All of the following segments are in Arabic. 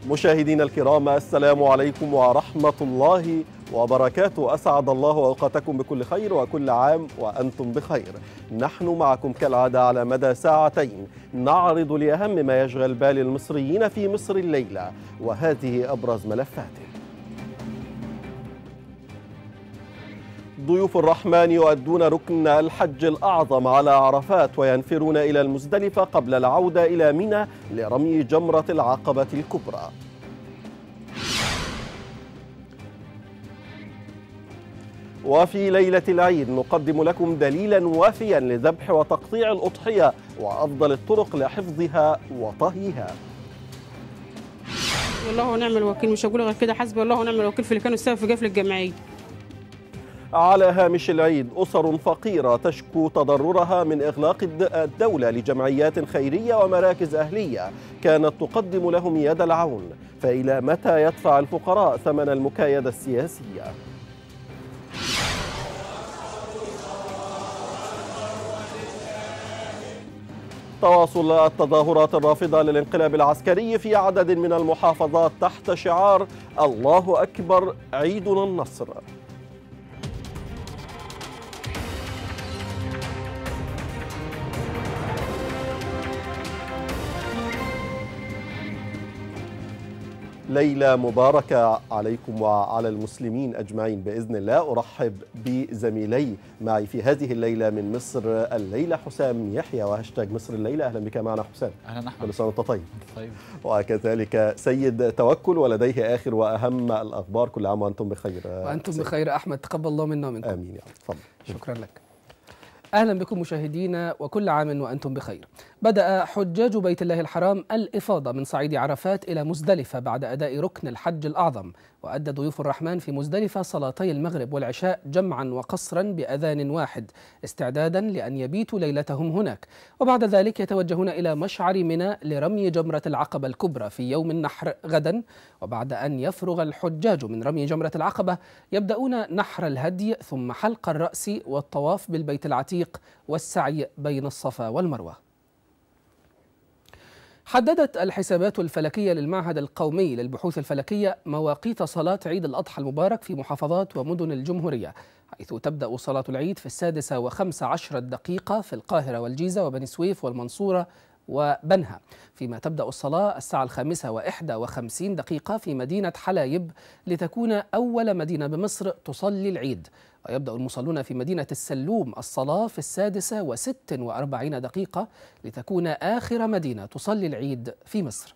مشاهدينا الكرام، السلام عليكم ورحمة الله وبركاته. أسعد الله أوقاتكم بكل خير وكل عام وأنتم بخير. نحن معكم كالعادة على مدى ساعتين نعرض لأهم ما يشغل بال المصريين في مصر الليلة، وهذه أبرز ملفاته. ضيوف الرحمن يؤدون ركن الحج الأعظم على عرفات وينفرون إلى المزدلفة قبل العودة إلى منى لرمي جمرة العقبة الكبرى. وفي ليلة العيد نقدم لكم دليلا وافيا لذبح وتقطيع الأضحية وأفضل الطرق لحفظها وطهيها. والله ونعم الوكيل، مش هقول غير كده، حسبي الله ونعم الوكيل في اللي كانوا السبب في قفل الجمعيه. على هامش العيد أسر فقيرة تشكو تضررها من إغلاق الدولة لجمعيات خيرية ومراكز أهلية كانت تقدم لهم يد العون، فإلى متى يدفع الفقراء ثمن المكايدة السياسية؟ تواصل التظاهرات الرافضة للانقلاب العسكري في عدد من المحافظات تحت شعار الله أكبر عيدنا النصر. ليلة مباركة عليكم وعلى المسلمين أجمعين بإذن الله. أرحب بزميلي معي في هذه الليلة من مصر الليلة، حسام يحيى وهاشتاج مصر الليلة. أهلا بك معنا حسام. أهلا أحمد. كل سنة وأنت طيب. طيب. وكذلك سيد توكل ولديه آخر وأهم الأخبار. كل عام وأنتم بخير. وأنتم بخير أحمد، تقبل الله منا ومنكم. آمين يا رب. تفضل. شكرا لك. أهلا بكم مشاهدينا وكل عام وأنتم بخير. بدأ حجاج بيت الله الحرام الإفاضة من صعيد عرفات إلى مزدلفة بعد أداء ركن الحج الأعظم، وأدى ضيوف الرحمن في مزدلفة صلاتي المغرب والعشاء جمعا وقصرا بأذان واحد استعدادا لأن يبيتوا ليلتهم هناك، وبعد ذلك يتوجهون إلى مشعر منى لرمي جمرة العقبة الكبرى في يوم النحر غدا. وبعد أن يفرغ الحجاج من رمي جمرة العقبة يبدأون نحر الهدي ثم حلق الرأس والطواف بالبيت العتيق والسعي بين الصفا والمروة. حددت الحسابات الفلكية للمعهد القومي للبحوث الفلكية مواقيت صلاة عيد الأضحى المبارك في محافظات ومدن الجمهورية، حيث تبدأ صلاة العيد في 6:15 في القاهرة والجيزة وبني سويف والمنصورة وبنها، فيما تبدأ الصلاة الساعة 5:51 في مدينة حلايب لتكون أول مدينة بمصر تصلي العيد، ويبدأ المصلون في مدينة السلوم الصلاة في 6:46 لتكون آخر مدينة تصلي العيد في مصر.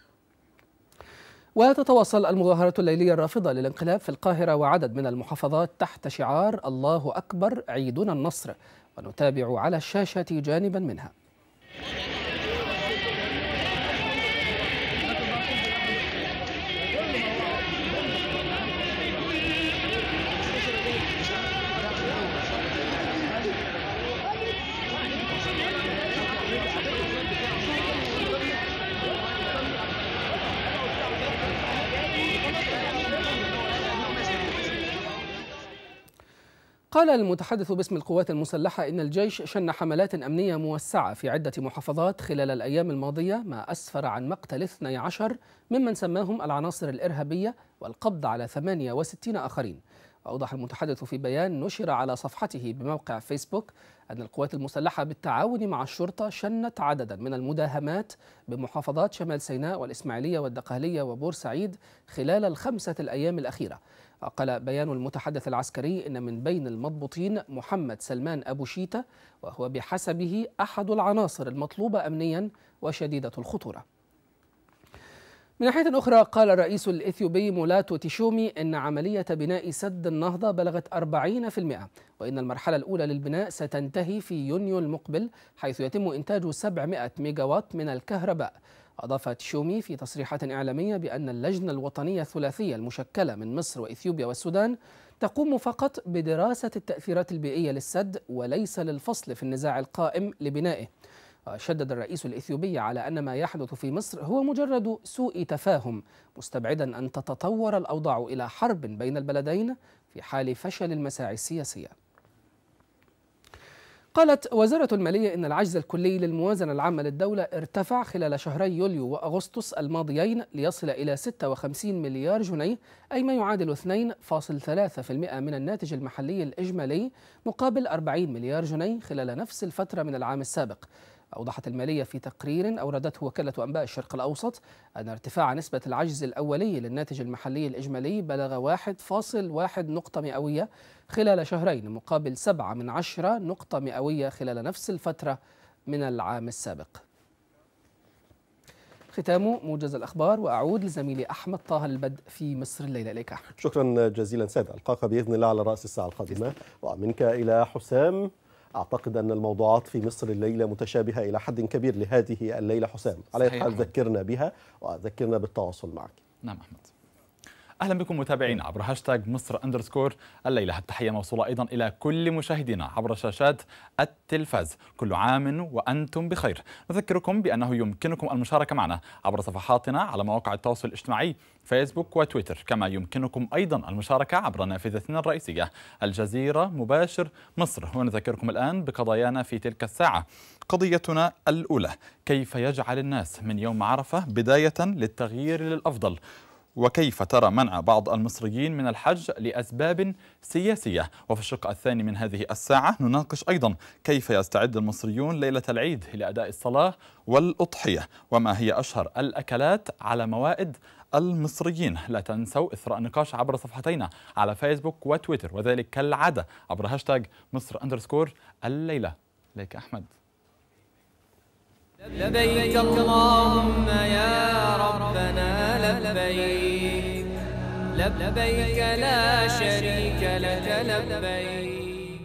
وتتواصل المظاهرات الليلية الرافضة للانقلاب في القاهرة وعدد من المحافظات تحت شعار الله أكبر عيدنا النصر، ونتابع على الشاشة جانبا منها. قال المتحدث باسم القوات المسلحة إن الجيش شن حملات أمنية موسعة في عدة محافظات خلال الأيام الماضية، ما أسفر عن مقتل 12 ممن سماهم العناصر الإرهابية والقبض على 68 آخرين. وأوضح المتحدث في بيان نشر على صفحته بموقع فيسبوك أن القوات المسلحة بالتعاون مع الشرطة شنت عددا من المداهمات بمحافظات شمال سيناء والإسماعيلية والدقهلية وبورسعيد خلال ال5 أيام الأخيرة. قال بيان المتحدث العسكري إن من بين المضبوطين محمد سلمان أبو شيتة، وهو بحسبه أحد العناصر المطلوبة أمنيا وشديدة الخطورة. من ناحية أخرى قال الرئيس الإثيوبي مولاتو تيشومي إن عملية بناء سد النهضة بلغت 40%، وإن المرحلة الأولى للبناء ستنتهي في يونيو المقبل، حيث يتم إنتاج 700 ميجاوات من الكهرباء. أضاف تيشومي في تصريحات إعلامية بأن اللجنة الوطنية الثلاثية المشكلة من مصر وإثيوبيا والسودان تقوم فقط بدراسة التأثيرات البيئية للسد وليس للفصل في النزاع القائم لبنائه. وشدد الرئيس الإثيوبي على أن ما يحدث في مصر هو مجرد سوء تفاهم، مستبعدا أن تتطور الأوضاع إلى حرب بين البلدين في حال فشل المساعي السياسية. قالت وزارة المالية إن العجز الكلي للموازنة العامة للدولة ارتفع خلال شهري يوليو وأغسطس الماضيين ليصل إلى 56 مليار جنيه، أي ما يعادل 2.3% من الناتج المحلي الإجمالي، مقابل 40 مليار جنيه خلال نفس الفترة من العام السابق. أوضحت المالية في تقرير أوردته وكالة أنباء الشرق الأوسط أن ارتفاع نسبة العجز الأولي للناتج المحلي الإجمالي بلغ 1.1 نقطة مئوية خلال شهرين، مقابل 0.7 نقطة مئوية خلال نفس الفترة من العام السابق. ختام موجز الأخبار، وأعود لزميلي أحمد طه البد في مصر الليلة. إليك أحمد. شكرا جزيلا سيد، ألقاك بإذن الله على رأس الساعة القادمة. ومنك إلى حسام، أعتقد أن الموضوعات في مصر الليلة متشابهة إلى حد كبير لهذه الليلة. حسام، على أي حال ذكرنا بها وذكرنا بالتواصل معك. نعم أحمد. أهلا بكم متابعينا عبر هاشتاج مصر أندرسكور الليلة. التحية موصولة أيضا إلى كل مشاهدينا عبر شاشات التلفاز. كل عام وأنتم بخير. نذكركم بأنه يمكنكم المشاركة معنا عبر صفحاتنا على مواقع التواصل الاجتماعي فيسبوك وتويتر، كما يمكنكم أيضا المشاركة عبر نافذتنا الرئيسية الجزيرة مباشر مصر. ونذكركم الآن بقضايانا في تلك الساعة. قضيتنا الأولى: كيف يجعل الناس من يوم عرفة بداية للتغيير للأفضل، وكيف ترى منع بعض المصريين من الحج لأسباب سياسية. وفي الشق الثاني من هذه الساعة نناقش أيضا كيف يستعد المصريون ليلة العيد لأداء الصلاة والأضحية، وما هي أشهر الأكلات على موائد المصريين. لا تنسوا إثراء النقاش عبر صفحتينا على فيسبوك وتويتر، وذلك كالعادة عبر هاشتاج مصر أندرسكور الليلة. ليك أحمد. لبيك اللهم يا ربنا لبيك، لبيك لا شريك لك لبيك.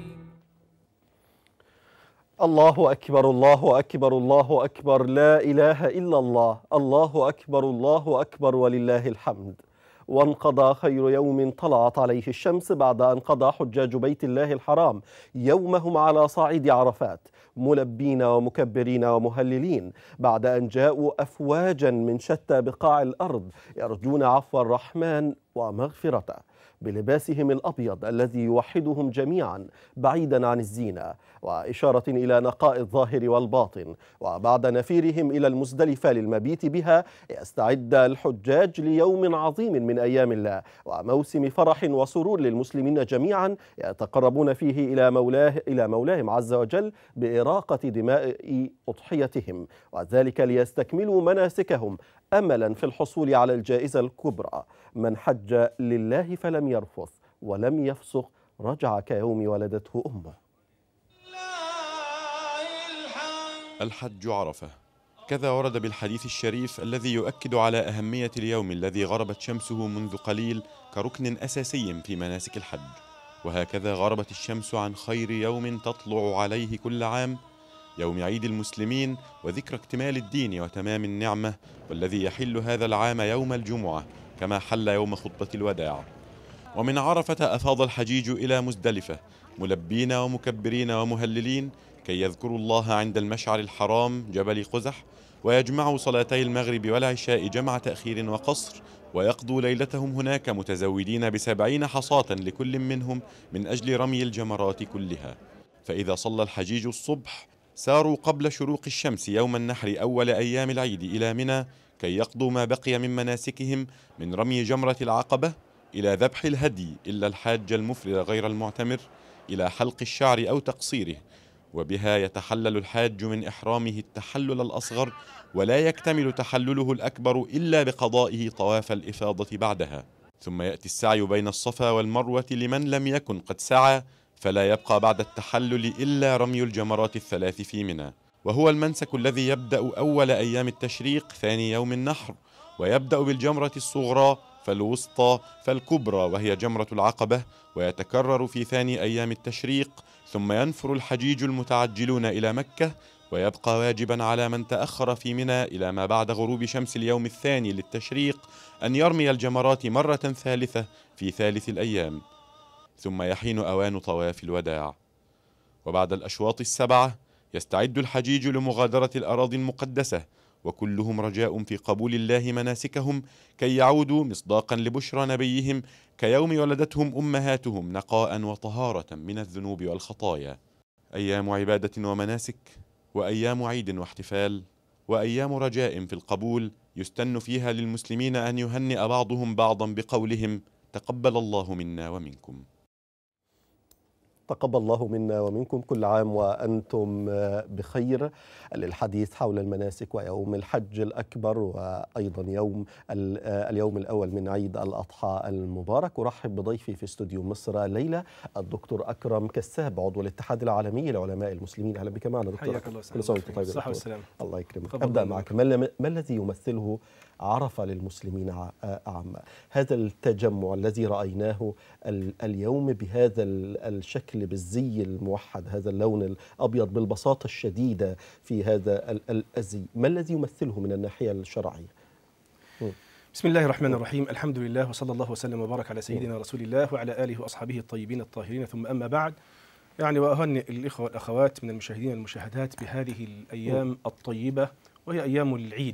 الله أكبر، الله أكبر، الله أكبر، لا إله إلا الله، الله أكبر، الله أكبر، ولله الحمد. وانقضى خير يوم طلعت عليه الشمس بعد أن قضى حجاج بيت الله الحرام يومهم على صعيد عرفات ملبين ومكبرين ومهللين، بعد أن جاءوا أفواجا من شتى بقاع الأرض يرجون عفو الرحمن ومغفرته، بلباسهم الأبيض الذي يوحدهم جميعا بعيدا عن الزينة، وإشارة إلى نقاء الظاهر والباطن. وبعد نفيرهم إلى المزدلفة للمبيت بها يستعد الحجاج ليوم عظيم من أيام الله وموسم فرح وسرور للمسلمين جميعا، يتقربون فيه إلى مولاهم عز وجل بإراقة دماء أضحيتهم، وذلك ليستكملوا مناسكهم أملا في الحصول على الجائزة الكبرى. من حج لله فلم يرفث ولم يفسق رجع كيوم ولدته أمه. الحج عرفة، كذا ورد بالحديث الشريف الذي يؤكد على أهمية اليوم الذي غربت شمسه منذ قليل كركن أساسي في مناسك الحج. وهكذا غربت الشمس عن خير يوم تطلع عليه كل عام، يوم عيد المسلمين وذكرى اكتمال الدين وتمام النعمة، والذي يحل هذا العام يوم الجمعة كما حل يوم خطبة الوداع. ومن عرفة أفاض الحجيج إلى مزدلفة ملبين ومكبرين ومهللين كي يذكروا الله عند المشعر الحرام جبل قزح، ويجمعوا صلاتي المغرب والعشاء جمع تأخير وقصر، ويقضوا ليلتهم هناك متزودين ب70 حصاة لكل منهم من أجل رمي الجمرات كلها. فإذا صلى الحجيج الصبح ساروا قبل شروق الشمس يوم النحر أول أيام العيد إلى منى كي يقضوا ما بقي من مناسكهم من رمي جمرة العقبة إلى ذبح الهدي إلا الحاج المفرد غير المعتمر، إلى حلق الشعر أو تقصيره، وبها يتحلل الحاج من إحرامه التحلل الأصغر، ولا يكتمل تحلله الأكبر إلا بقضائه طواف الإفاضة بعدها. ثم يأتي السعي بين الصفا والمروة لمن لم يكن قد سعى، فلا يبقى بعد التحلل إلا رمي الجمرات الثلاث في منى، وهو المنسك الذي يبدأ أول أيام التشريق ثاني يوم النحر، ويبدأ بالجمرة الصغرى فالوسطى فالكبرى وهي جمرة العقبة، ويتكرر في ثاني أيام التشريق. ثم ينفر الحجيج المتعجلون إلى مكة، ويبقى واجبا على من تأخر في منى إلى ما بعد غروب شمس اليوم الثاني للتشريق أن يرمي الجمرات مرة ثالثة في ثالث الأيام. ثم يحين أوان طواف الوداع. وبعد الأشواط السبعة يستعد الحجيج لمغادرة الأراضي المقدسة، وكلهم رجاء في قبول الله مناسكهم كي يعودوا مصداقا لبشرى نبيهم كيوم ولدتهم أمهاتهم نقاء وطهارة من الذنوب والخطايا. أيام عبادة ومناسك، وأيام عيد واحتفال، وأيام رجاء في القبول يستن فيها للمسلمين أن يهنئ بعضهم بعضا بقولهم تقبل الله منا ومنكم. تقبل الله منا ومنكم، كل عام وأنتم بخير. للحديث حول المناسك ويوم الحج الأكبر، وأيضا اليوم الأول من عيد الأضحى المبارك، أرحب بضيفي في استوديو مصر الليلة الدكتور أكرم كساب، عضو الاتحاد العالمي لعلماء المسلمين. أهلا بك معنا دكتور. حياك الله. كل سنة وأنت طيب. الصحة والسلامة. الله يكرمك. أبدأ معك، ما الذي يمثله عرفة للمسلمين عامة؟ هذا التجمع الذي رأيناه اليوم بهذا الشكل، بالزي الموحد، هذا اللون الأبيض بالبساطة الشديدة في هذا الزي، ما الذي يمثله من الناحية الشرعية؟ بسم الله الرحمن الرحيم، الحمد لله وصلى الله وسلم وبارك على سيدنا رسول الله وعلى آله وأصحابه الطيبين الطاهرين، ثم أما بعد. يعني وأهنئ الإخوة والأخوات من المشاهدين والمشاهدات بهذه الأيام الطيبة، وهي أيام العيد.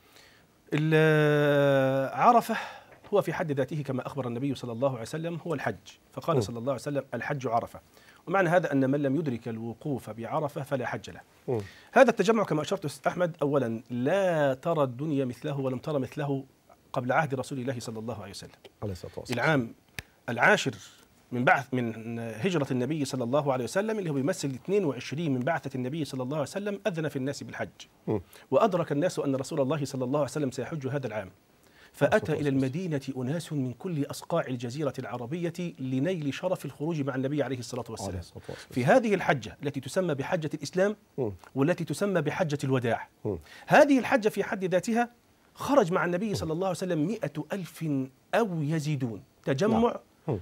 عرفة هو في حد ذاته كما أخبر النبي صلى الله عليه وسلم هو الحج، فقال صلى الله عليه وسلم الحج عرفة، ومعنى هذا أن من لم يدرك الوقوف بعرفة فلا حج له. هذا التجمع كما أشرت أستاذ أحمد، أولا لا ترى الدنيا مثله ولم ترى مثله قبل عهد رسول الله صلى الله عليه وسلم. العام العاشر من هجرة النبي صلى الله عليه وسلم، اللي هو بيمثل 22 من بعثة النبي صلى الله عليه وسلم، أذن في الناس بالحج، وأدرك الناس أن رسول الله صلى الله عليه وسلم سيحج هذا العام، فأتى إلى المدينة أناس من كل أصقاع الجزيرة العربية لنيل شرف الخروج مع النبي عليه الصلاة والسلام في هذه الحجة التي تسمى بحجة الإسلام والتي تسمى بحجة الوداع. هذه الحجة في حد ذاتها خرج مع النبي صلى الله عليه وسلم 100,000 أو يزيدون، تجمع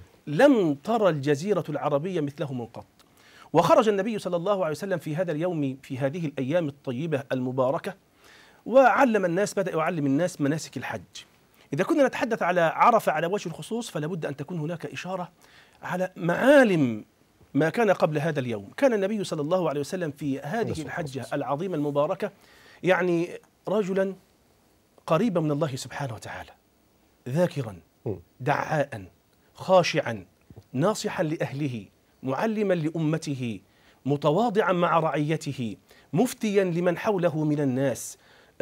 لم ترى الجزيرة العربية مثله من قط. وخرج النبي صلى الله عليه وسلم في هذا اليوم، في هذه الأيام الطيبة المباركة، وعلم الناس، بدأ يعلم الناس مناسك الحج. إذا كنا نتحدث على عرفة على وجه الخصوص، فلا بد أن تكون هناك إشارة على معالم ما كان قبل هذا اليوم. كان النبي صلى الله عليه وسلم في هذه الحجة العظيمة المباركة يعني رجلا قريبا من الله سبحانه وتعالى، ذاكرا، دعاء، خاشعا، ناصحا لأهله، معلما لأمته، متواضعا مع رعيته، مفتيا لمن حوله من الناس،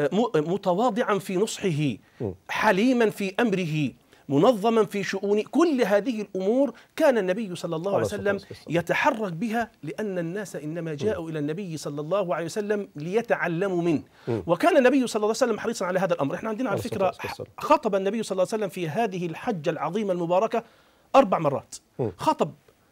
متواضعا في نصحه، حليما في أمره، منظما في شؤونه. كل هذه الأمور كان النبي صلى الله عليه وسلم يتحرك بها، لأن الناس إنما جاءوا إلى النبي صلى الله عليه وسلم ليتعلموا منه. وكان النبي صلى الله عليه وسلم حريصا على هذا الأمر. احنا عندنا على فكرة خطب النبي صلى الله عليه وسلم في هذه الحجة العظيمة المباركة 4 مرات. خطب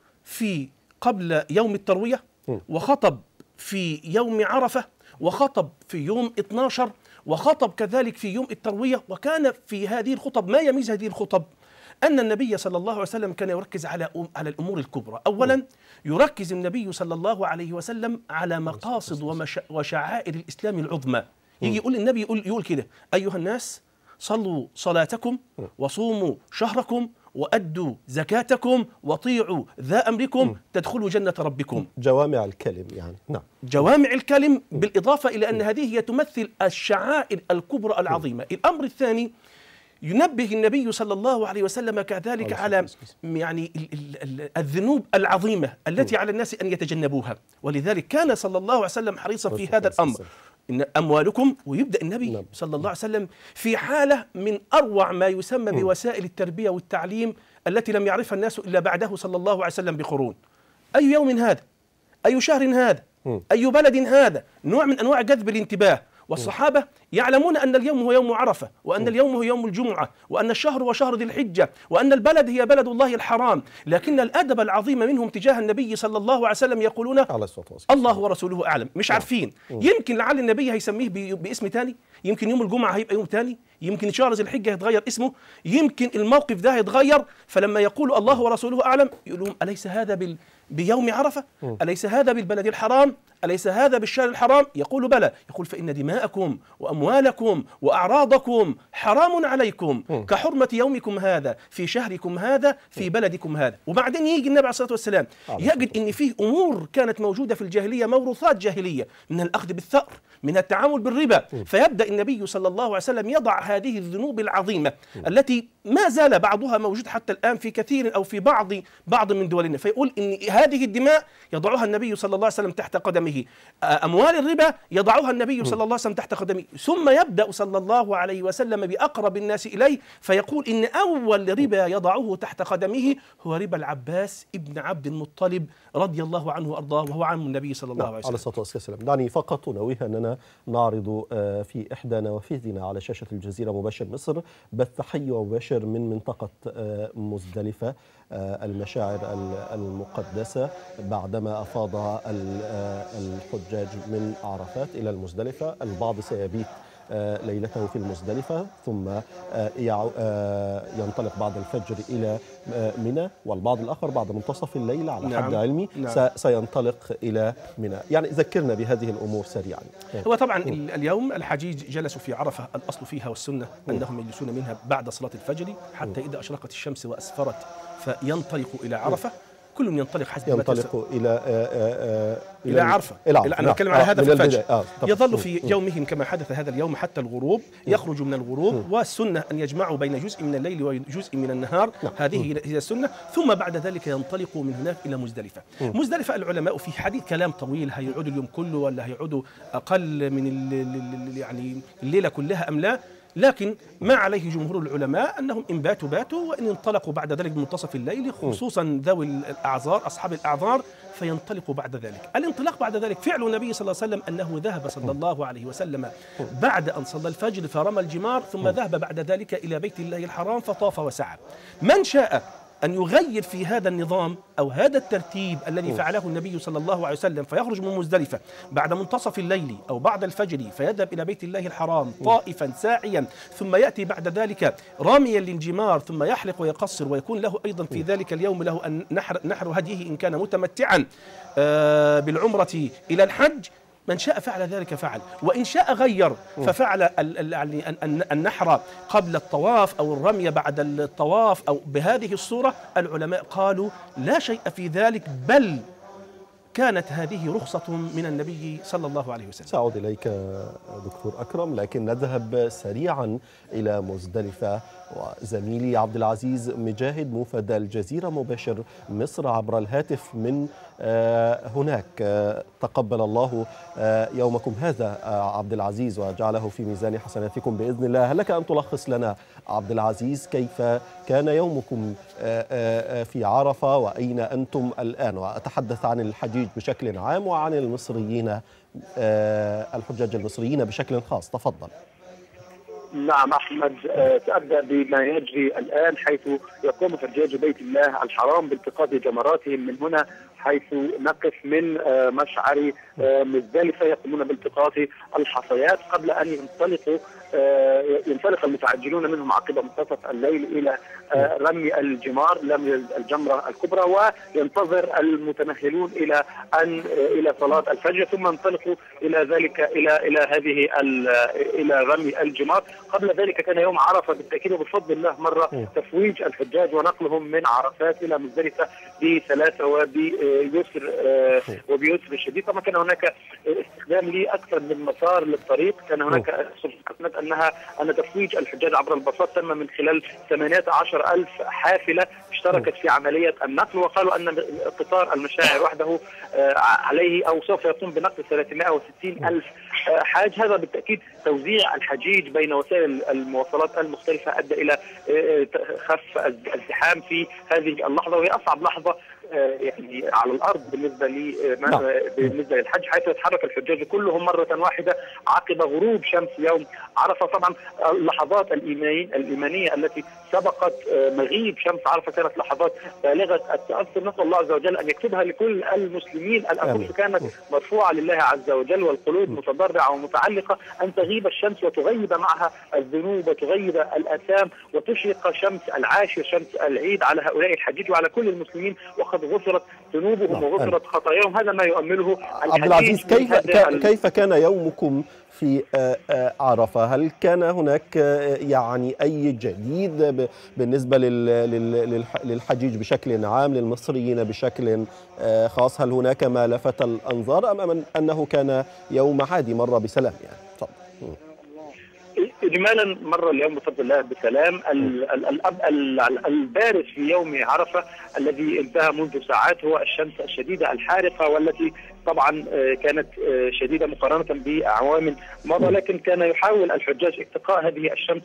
في قبل يوم التروية، وخطب في يوم عرفة، وخطب في يوم 12، وخطب كذلك في يوم التروية. وكان في هذه الخطب ما يميز هذه الخطب أن النبي صلى الله عليه وسلم كان يركز على الأمور الكبرى. أولا يركز النبي صلى الله عليه وسلم على مقاصد وشعائر الإسلام العظمى. يجي يقول النبي يقول كده: أيها الناس صلوا صلاتكم وصوموا شهركم وأدوا زكاتكم وطيعوا ذا أمركم تدخلوا جنة ربكم. جوامع الكلم يعني. نعم، جوامع الكلم، بالإضافة إلى أن هذه هي تمثل الشعائر الكبرى العظيمة. الأمر الثاني ينبه النبي صلى الله عليه وسلم كذلك على يعني الذنوب العظيمة التي على الناس أن يتجنبوها، ولذلك كان صلى الله عليه وسلم حريصا في هذا الأمر. إن أموالكم، ويبدأ النبي صلى الله عليه وسلم في حالة من أروع ما يسمى بوسائل التربية والتعليم التي لم يعرفها الناس إلا بعده صلى الله عليه وسلم بقرون. أي يوم هذا؟ أي شهر هذا؟ أي بلد هذا؟ نوع من أنواع جذب الانتباه. والصحابة يعلمون أن اليوم هو يوم عرفة، وأن اليوم هو يوم الجمعة، وأن الشهر هو شهر ذي الحجة، وأن البلد هي بلد الله الحرام. لكن الأدب العظيم منهم تجاه النبي صلى الله عليه وسلم يقولون الله ورسوله أعلم. مش عارفين، يمكن لعل النبي هيسميه باسم تاني، يمكن يوم الجمعة هيبقى يوم تاني، يمكن شهر ذي الحجة يتغير اسمه، يمكن الموقف ده يتغير. فلما يقول الله ورسوله أعلم يقولون أليس هذا بيوم عرفة؟ أليس هذا بالبلد الحرام؟ أليس هذا بالشهر الحرام؟ يقول بلى. يقول فإن دماءكم وأموالكم وأعراضكم حرام عليكم كحرمة يومكم هذا في شهركم هذا في بلدكم هذا. وبعدين يجي النبي عليه الصلاة والسلام يجد إن فيه أمور كانت موجودة في الجاهلية، موروثات جاهلية، من الأخذ بالثأر، من التعامل بالربا. فيبدأ النبي صلى الله عليه وسلم يضع هذه الذنوب العظيمة التي ما زال بعضها موجود حتى الآن في كثير أو في بعض من دولنا، فيقول إن هذه الدماء يضعها النبي صلى الله عليه وسلم تحت قدمه، أموال الربا يضعها النبي صلى الله عليه وسلم تحت قدمه، ثم يبدأ صلى الله عليه وسلم بأقرب الناس إليه فيقول إن أول ربا يضعه تحت قدمه هو ربا العباس ابن عبد المطلب رضي الله عنه وأرضاه، وهو عم النبي صلى الله عليه وسلم. عليه الصلاة والسلام. دعني فقط أنوه أننا نعرض في إحدى نوافذنا على شاشة الجزيرة مباشر مصر بث حي ومباشر من منطقة مزدلفة، المشاعر المقدسة، بعدما أفاض الحجاج من عرفات إلى المزدلفة. البعض سيبيت ليلته في المزدلفة ثم ينطلق بعد الفجر إلى منى، والبعض الآخر بعد منتصف الليل على حد علمي سينطلق إلى منى. يعني ذكرنا بهذه الأمور سريعا. هو طبعا اليوم الحجيج جلسوا في عرفة، الأصل فيها والسنة أنهم يجلسون منها بعد صلاة الفجر حتى إذا أشرقت الشمس وأسفرت فينطلقوا إلى عرفة. كل ينطلق حسب ينطلق إلى عرفة. أنا أتكلم على هذا في الفجر. يظل في يومهم كما حدث هذا اليوم حتى الغروب، يخرج من الغروب، والسنة أن يجمعوا بين جزء من الليل وجزء من النهار، هذه هي السنة. ثم بعد ذلك ينطلقوا من هناك إلى مزدلفة. مزدلفة العلماء في حديث كلام طويل، هيعودوا اليوم كله ولا هيعودوا أقل من يعني الليلة كلها أم لا؟ لكن ما عليه جمهور العلماء أنهم إن باتوا باتوا، وإن انطلقوا بعد ذلك بمنتصف الليل، خصوصا ذوي الأعذار أصحاب الأعذار فينطلقوا بعد ذلك. الانطلاق بعد ذلك فعل النبي صلى الله عليه وسلم أنه ذهب صلى الله عليه وسلم بعد أن صلى الفجر فرمى الجمار، ثم ذهب بعد ذلك إلى بيت الله الحرام فطاف وسعى. من شاء أن يغير في هذا النظام أو هذا الترتيب الذي فعله النبي صلى الله عليه وسلم، فيخرج من مزدلفة بعد منتصف الليل أو بعد الفجر فيذهب إلى بيت الله الحرام طائفا ساعيا، ثم يأتي بعد ذلك راميا للجمار، ثم يحلق ويقصر، ويكون له أيضا في ذلك اليوم له أن نحر هديه إن كان متمتعا بالعمرة إلى الحج. من شاء فعل ذلك فعل، وإن شاء غير ففعل النحر قبل الطواف أو الرمي بعد الطواف أو بهذه الصورة. العلماء قالوا لا شيء في ذلك، بل كانت هذه رخصة من النبي صلى الله عليه وسلم. سأعود إليك دكتور أكرم، لكن نذهب سريعا إلى مزدلفة، وزميلي عبد العزيز مجاهد موفد الجزيرة مباشر مصر عبر الهاتف من هناك. تقبل الله يومكم هذا عبد العزيز وجعله في ميزان حسناتكم بإذن الله. هل لك أن تلخص لنا عبد العزيز كيف كان يومكم في عرفة وأين أنتم الآن؟ وأتحدث عن الحجيج بشكل عام وعن المصريين الحجاج المصريين بشكل خاص. تفضل. نعم أحمد، سأبدأ بما يجري الآن، حيث يقوم حجاج بيت الله الحرام بالتقاط جمراتهم من هنا، حيث نقف من مشعر مزدلفة يقومون بالتقاط الحصيات قبل أن ينطلق المتعجلون منهم عقب منتصف الليل إلى رمي الجمار، رمي الجمرة الكبرى، وينتظر المتمهلون إلى صلاة الفجر، ثم ينطلقوا إلى رمي الجمار. قبل ذلك كان يوم عرفة بالتأكيد وبفضل الله مرة تفويج الحجاج ونقلهم من عرفات إلى مزدلفة بسلاسة وبيسر شديد. طبعا كان هناك استخدام لأكثر من مسار للطريق، كان هناك أن تفويج الحجاج عبر الباصات تم من خلال 18,000 حافلة اشتركت في عملية النقل، وقالوا أن قطار المشاعر وحده عليه أو سوف يقوم بنقل 360,000 حاج. هذا بالتأكيد توزيع الحجيج بين وسائل المواصلات المختلفة أدى إلى خف الازدحام في هذه اللحظة، وهي أصعب لحظة يعني على الأرض بالنسبة للحج، حيث يتحرك الحجاج كلهم مرة واحدة عقب غروب شمس يوم عرفة. طبعا اللحظات الإيمانية التي سبقت مغيب شمس عرفة كانت لحظات بالغة التأثر، نسأل الله عز وجل أن يكتبها لكل المسلمين. الأنفس كانت مرفوعة لله عز وجل والقلوب متضرعة ومتعلقة أن تغيب الشمس وتغيب معها الذنوب وتغيب الآثام، وتشرق شمس العاشر شمس العيد على هؤلاء الحجيج وعلى كل المسلمين، وقد غفرت ذنوبهم وغفرت خطاياهم. هذا ما يؤمله عبد العزيز. كيف كان يومكم في عرفة؟ هل كان هناك يعني أي جديد بالنسبة للحجيج بشكل عام، للمصريين بشكل خاص؟ هل هناك ما لفت الأنظار أم أنه كان يوم عادي مر بسلام يعني؟ إجمالا مر اليوم بفضل الله بسلام. البارز في يوم عرفة الذي انتهى منذ ساعات هو الشمس الشديدة الحارقة، والتي طبعا كانت شديدة مقارنة بأعوام مضى، لكن كان يحاول الحجاج اتقاء هذه الشمس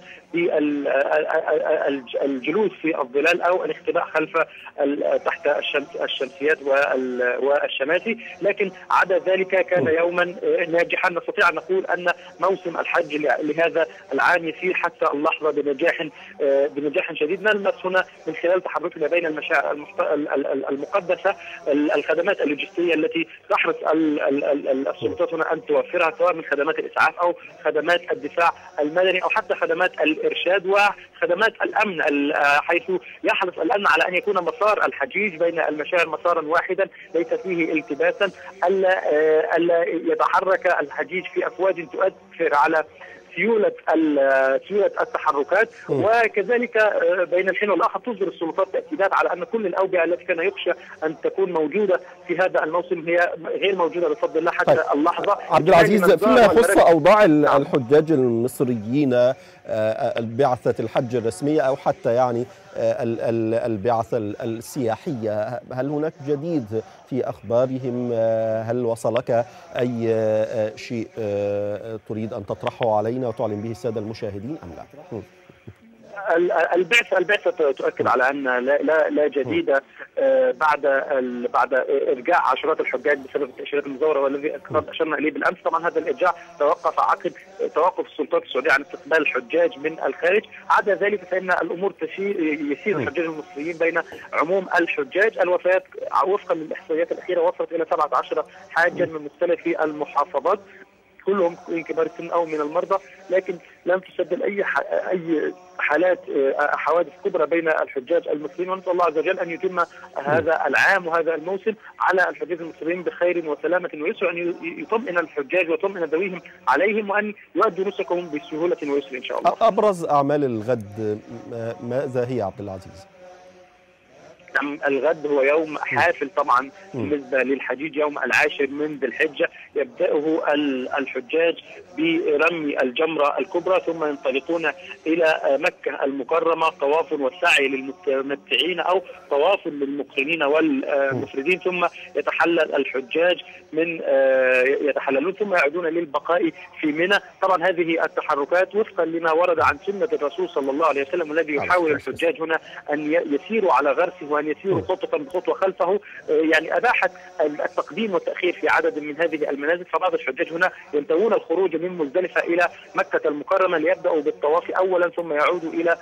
بالجلوس في الظلال أو الاختباء خلف تحت الشمسيات والشماسي، لكن عدا ذلك كان يوما ناجحا. نستطيع أن نقول أن موسم الحج لهذا العام يسير حتى اللحظة بنجاح شديد. نلمس هنا من خلال تحركنا بين المشاعر المقدسة الخدمات اللوجستية التي تحرص السلطات هنا أن توفرها، سواء من خدمات الإسعاف أو خدمات الدفاع المدني أو حتى خدمات الإرشاد وخدمات الأمن، حيث يحرص الأمن على أن يكون مسار الحجيج بين المشاعر مسارا واحدا ليس فيه التباسا، ألا يتحرك الحجيج في أفواج تؤثر على سيولة التحركات. وكذلك بين الحين والآخر تصدر السلطات تأكيدات على أن كل الأوبئة التي كان يخشى أن تكون موجودة في هذا الموسم هي غير موجودة بفضل الله حتى اللحظة. عبد العزيز، فيما يخص أوضاع الحجاج المصريين، بعثة الحج الرسمية أو حتى يعني البعثة السياحية، هل هناك جديد في أخبارهم؟ هل وصلك أي شيء تريد أن تطرحه علينا وتعلن به السادة المشاهدين أم لا؟ البعثة تؤكد على أن لا جديد بعد إرجاع عشرات الحجاج بسبب التأشيرات المزورة والذي أشرنا إليه بالأمس. طبعا هذا الإرجاع توقف عقب توقف السلطات السعودية عن استقبال الحجاج من الخارج. عدا ذلك فإن الأمور يسير الحجاج المصريين بين عموم الحجاج. الوفيات وفقا للإحصائيات الأخيرة وصلت إلى 17 حاجا من مختلف المحافظات، كلهم من كبار السن او من المرضى، لكن لم تسجل اي حوادث كبرى بين الحجاج المصريين. ونسال الله عز وجل ان يتم هذا العام وهذا الموسم على الحجاج المصريين بخير وسلامه ويسر، ان يطمئن الحجاج ويطمئن ذويهم عليهم وان يؤدوا نسكهم بسهوله ويسر ان شاء الله. ابرز اعمال الغد ماذا هي عبد العزيز؟ الغد هو يوم حافل طبعا بالنسبة للحجيج، يوم العاشر من ذي الحجة يبدأه الحجاج برمي الجمرة الكبرى، ثم ينطلقون إلى مكة المكرمة، طواف وسعي للمتمتعين أو طواف للمقرنين والمفردين، ثم يتحلل الحجاج يتحللون ثم يعودون للبقاء في منى. طبعا هذه التحركات وفقا لما ورد عن سنة الرسول صلى الله عليه وسلم، الذي يحاول الحجاج هنا أن يسيروا على غرسه وأن يسيروا خطوة بخطوة خلفه، يعني أباحت التقديم والتأخير في عدد من هذه المنازل. فبعض الحجاج هنا ينتهون الخروج من مزدلفة إلى مكة المكرمة ليبدأوا بالطواف أولا، ثم يعودوا إلى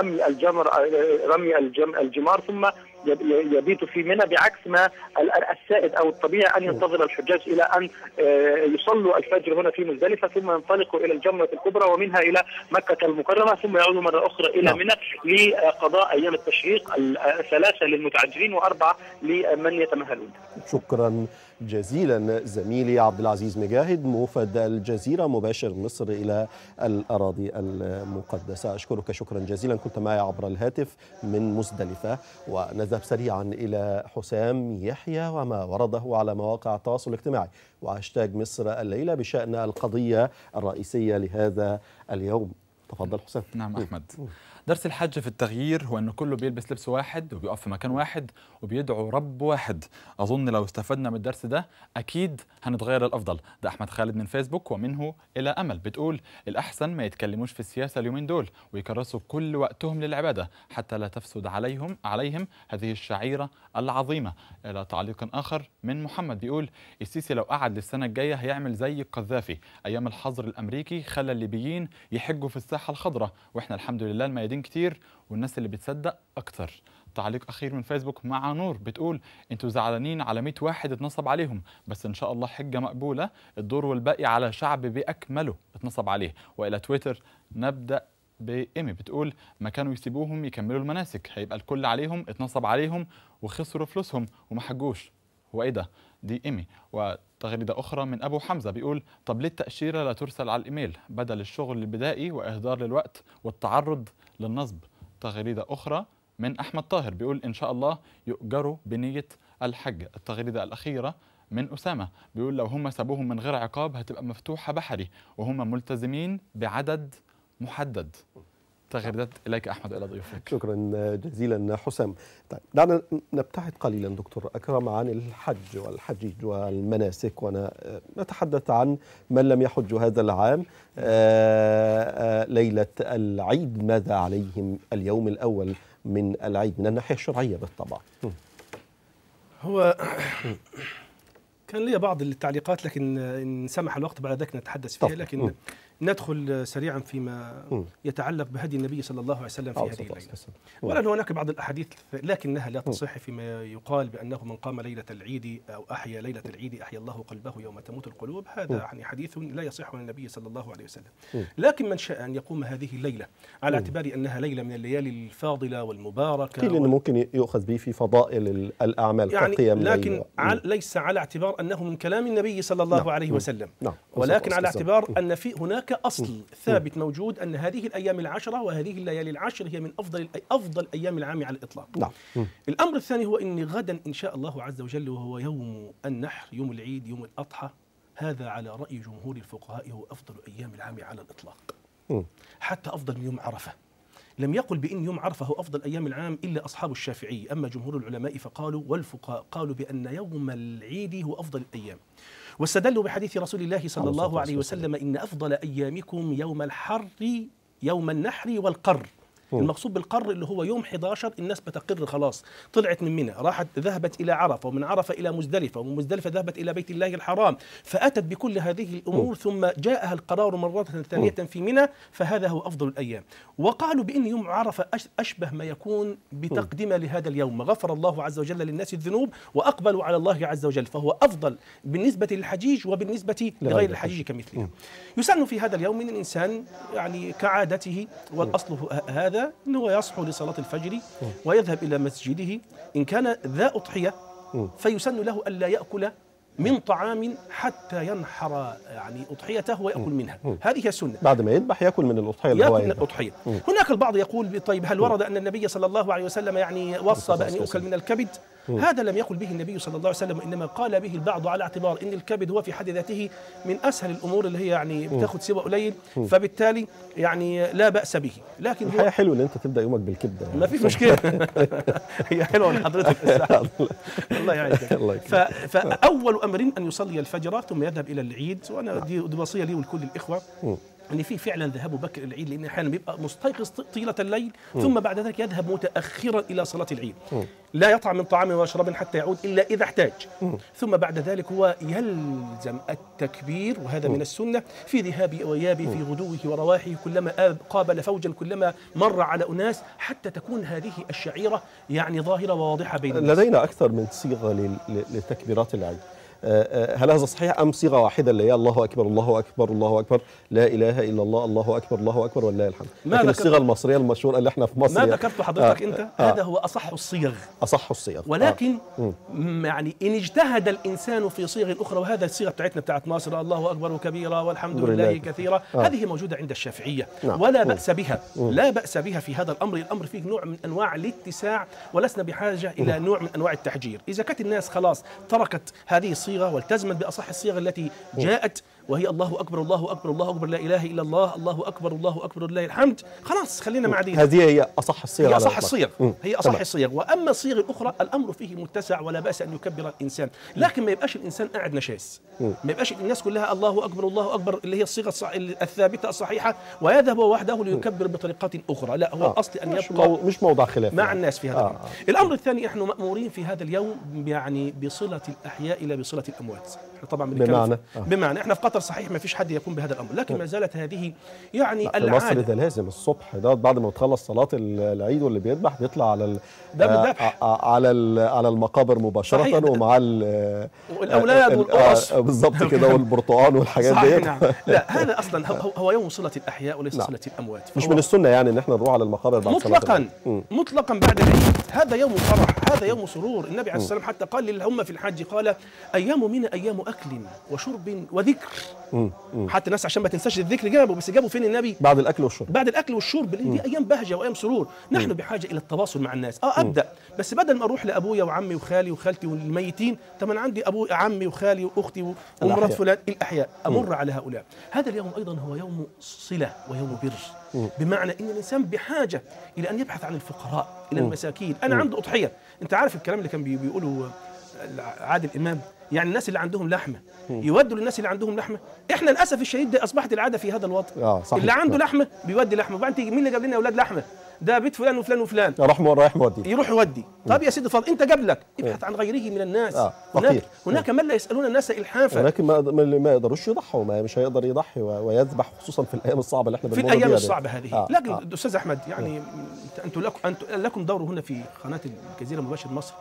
رمي الجمار، ثم يبيت في منى، بعكس ما السائد أو الطبيعي أن ينتظر الحجاج إلى أن يصلوا الفجر هنا في مزدلفة، ثم ينطلقوا إلى الجمرة الكبرى ومنها إلى مكة المكرمة، ثم يعودوا مرة أخرى إلى منى لقضاء أيام التشريق 3 للمتعجلين و4 لمن يتمهلون. شكرا جزيلا زميلي عبد العزيز مجاهد، موفد الجزيرة مباشر مصر إلى الأراضي المقدسة. أشكرك شكرا جزيلا، كنت معي عبر الهاتف من مزدلفة. ونذهب سريعا إلى حسام يحيى وما ورده على مواقع التواصل الاجتماعي وهاشتاج مصر الليلة بشأن القضية الرئيسية لهذا اليوم. تفضل حسام. نعم أحمد، درس الحج في التغيير هو أنه كله بيلبس لبس واحد وبيقف في مكان واحد وبيدعو رب واحد. أظن لو استفدنا من الدرس ده أكيد هنتغير الأفضل. ده أحمد خالد من فيسبوك، ومنه إلى أمل بتقول الأحسن ما يتكلموش في السياسة اليومين دول ويكرسوا كل وقتهم للعبادة حتى لا تفسد عليهم هذه الشعيرة العظيمة. إلى تعليق آخر من محمد بيقول السيسي لو قعد للسنة الجاية هيعمل زي القذافي أيام الحظر الأمريكي، خلى الليبيين يحجوا في الساحة الخضراء، وإحنا الحمد لله الميادين كتير والناس اللي بتصدق أكتر. تعليق أخير من فيسبوك مع نور بتقول انتوا زعلانين على 100 واحد اتنصب عليهم، بس إن شاء الله حجة مقبولة، الدور والباقي على شعب بأكمله اتنصب عليه. وإلى تويتر نبدأ بإيمي بتقول ما كانوا يسيبوهم يكملوا المناسك، هيبقى الكل عليهم اتنصب عليهم وخسروا فلوسهم وما حجوش. هو إيه ده؟ دي إيمي. وتغريدة أخرى من أبو حمزة بيقول طب ليه التأشيرة لا ترسل على الإيميل بدل الشغل البدائي وإهدار للوقت والتعرض للنصب؟ تغريدة أخرى من أحمد طاهر بيقول إن شاء الله يؤجروا بنية الحج. التغريدة الأخيرة من أسامة بيقول لو هم سابوهم من غير عقاب هتبقى مفتوحة بحري، وهم ملتزمين بعدد محدد. تغريدات إليك أحمد وإلى ضيوفك. شكرا جزيلا حسام. طيب دعنا نبتعد قليلا دكتور أكرم عن الحج والحجيج والمناسك، ونتحدث عن من لم يحج هذا العام. ليلة العيد ماذا عليهم اليوم الأول من العيد من الناحية الشرعية بالطبع؟ هو كان لي بعض التعليقات، لكن إن سمح الوقت بعد ذلك نتحدث فيها، لكن ندخل سريعا فيما يتعلق بهدي النبي صلى الله عليه وسلم في هذه الليلة. ولأن هناك بعض الأحاديث لكنها لا تصح فيما يقال بأنه من قام ليلة العيد أو أحيا ليلة العيد أحيا الله قلبه يوم تموت القلوب. هذا يعني حديث لا يصح عن النبي صلى الله عليه وسلم. لكن من شاء أن يقوم هذه الليلة على اعتبار أنها ليلة من الليالي الفاضلة والمباركة، قيل إنه ممكن يؤخذ به في فضائل الأعمال يعني كقيام لكن ليس على اعتبار أنه من كلام النبي صلى الله عليه وسلم، ولكن على اعتبار أن في هناك أصل ثابت موجود أن هذه الأيام العشرة وهذه الليالي العشر هي من أفضل أيام العام على الإطلاق. الأمر الثاني هو أن غدا إن شاء الله عز وجل وهو يوم النحر، يوم العيد، يوم الأضحى، هذا على رأي جمهور الفقهاء هو أفضل أيام العام على الإطلاق، حتى أفضل من يوم عرفة. لم يقل بأن يوم عرفة هو أفضل أيام العام إلا أصحاب الشافعي، أما جمهور العلماء فقالوا والفقهاء قالوا بأن يوم العيد هو أفضل الأيام، واستدلوا بحديث رسول الله صلى الله عليه وسلم إن أفضل أيامكم يوم الحر يوم النحر والقر. المقصود بالقر اللي هو يوم 11 الناس بتقر خلاص، طلعت من منى راحت ذهبت إلى عرفة، ومن عرفة إلى مزدلفة، ومن مزدلفة ذهبت إلى بيت الله الحرام، فأتت بكل هذه الأمور ثم جاءها القرار مرة ثانية في منى، فهذا هو أفضل الأيام. وقالوا بأن يوم عرفة أشبه ما يكون بتقدمة لهذا اليوم، غفر الله عز وجل للناس الذنوب وأقبلوا على الله عز وجل، فهو أفضل بالنسبة للحجيج وبالنسبة لغير الحجيج كمثله. يسن في هذا اليوم من الإنسان يعني كعادته، والأصل هذا أنه يصحو لصلاة الفجر ويذهب إلى مسجده، إن كان ذا أضحية فيسن له ألا يأكل من طعام حتى ينحر يعني أضحيته ويأكل منها، هذه السنة. بعد ما يذبح يأكل من الأضحية اللي هو يأكل من الأضحية. هناك البعض يقول طيب هل ورد أن النبي صلى الله عليه وسلم يعني وصى بأن يؤكل من الكبد؟ هذا لم يقل به النبي صلى الله عليه وسلم، إنما قال به البعض على اعتبار أن الكبد هو في حد ذاته من أسهل الأمور اللي هي يعني بتاخذ سوى قليل، فبالتالي يعني لا بأس به. لكن هو حلو إن أنت تبدأ يومك بالكبدة يعني. ما في مشكلة. هي حلوة لحضرتك. الله يعينك. فأول أمر أن يصلي الفجر ثم يذهب إلى العيد، وأنا دي وصية لي ولكل الإخوة أن في فعلا ذهاب بكر العيد، لأن أحيانا بيبقى مستيقظ طيلة الليل ثم بعد ذلك يذهب متأخرا إلى صلاة العيد، لا يطعم من طعام وشراب حتى يعود إلا إذا احتاج، ثم بعد ذلك هو يلزم التكبير، وهذا من السنة في ذهابه وإيابه، في غدوه ورواحه، كلما قابل فوجا، كلما مر على أناس، حتى تكون هذه الشعيرة يعني ظاهرة وواضحة بين الناس. لدينا أكثر من صيغة لتكبيرات العيد، هل هذا صحيح أم صيغة واحدة اللي هي الله أكبر الله أكبر الله أكبر لا إله إلا الله الله أكبر الله أكبر ولله الحمد؟ لكن الصيغة المصرية المشهورة اللي احنا في مصر ما ذكرت حضرتك أنت هذا هو أصح الصيغ، أصح الصيغ، ولكن يعني إن اجتهد الإنسان في صيغ أخرى، وهذا الصيغة بتاعتنا بتاعت مصر الله أكبر كبيرا والحمد لله كثيرا، هذه موجودة عند الشافعية ولا بأس بها، لا بأس بها في هذا الأمر. الأمر فيه نوع من أنواع الاتساع، ولسنا بحاجة إلى نوع من أنواع التحجير. إذا كانت الناس خلاص تركت هذه الصيغة والتزمت بأصح الصيغ التي جاءت، وهي الله أكبر الله أكبر الله أكبر لا إله إلا الله الله أكبر الله أكبر لله الحمد، خلاص خلينا مع دي. هذه هي أصح الصيغ، هي أصح الصيغ، هي أصح الصيغ. وأما الصيغ الأخرى الأمر فيه متسع ولا بأس أن يكبر الإنسان، لكن ما يبقاش الإنسان قاعد نشاز، ما يبقاش الناس كلها الله أكبر الله أكبر اللي هي الصيغة الثابتة الصحيحة ويذهب وحده ليكبر بطريقات أخرى، لا، هو الأصل أن يبقى مش موضع خلاف مع الناس في هذا الأمر. الأمر الثاني نحن مأمورين في هذا اليوم يعني بصلة الأحياء إلى بصلة الأموات. طبعا بمعنى احنا في قطر صحيح ما فيش حد يقوم بهذا الامر، لكن ما زالت هذه يعني العاده. في مصر ده لازم الصبح ده بعد ما بتخلص صلاه العيد واللي بيذبح بيطلع على على المقابر مباشره ومع الاولاد والقرص بالظبط كده والبرتقال والحاجات دي. نعم. لا، هذا اصلا هو يوم صله الاحياء وليس صله الاموات، مش من السنه يعني ان احنا نروح على المقابر بعد مطلقا بعد العيد. هذا يوم فرح، هذا يوم سرور. النبي عليه الصلاة والسلام حتى قال للأمة في الحج، قال أيام منى أيام أكل وشرب وذكر. حتى الناس عشان ما تنساش الذكر جابوا، بس جابوا فين النبي؟ بعد الأكل والشرب. بعد الأكل والشرب، لأن دي أيام بهجة وأيام سرور. نحن بحاجة إلى التواصل مع الناس. أبدأ، بس بدل ما أروح لأبويا وعمي وخالي وخالتي والميتين، طب أنا عندي أبوي عمي وخالي وأختي ومرات فلان الأحياء، أمر على هؤلاء. هذا اليوم أيضا هو يوم صلة ويوم بر، بمعنى أن الإنسان بحاجة إلى أن يبحث عن الفقراء، إلى المساكين. أنا عنده أضحية. أنت عارف الكلام اللي كان بيقوله عادل إمام، يعني الناس اللي عندهم لحمة يودوا للناس اللي عندهم لحمة. إحنا للأسف الشديد ده أصبحت العادة في هذا الوطن. اللي عنده لحمة بيودي لحمة، وبعدين تيجي مين اللي جاب لنا أولاد لحمة؟ ده بيت فلان وفلان وفلان، رايح مودي، يروح يودي. طب يا سيدي فاضل، انت جاب لك، ابحث عن غيره من الناس. هناك من لا يسالون الناس الحافا، هناك ما يقدرش يضحوا، مش هيقدر يضحي ويذبح، خصوصا في الايام الصعبه اللي احنا في الايام الصعبه هذه. لكن استاذ احمد، يعني انتم لكم دور هنا في قناه الجزيره مباشر مصر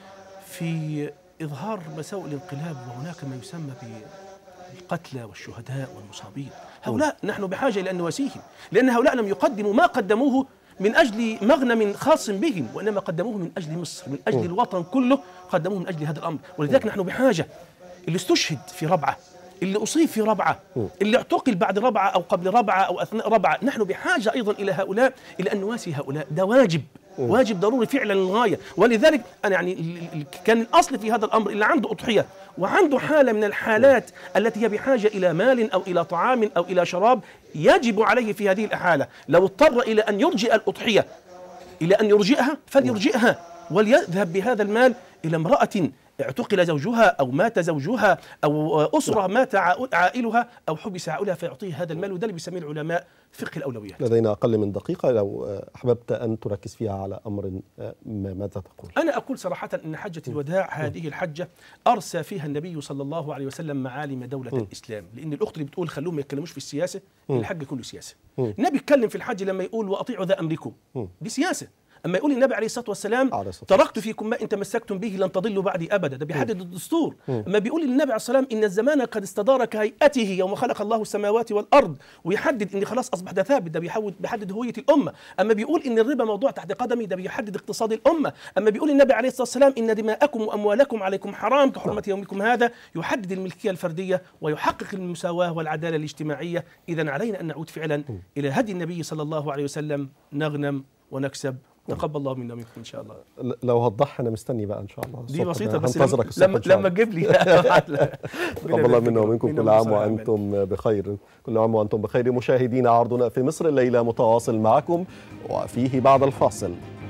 في اظهار مساوئ الانقلاب، وهناك ما يسمى بالقتلى والشهداء والمصابين. هؤلاء نحن بحاجه الى ان نواسيهم، لان هؤلاء لم يقدموا ما قدموه من أجل مغنم خاص بهم، وإنما قدموه من أجل مصر، من أجل الوطن كله، قدموه من أجل هذا الأمر. ولذلك نحن بحاجة، اللي استشهد في ربعة، اللي أصيب في ربعة، اللي اعتقل بعد ربعة أو قبل ربعة أو أثناء ربعة، نحن بحاجة أيضا إلى هؤلاء، إلى أن نواسي هؤلاء. ده واجب ضروري فعلا للغاية. ولذلك أنا يعني كان الأصل في هذا الأمر اللي عنده أضحية وعنده حالة من الحالات التي هي بحاجة إلى مال أو إلى طعام أو إلى شراب، يجب عليه في هذه الحالة لو اضطر إلى أن يرجئ الأضحية، إلى أن يرجئها فليرجئها، وليذهب بهذا المال إلى امرأة اعتقل زوجها أو مات زوجها أو أسرة مات عائلها أو حبس عائلها، فيعطيه هذا المال. وده اللي بيسميه العلماء فقه الأولويات. لدينا أقل من دقيقة، لو أحببت أن تركز فيها على أمر ماذا تقول؟ أنا أقول صراحة أن حجة الوداع هذه الحجة أرسى فيها النبي صلى الله عليه وسلم معالم دولة الإسلام. لأن الأخت اللي بتقول خلوهم ما يتكلموش في السياسة، الحج كله سياسة. النبي اتكلم في الحج لما يقول وأطيعوا ذا أمركم، دي سياسة. أما يقول النبي عليه الصلاة والسلام تركت فيكم ما إن تمسكتم به لن تضلوا بعدي أبدا، ده بيحدد الدستور. أما بيقول النبي عليه الصلاة والسلام إن الزمان قد استدار كهيئته يوم خلق الله السماوات والأرض، ويحدد إن خلاص أصبح ده ثابت، ده بيحدد هوية الأمة. أما بيقول إن الربا موضوع تحت قدمي، ده بيحدد اقتصاد الأمة. أما بيقول النبي عليه الصلاة والسلام إن دماءكم وأموالكم عليكم حرام كحرمة يومكم هذا، يحدد الملكية الفردية ويحقق المساواة والعدالة الاجتماعية. إذن علينا أن نعود فعلا إلى هدي النبي صلى الله عليه وسلم، نغنم ونكسب. تقبل الله منا ومنكم ان شاء الله. لو هتضحي انا مستني بقى ان شاء الله. دي بسيطه، بس لما تجيب لي تقبل الله منا ومنكم. كل عام وانتم بخير، كل عام وانتم بخير. مشاهدينا، عرضنا في مصر الليله متواصل معكم، وفيه بعد الفاصل.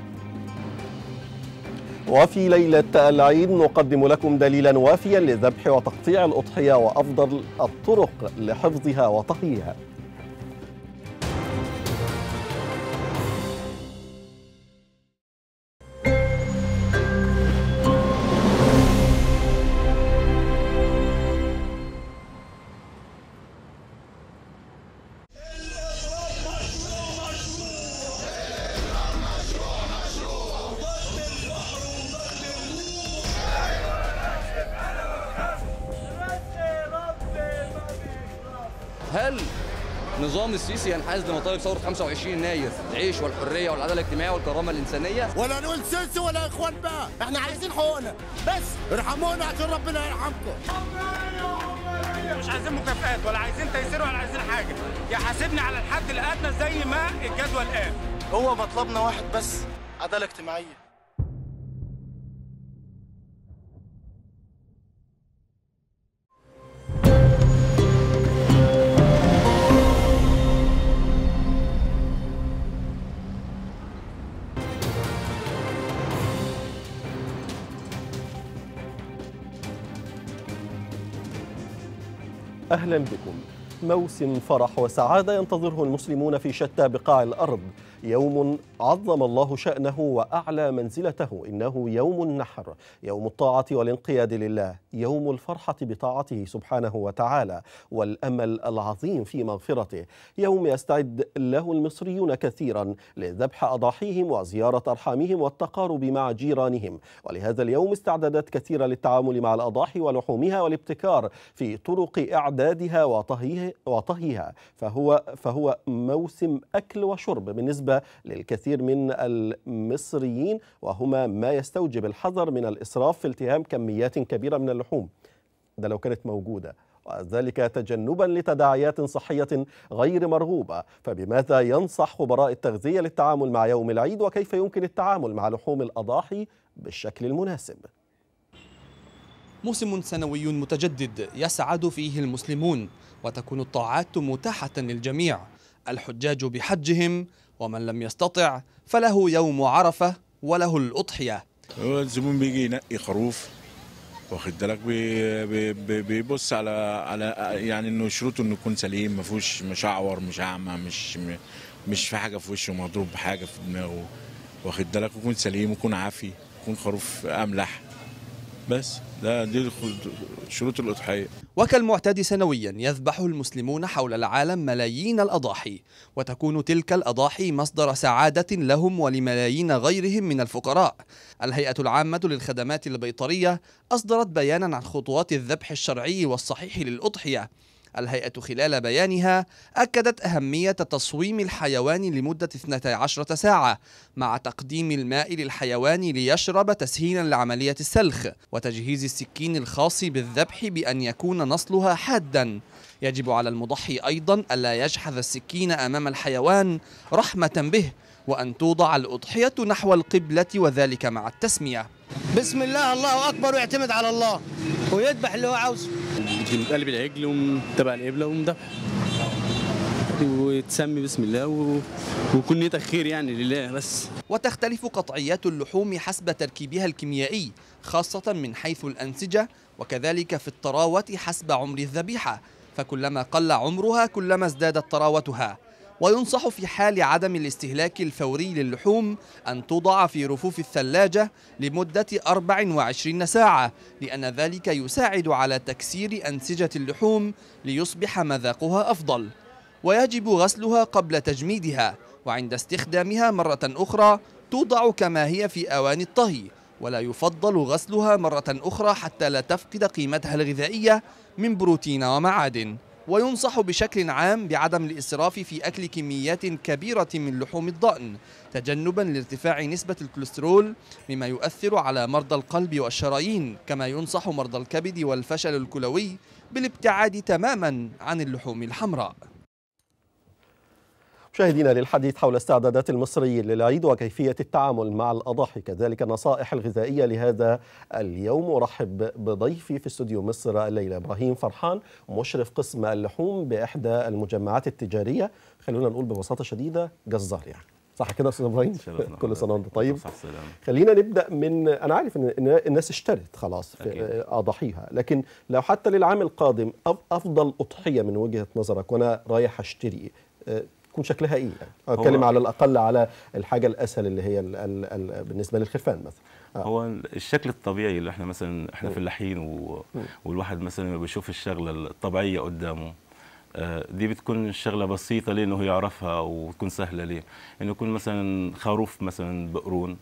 وفي ليلة العيد نقدم لكم دليلا وافيا لذبح وتقطيع الأضحية وأفضل الطرق لحفظها وطهيها. هل نظام السيسي ينحاز لمطالب ثورة 25 يناير، العيش والحرية والعدالة الاجتماعية والكرامة الإنسانية؟ ولا نقول سيسي ولا إخوان بقى، إحنا عايزين حقوقنا بس، ارحمونا عشان ربنا يرحمكم. مش عايزين مكافآت ولا عايزين تيسير ولا عايزين حاجة، يحاسبني على الحد الأدنى زي ما الجدول قال. هو مطلبنا واحد بس، عدالة اجتماعية. أهلا بكم. موسم فرح وسعادة ينتظره المسلمون في شتى بقاع الأرض، يوم عظم الله شأنه وأعلى منزلته. إنه يوم النحر، يوم الطاعة والانقياد لله، يوم الفرحة بطاعته سبحانه وتعالى والأمل العظيم في مغفرته، يوم يستعد له المصريون كثيرا لذبح أضاحيهم وزيارة أرحامهم والتقارب مع جيرانهم. ولهذا اليوم استعدادات كثيرة للتعامل مع الأضاحي ولحومها والابتكار في طرق إعدادها وطهيها وطهيها، فهو موسم أكل وشرب بالنسبة للكثير من المصريين، وهما ما يستوجب الحذر من الإسراف في التهام كميات كبيرة من اللحوم، ده لو كانت موجودة، وذلك تجنبا لتداعيات صحية غير مرغوبة. فبماذا ينصح خبراء التغذية للتعامل مع يوم العيد، وكيف يمكن التعامل مع لحوم الأضاحي بالشكل المناسب؟ موسم سنوي متجدد يسعد فيه المسلمون، وتكون الطاعات متاحة للجميع، الحجاج بحجهم، ومن لم يستطع فله يوم عرفة وله الأضحية. هو الزبون بيجي ينقي خروف، واخد بالك، بيبص على يعني انه شروطه انه يكون سليم، ما فيهوش مشعور، مش اعمى، مش في حاجه في وشه مضروب بحاجه في دماغه، واخد بالك، يكون سليم ويكون عافي، يكون خروف املح، بس دي شروط الأضحية. وكالمعتاد سنويا يذبح المسلمون حول العالم ملايين الأضاحي، وتكون تلك الأضاحي مصدر سعادة لهم ولملايين غيرهم من الفقراء. الهيئة العامة للخدمات البيطرية أصدرت بيانا عن خطوات الذبح الشرعي والصحيح للأضحية. الهيئة خلال بيانها أكدت أهمية تصويم الحيوان لمدة 12 ساعة مع تقديم الماء للحيوان ليشرب تسهيلا لعملية السلخ، وتجهيز السكين الخاص بالذبح بأن يكون نصلها حادا. يجب على المضحي أيضا ألا يجحذ السكين أمام الحيوان رحمة به، وأن توضع الأضحية نحو القبلة، وذلك مع التسمية. بسم الله الله أكبر، ويعتمد على الله ويذبح اللي هو عاوزه. بتقلب العجل ومتبع القبلة ومذبح، وتسمي بسم الله ويكون نيتك خير يعني لله بس. وتختلف قطعيات اللحوم حسب تركيبها الكيميائي، خاصة من حيث الأنسجة، وكذلك في الطراوة حسب عمر الذبيحة، فكلما قل عمرها كلما ازدادت طراوتها. وينصح في حال عدم الاستهلاك الفوري للحوم أن توضع في رفوف الثلاجة لمدة 24 ساعة، لأن ذلك يساعد على تكسير أنسجة اللحوم ليصبح مذاقها أفضل. ويجب غسلها قبل تجميدها، وعند استخدامها مرة أخرى توضع كما هي في أواني الطهي، ولا يفضل غسلها مرة أخرى حتى لا تفقد قيمتها الغذائية من بروتين ومعادن. وينصح بشكل عام بعدم الإسراف في أكل كميات كبيرة من لحوم الضأن، تجنبا لارتفاع نسبة الكوليسترول مما يؤثر على مرضى القلب والشرايين، كما ينصح مرضى الكبد والفشل الكلوي بالابتعاد تماما عن اللحوم الحمراء. مشاهدينا، للحديث حول استعدادات المصريين للعيد وكيفية التعامل مع الأضاحي، كذلك النصائح الغذائية لهذا اليوم، أرحب بضيفي في استوديو مصر الليلة إبراهيم فرحان، مشرف قسم اللحوم بإحدى المجمعات التجارية، خلونا نقول ببساطة شديدة جزار يعني، صح كده أستاذ إبراهيم؟ كل سنة وأنت طيب. خلينا نبدأ من، أنا عارف إن الناس اشترت خلاص في أضاحيها، لكن لو حتى للعام القادم أفضل أضحية من وجهة نظرك وأنا رايح أشتري تكون شكلها ايه يعني؟ اتكلم على الاقل على الحاجه الاسهل اللي هي بالنسبه للخرفان مثلا. هو الشكل الطبيعي اللي احنا مثلا فلاحين والواحد مثلا لما بيشوف الشغله الطبيعيه قدامه، دي بتكون شغله بسيطه ليه انه يعرفها وتكون سهله ليه، انه يكون مثلا خروف مثلا بقرون،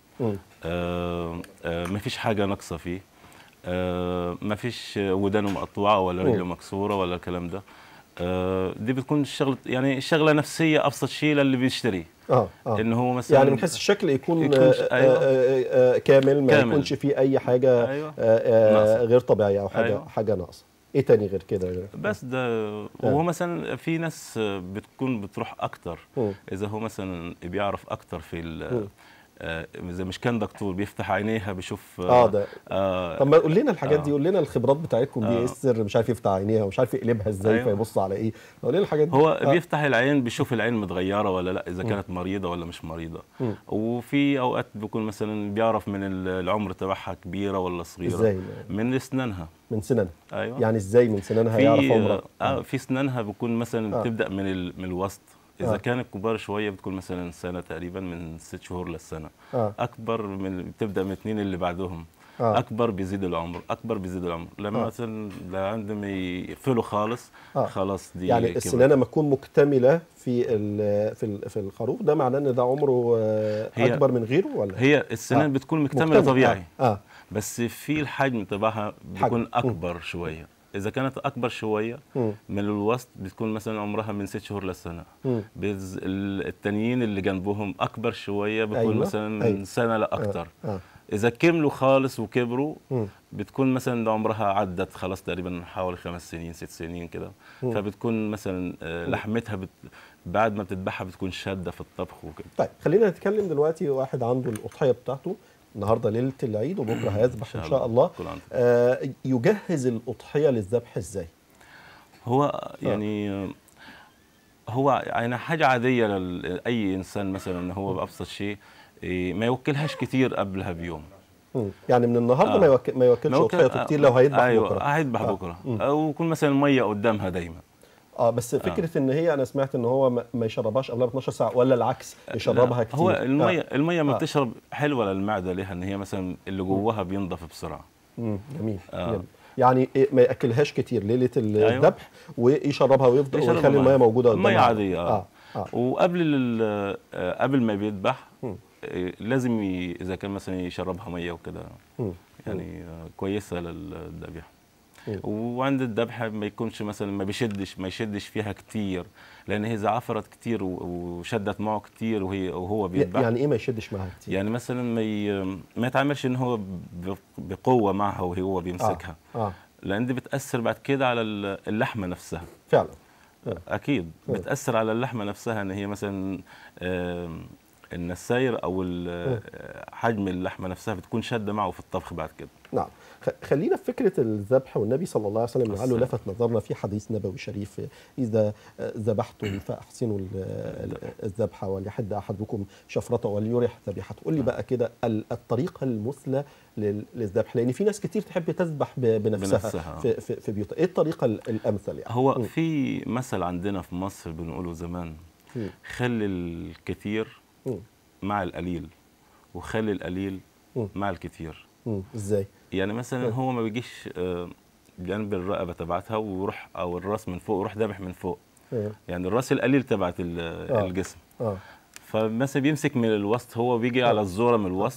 ما فيش حاجه ناقصه فيه، ما فيش ودانه مقطوعه ولا رجله مكسوره ولا الكلام ده. دي بتكون شغله يعني شغله نفسيه ابسط شيء للي بيشتري. ان هو مثلا يعني من حيث الشكل يكون كامل، ما يكونش فيه اي حاجه غير طبيعيه او حاجه ناقصه. ايه تاني غير كده؟ بس ده وهو مثلا في ناس بتكون بتروح اكتر اذا هو مثلا بيعرف اكتر في إذا مش كان دكتور بيفتح عينيها بيشوف ده طب ما قول لنا الحاجات دي، قول لنا الخبرات بتاعتكم دي، ايه السر؟ مش عارف يفتح عينيها ومش عارف يقلبها ازاي فيبص على ايه، قول لنا الحاجات دي. هو بيفتح العين بيشوف العين متغيره ولا لا، اذا كانت مريضه ولا مش مريضه. وفي اوقات بيكون مثلا بيعرف من العمر تبعها كبيره ولا صغيره. ازاي؟ من اسنانها. من سنانها. ايوه. يعني ازاي من سنانها يعرف عمرها؟ في اسنانها بيكون مثلا بتبدا من الوسط، إذا كانت كبار شوية بتكون مثلا سنة تقريبا، من 6 شهور للسنة. أكبر بتبدأ من 2 اللي بعدهم. أكبر بيزيد العمر، أكبر بيزيد العمر، لما مثلا عندما يقفلوا خالص خلاص دي يعني السنان لما تكون مكتملة في الخروف، ده معناه إن ده عمره أكبر من غيره ولا؟ هي السنان بتكون مكتملة طبيعي. بس في الحجم تبعها بيكون أكبر شوية. اذا كانت اكبر شويه من الوسط بتكون مثلا عمرها من 6 شهور لسنه. التانيين اللي جنبهم اكبر شويه بتكون مثلا من سنه لاكثر. اذا كملوا خالص وكبروا بتكون مثلا عمرها عدت خلاص تقريبا حوالي 5 سنين 6 سنين كده. فبتكون مثلا لحمتها بعد ما بتذبحها بتكون شاده في الطبخ وكده. طيب خلينا نتكلم دلوقتي. واحد عنده الاضحيه بتاعته النهارده ليله العيد وبكره هيذبح ان شاء الله. يجهز الاضحيه للذبح ازاي؟ هو يعني هو يعني حاجه عاديه لاي انسان مثلا هو بابسط شيء ما يوكلهاش كتير قبلها بيوم. يعني من النهارده ما يوكلش اضحيته كتير لو هيذبح بكره. هيذبح بكره او يكون مثلا الميه قدامها دايما. بس فكره ان هي انا سمعت ان هو ما يشربهاش قبلها ب 12 ساعه ولا العكس يشربها كتير. هو الميه ما بتشرب حلوه للمعده ليها ان هي مثلا اللي جواها بينضف بسرعه. جميل. جميل. يعني ما ياكلهاش كتير ليله الذبح ويشربها ويفضل ويخلي الميه موجوده قدامها. الميه عاديه. وقبل قبل ما بيذبح لازم اذا كان مثلا يشربها ميه وكده يعني كويسه للذبيحه. وعند الذبح ما يكونش مثلا ما يشدش فيها كتير لان هي اذا عفرت كتير وشدت معه كتير وهو بيذبح. يعني ايه ما يشدش معها كتير؟ يعني مثلا ما يتعاملش ان هو بقوه معها وهو بيمسكها. لان دي بتاثر بعد كده على اللحمه نفسها. فعلا اكيد بتاثر على اللحمه نفسها ان هي مثلا النساير او حجم اللحمه نفسها بتكون شاده معه في الطبخ بعد كده. نعم. خلينا في فكره الذبح. والنبي صلى الله عليه وسلم لعله لفت نظرنا في حديث نبوي شريف: اذا ذبحتم فاحسنوا الذبح وليحد احدكم شفرته وليرح ذبيحته. قول لي بقى كده الطريقه المثلى للذبح، لان في ناس كتير تحب تذبح بنفسها في بيوتها. ايه الطريقه الامثل يعني؟ هو في مثل عندنا في مصر بنقوله زمان: خلي الكثير مع القليل وخلي القليل مع الكثير. ازاي؟ يعني مثلا هو ما بيجيش جنب الرقبه تبعتها ويروح او الراس من فوق ويروح ذابح من فوق. يعني الراس القليل تبعت الجسم. فمثلا بيمسك من الوسط، هو بيجي على الزوره من الوسط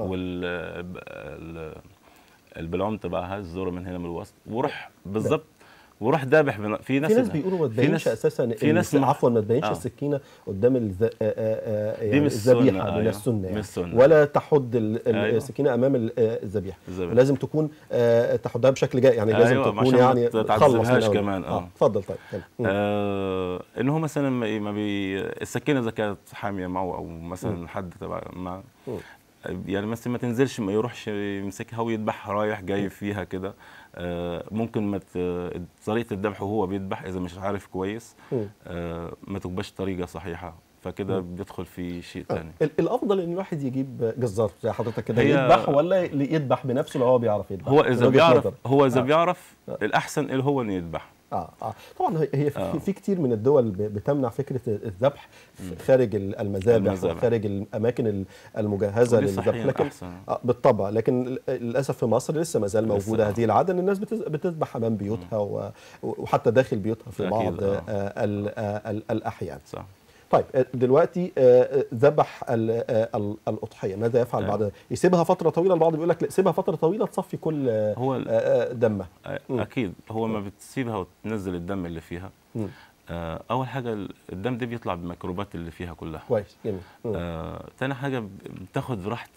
والبلعوم تبعها الزوره من هنا من الوسط وروح بالظبط وروح ذابح. في ناس بيقولوا ما تبينش اساسا في ناس عفوا ما تبينش السكينه قدام يعني الذبيحه من السنه يعني. ولا تحد السكينه امام الذبيحه، لازم تكون تحدها بشكل جاي يعني. لازم تكون يعني تخلص كمان. اتفضل. طيب ان هو مثلا ما السكينه اذا كانت حاميه معه او مثلا حد تبع معه يعني مثلا ما تنزلش ما يروحش يمسكها ويذبح رايح جاي فيها كده. ممكن طريقه الذبح وهو بيذبح اذا مش عارف كويس ما تبقاش طريقه صحيحه، فكده بيدخل في شيء ثاني. الافضل ان الواحد يجيب جزار زي حضرتك كده يذبح ولا يذبح بنفسه لو هو بيعرف يذبح؟ هو اذا بيعرف الاحسن اللي هو انه يذبح. طبعا هي في كتير من الدول بتمنع فكره الذبح خارج المذابح وخارج الاماكن المجهزه للذبح، لكن بالطبع لكن للاسف في مصر لسه ما زال موجوده هذه العاده ان الناس بتذبح امام بيوتها وحتى داخل بيوتها في بعض الاحيان. صح. طيب دلوقتي ذبح الأضحية، ماذا يفعل بعد؟ يسيبها فترة طويلة؟ البعض بيقول لك لا، سيبها فترة طويلة تصفي كل دمها. أكيد هو ما بتسيبها وتنزل الدم اللي فيها. أول حاجة الدم ده بيطلع بالميكروبات اللي فيها كلها. كويس جميل. تاني حاجة بتاخد راحة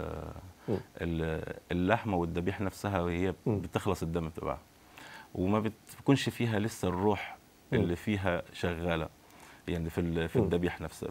اللحمة والذبيح نفسها وهي بتخلص الدم تبعها، وما بتكونش فيها لسه الروح اللي فيها شغالة يعني في الذبيح نفسه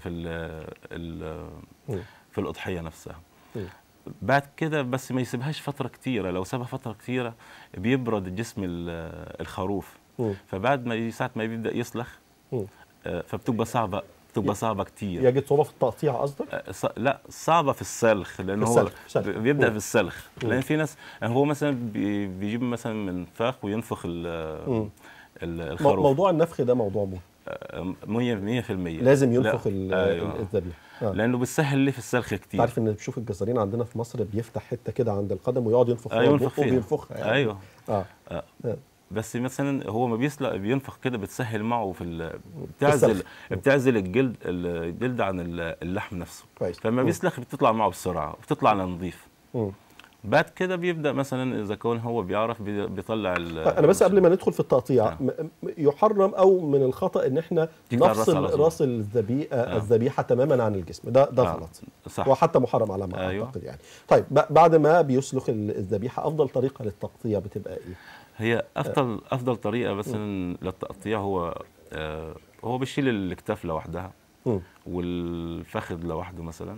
في الأضحية نفسها. بعد كده بس ما يسيبهاش فترة كتيرة. لو سابها فترة كتيرة بيبرد جسم الخروف، فبعد ما ساعة ما بيبدأ يسلخ فبتبقى صعبة كتير. يجد صعوبة في التقطيع قصدك؟ لا، صعبة في السلخ، لأنه هو بيبدأ في السلخ. لأن في ناس يعني هو مثلا بيجيب مثلا من فاخ وينفخ الخروف. موضوع النفخ ده موضوع مهم 100%. لازم ينفخ الذبيحه لانه بتسهل ليه في السلخ كتير. تعرف ان بشوف الجزارين عندنا في مصر بيفتح حته كده عند القدم ويقعد ينفخ وينفخها يعني. بس مثلا هو ما بينفخ كده بتسهل معه في بتعزل الجلد عن اللحم نفسه. كويس. فلما بيسلخ بتطلع معه بسرعه وبتطلع على نظيف. بعد كده بيبدا مثلا اذا كان هو بيعرف بيطلع انا بس قبل ما ندخل في التقطيع، يحرم او من الخطا ان احنا نفصل راس الذبيحه تماما عن الجسم، ده غلط. صح. وحتى محرم على ما اعتقد يعني. طيب بعد ما بيسلخ الذبيحه، افضل طريقه للتقطيع بتبقى ايه؟ هي افضل طريقه مثلا للتقطيع هو بيشيل الكتاف لوحدها والفخذ لوحده مثلا،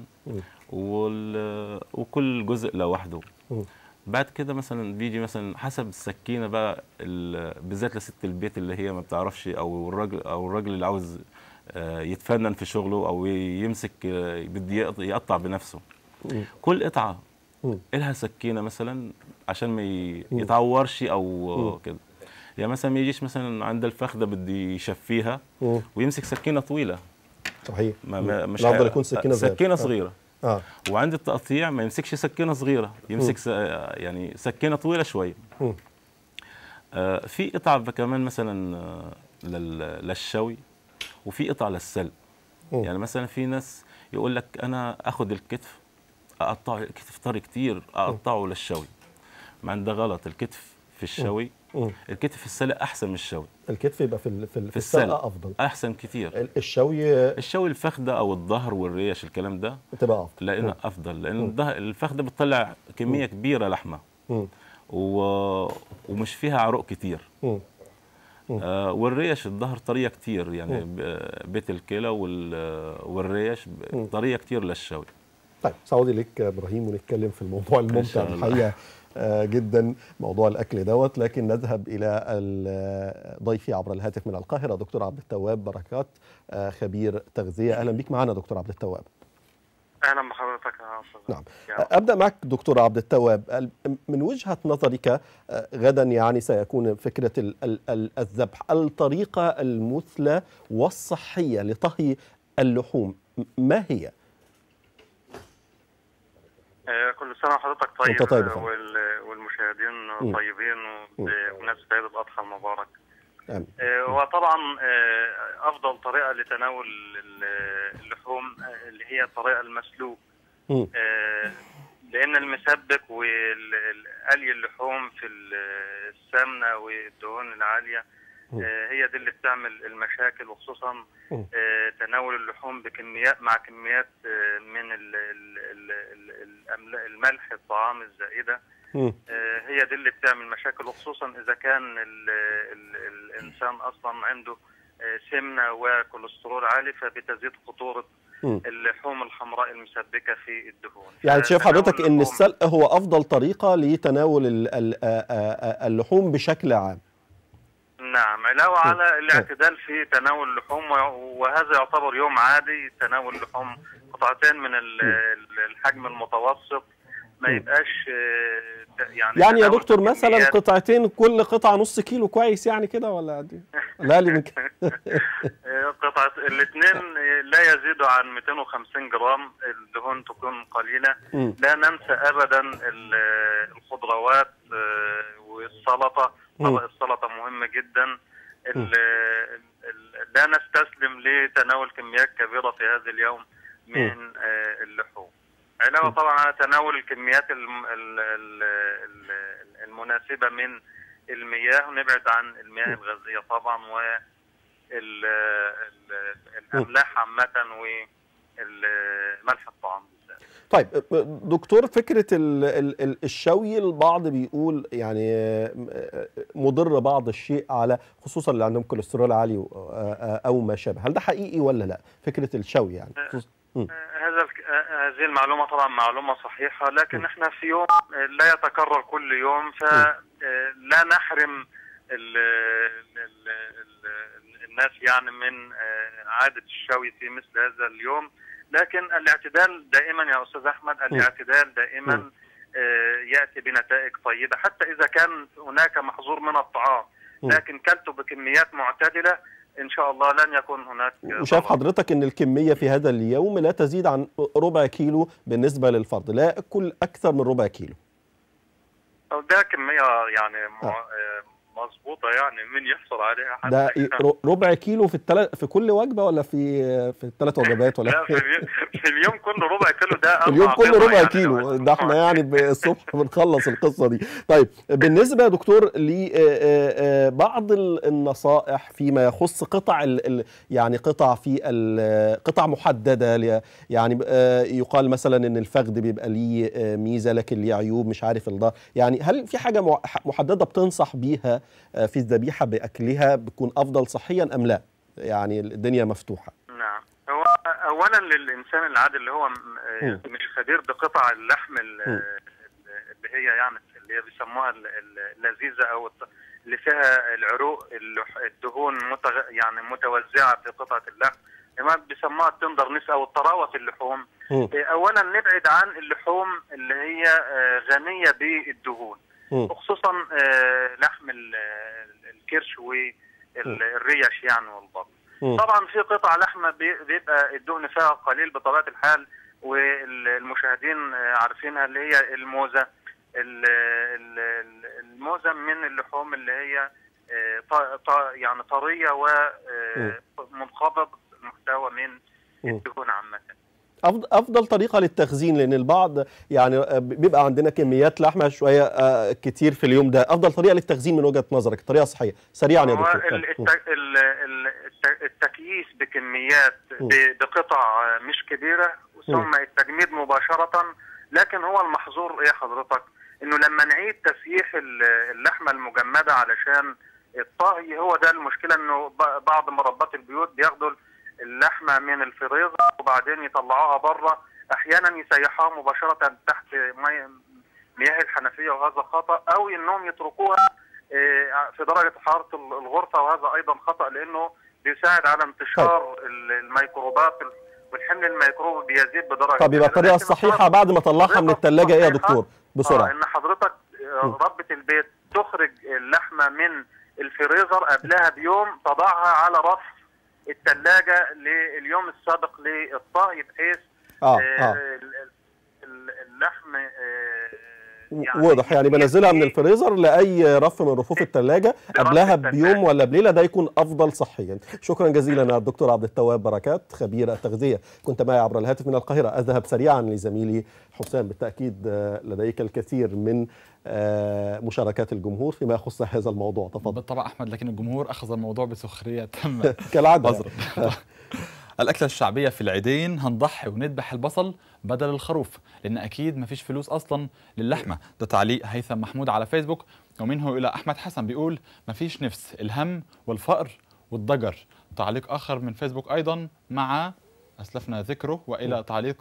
وكل جزء لوحده. بعد كده مثلا بيجي مثلا حسب السكينه بقى، بالذات لست البيت اللي هي ما بتعرفش، او الراجل اللي عاوز يتفنن في شغله او يمسك بده يقطع بنفسه. كل قطعه لها سكينه مثلا عشان ما يتعورش او كده. يعني مثلا ما يجيش مثلا عند الفخذه بده يشفيها ويمسك سكينه طويله. صحيح. مش افضل يكون سكينه صغيره. وعند التقطيع ما يمسكش سكينه صغيره، يمسك يعني سكينه طويله شويه. في قطع كمان مثلا للشوي، وفي قطع للسلق. يعني مثلا في ناس يقول لك انا اخذ الكتف اقطعه، الكتف طري كتير اقطعه للشوي. مع ده غلط. الكتف في الشوي، الكتف في السلق احسن من الشوي. الكتف يبقى في السلق افضل، احسن كتير. الشوي الفخده او الظهر والريش الكلام ده بتبقى افضل، لانه افضل، لان الفخده بتطلع كميه كبيره لحمه ومش فيها عروق كتير. والريش الظهر طريه كتير، يعني بيت الكلى والريش طريه كتير للشوي. طيب سعودي لك ابراهيم، ونتكلم في الموضوع الممتع الحقيقه جدا، موضوع الاكل دوت. لكن نذهب الى ضيفي عبر الهاتف من القاهره، دكتور عبد التواب بركات، خبير تغذيه. اهلا بك معنا دكتور عبد التواب. اهلا بحضرتك يا استاذ. نعم. ابدا معك دكتور عبد التواب، من وجهه نظرك غدا يعني سيكون فكره الذبح، الطريقه المثلى والصحيه لطهي اللحوم ما هي؟ كل سنه وحضرتك طيب، والمشاهدين طيبين، وبمناسبه عيد الاضحى المبارك. وطبعا افضل طريقه لتناول اللحوم اللي هي الطريقه المسلوق، لان المسبك والقلي اللحوم في السمنه والدهون العاليه هي دي اللي بتعمل المشاكل، وخصوصا تناول اللحوم بكميات مع كميات من الملح الطعام الزائده، هي دي اللي بتعمل مشاكل، وخصوصا اذا كان الانسان اصلا عنده سمنه وكوليسترول عالي، فبتزيد خطوره اللحوم الحمراء المسبكه في الدهون. يعني شايف حضرتك ان السلق هو افضل طريقه لتناول اللحوم بشكل عام؟ نعم، علاوه على الاعتدال في تناول اللحوم، وهذا يعتبر يوم عادي، تناول اللحوم قطعتين من الحجم المتوسط، ما يبقاش يعني يا دكتور مثلا قطعتين، كل قطعه نص كيلو كويس يعني كده، ولا دي لا لي من كده؟ قطعه الاثنين لا يزيدوا عن 250 جرام، الدهون تكون قليله. لا ننسى ابدا الخضروات والسلطه، طبق السلطه مهم جدا. لا نستسلم لتناول كميات كبيره في هذا اليوم من اللحوم، علاوه طبعا على تناول الكميات المناسبه من المياه، ونبعد عن المياه الغازيه طبعا، والاملاح عامه، وملح الطعام بالذات. طيب دكتور، فكره الشوي البعض بيقول يعني مضر بعض الشيء على خصوصا اللي عندهم كوليسترول عالي او ما شابه، هل ده حقيقي ولا لا فكره الشوي يعني؟ هذه المعلومة طبعا معلومة صحيحة، لكن احنا في يوم لا يتكرر كل يوم، فلا نحرم الناس يعني من عادة الشوي في مثل هذا اليوم، لكن الاعتدال دائما يا أستاذ أحمد، الاعتدال دائما يأتي بنتائج طيبة، حتى إذا كان هناك محظور من الطعام، لكن كلته بكميات معتدلة إن شاء الله لن يكون هناك. وشايف حضرتك إن الكمية في هذا اليوم لا تزيد عن ربع كيلو بالنسبة للفرد، لا أكل أكثر من ربع كيلو. ده كمية يعني مظبوطه يعني مين يحصل عليها حتى. ده ربع كيلو في كل وجبه ولا في الثلاث وجبات ولا؟ لا في اليوم كله ربع كيلو. ده اليوم كله ربع كيلو. ده احنا يعني الصبح بنخلص القصه دي. طيب بالنسبه يا دكتور لبعض النصائح فيما يخص قطع يعني قطع محدده، يعني يقال مثلا ان الفخذ بيبقى ليه ميزه لكن ليه عيوب، مش عارف الظهر، يعني هل في حاجه محدده بتنصح بيها في الذبيحه باكلها بتكون افضل صحيا ام لا؟ يعني الدنيا مفتوحه. نعم. هو اولا للانسان العادي اللي هو مش خبير بقطع اللحم اللي هي يعني اللي هي بيسموها اللذيذه او اللي فيها العروق الدهون يعني متوزعه في قطعه اللحم، ما بيسموها التندرنس او الطراوه في اللحوم. اولا نبعد عن اللحوم اللي هي غنيه بالدهون، وخصوصا لحم الكرش والريش يعني والبط. طبعا في قطع لحمه بيبقى الدهن فيها قليل بطبيعه الحال، والمشاهدين عارفينها، اللي هي الموزه. الموزه من اللحوم اللي هي يعني طريه ومنخفض المحتوى من الدهون عامه. افضل طريقه للتخزين، لان البعض يعني بيبقى عندنا كميات لحمه شويه كتير في اليوم، ده افضل طريقه للتخزين من وجهه نظرك، الطريقه الصحيه سريعا يا دكتور. التكييس بكميات بقطع مش كبيره ثم التجميد مباشره، لكن هو المحظور ايه حضرتك؟ انه لما نعيد تسييح اللحمه المجمده علشان الطهي، هو ده المشكله، انه بعض مربات البيوت بياخدوا اللحمه من الفريزر وبعدين يطلعوها بره، احيانا يسيحوها مباشره تحت مياه الحنفيه وهذا خطا، او انهم يتركوها في درجه حراره الغرفه وهذا ايضا خطا، لانه بيساعد على انتشار الميكروبات والحمل الميكروبي بيزيد بدرجه. طب يبقى الطريقه الصحيحه بعد ما اطلعها من الثلاجه ايه يا دكتور بسرعه؟ ان حضرتك ربة البيت تخرج اللحمه من الفريزر قبلها بيوم، تضعها على رف الثلاجه لليوم السابق للطهي، بحيث اللحم يعني واضح، يعني بنزلها من الفريزر لاي رف من رفوف الثلاجه قبلها بيوم ولا بليله، ده يكون افضل صحيا. شكرا جزيلا يا الدكتور عبد التواب بركات خبير التغذيه، كنت معي عبر الهاتف من القاهره. اذهب سريعا لزميلي حسام، بالتاكيد لديك الكثير من مشاركات الجمهور فيما يخص هذا الموضوع، تفضل. بالطبع احمد، لكن الجمهور اخذ الموضوع بسخريه تامه كالعاده. الأكلة الشعبية في العيدين هنضحي وندبح البصل بدل الخروف، لأن أكيد ما فيش فلوس أصلا للحمة. ده تعليق هيثم محمود على فيسبوك، ومنه إلى أحمد حسن بيقول ما فيش نفس، الهم والفقر والضجر. تعليق آخر من فيسبوك أيضا مع أسلفنا ذكره، وإلى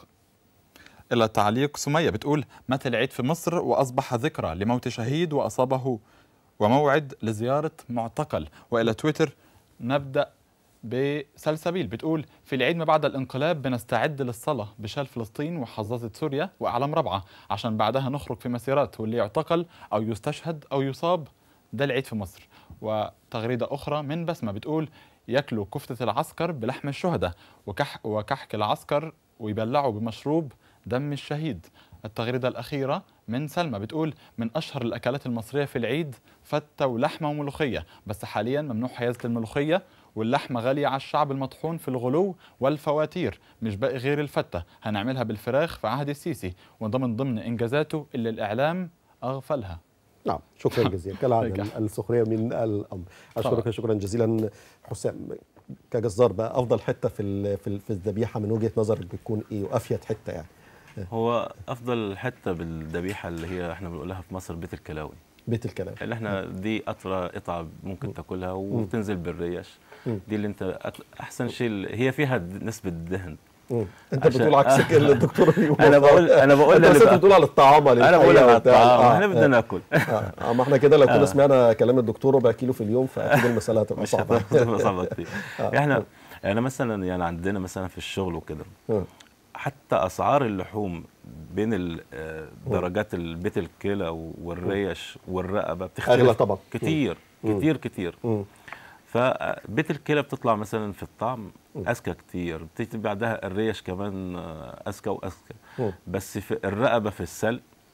تعليق سمية بتقول مات العيد في مصر وأصبح ذكرى لموت شهيد وأصابه وموعد لزيارة معتقل. وإلى تويتر نبدأ بسلسبيل بتقول في العيد ما بعد الانقلاب بنستعد للصلاة بشال فلسطين وحظاظة سوريا وأعلام ربعة، عشان بعدها نخرج في مسيرات، واللي يعتقل أو يستشهد أو يصاب ده العيد في مصر. وتغريدة أخرى من بسمة بتقول ياكلوا كفتة العسكر بلحم الشهداء وكحك العسكر ويبلعوا بمشروب دم الشهيد. التغريدة الأخيرة من سلمى بتقول من أشهر الأكلات المصرية في العيد فتة ولحمة وملوخية، بس حاليا ممنوع حيازة الملوخية واللحمة غالية على الشعب المطحون في الغلو والفواتير، مش باقي غير الفتة، هنعملها بالفراخ في عهد السيسي، وده من ضمن إنجازاته اللي الإعلام أغفلها. نعم، شكرا جزيلا كالعادة السخرية من الأمر. أشكرك شكرا جزيلا حسام. كجزار بقى أفضل حتة في الذبيحة من وجهة نظرك بتكون إيه، وأفيد حتة يعني؟ هو أفضل حتة بالذبيحة اللي هي إحنا بنقولها في مصر بيت الكلاوي. بيت الكلاوي اللي احنا دي أطرى قطعة ممكن تاكلها وتنزل بالريش، دي اللي انت احسن شيء، هي فيها نسبة دهن. انت بتقول عكس اللي الدكتور بيقول. انا بقول انت بتقول على الطعام، انا بقول على الطعام، احنا بدنا ناكل. ما احنا كده لو كنا سمعنا كلام الدكتور ربع كيلو في اليوم فاكيد المسألة هتبقى صعبة. هتبقى صعبة كتير. احنا مثلا يعني عندنا مثلا في الشغل وكده حتى اسعار اللحوم بين درجات البيت الكلى والريش والرقبه بتختلف اغلى طبعا كتير كتير كتير. فبيت الكلى بتطلع مثلا في الطعم اذكى كتير، بتيجي بعدها الريش كمان اذكى واذكى، بس في الرقبه في السلق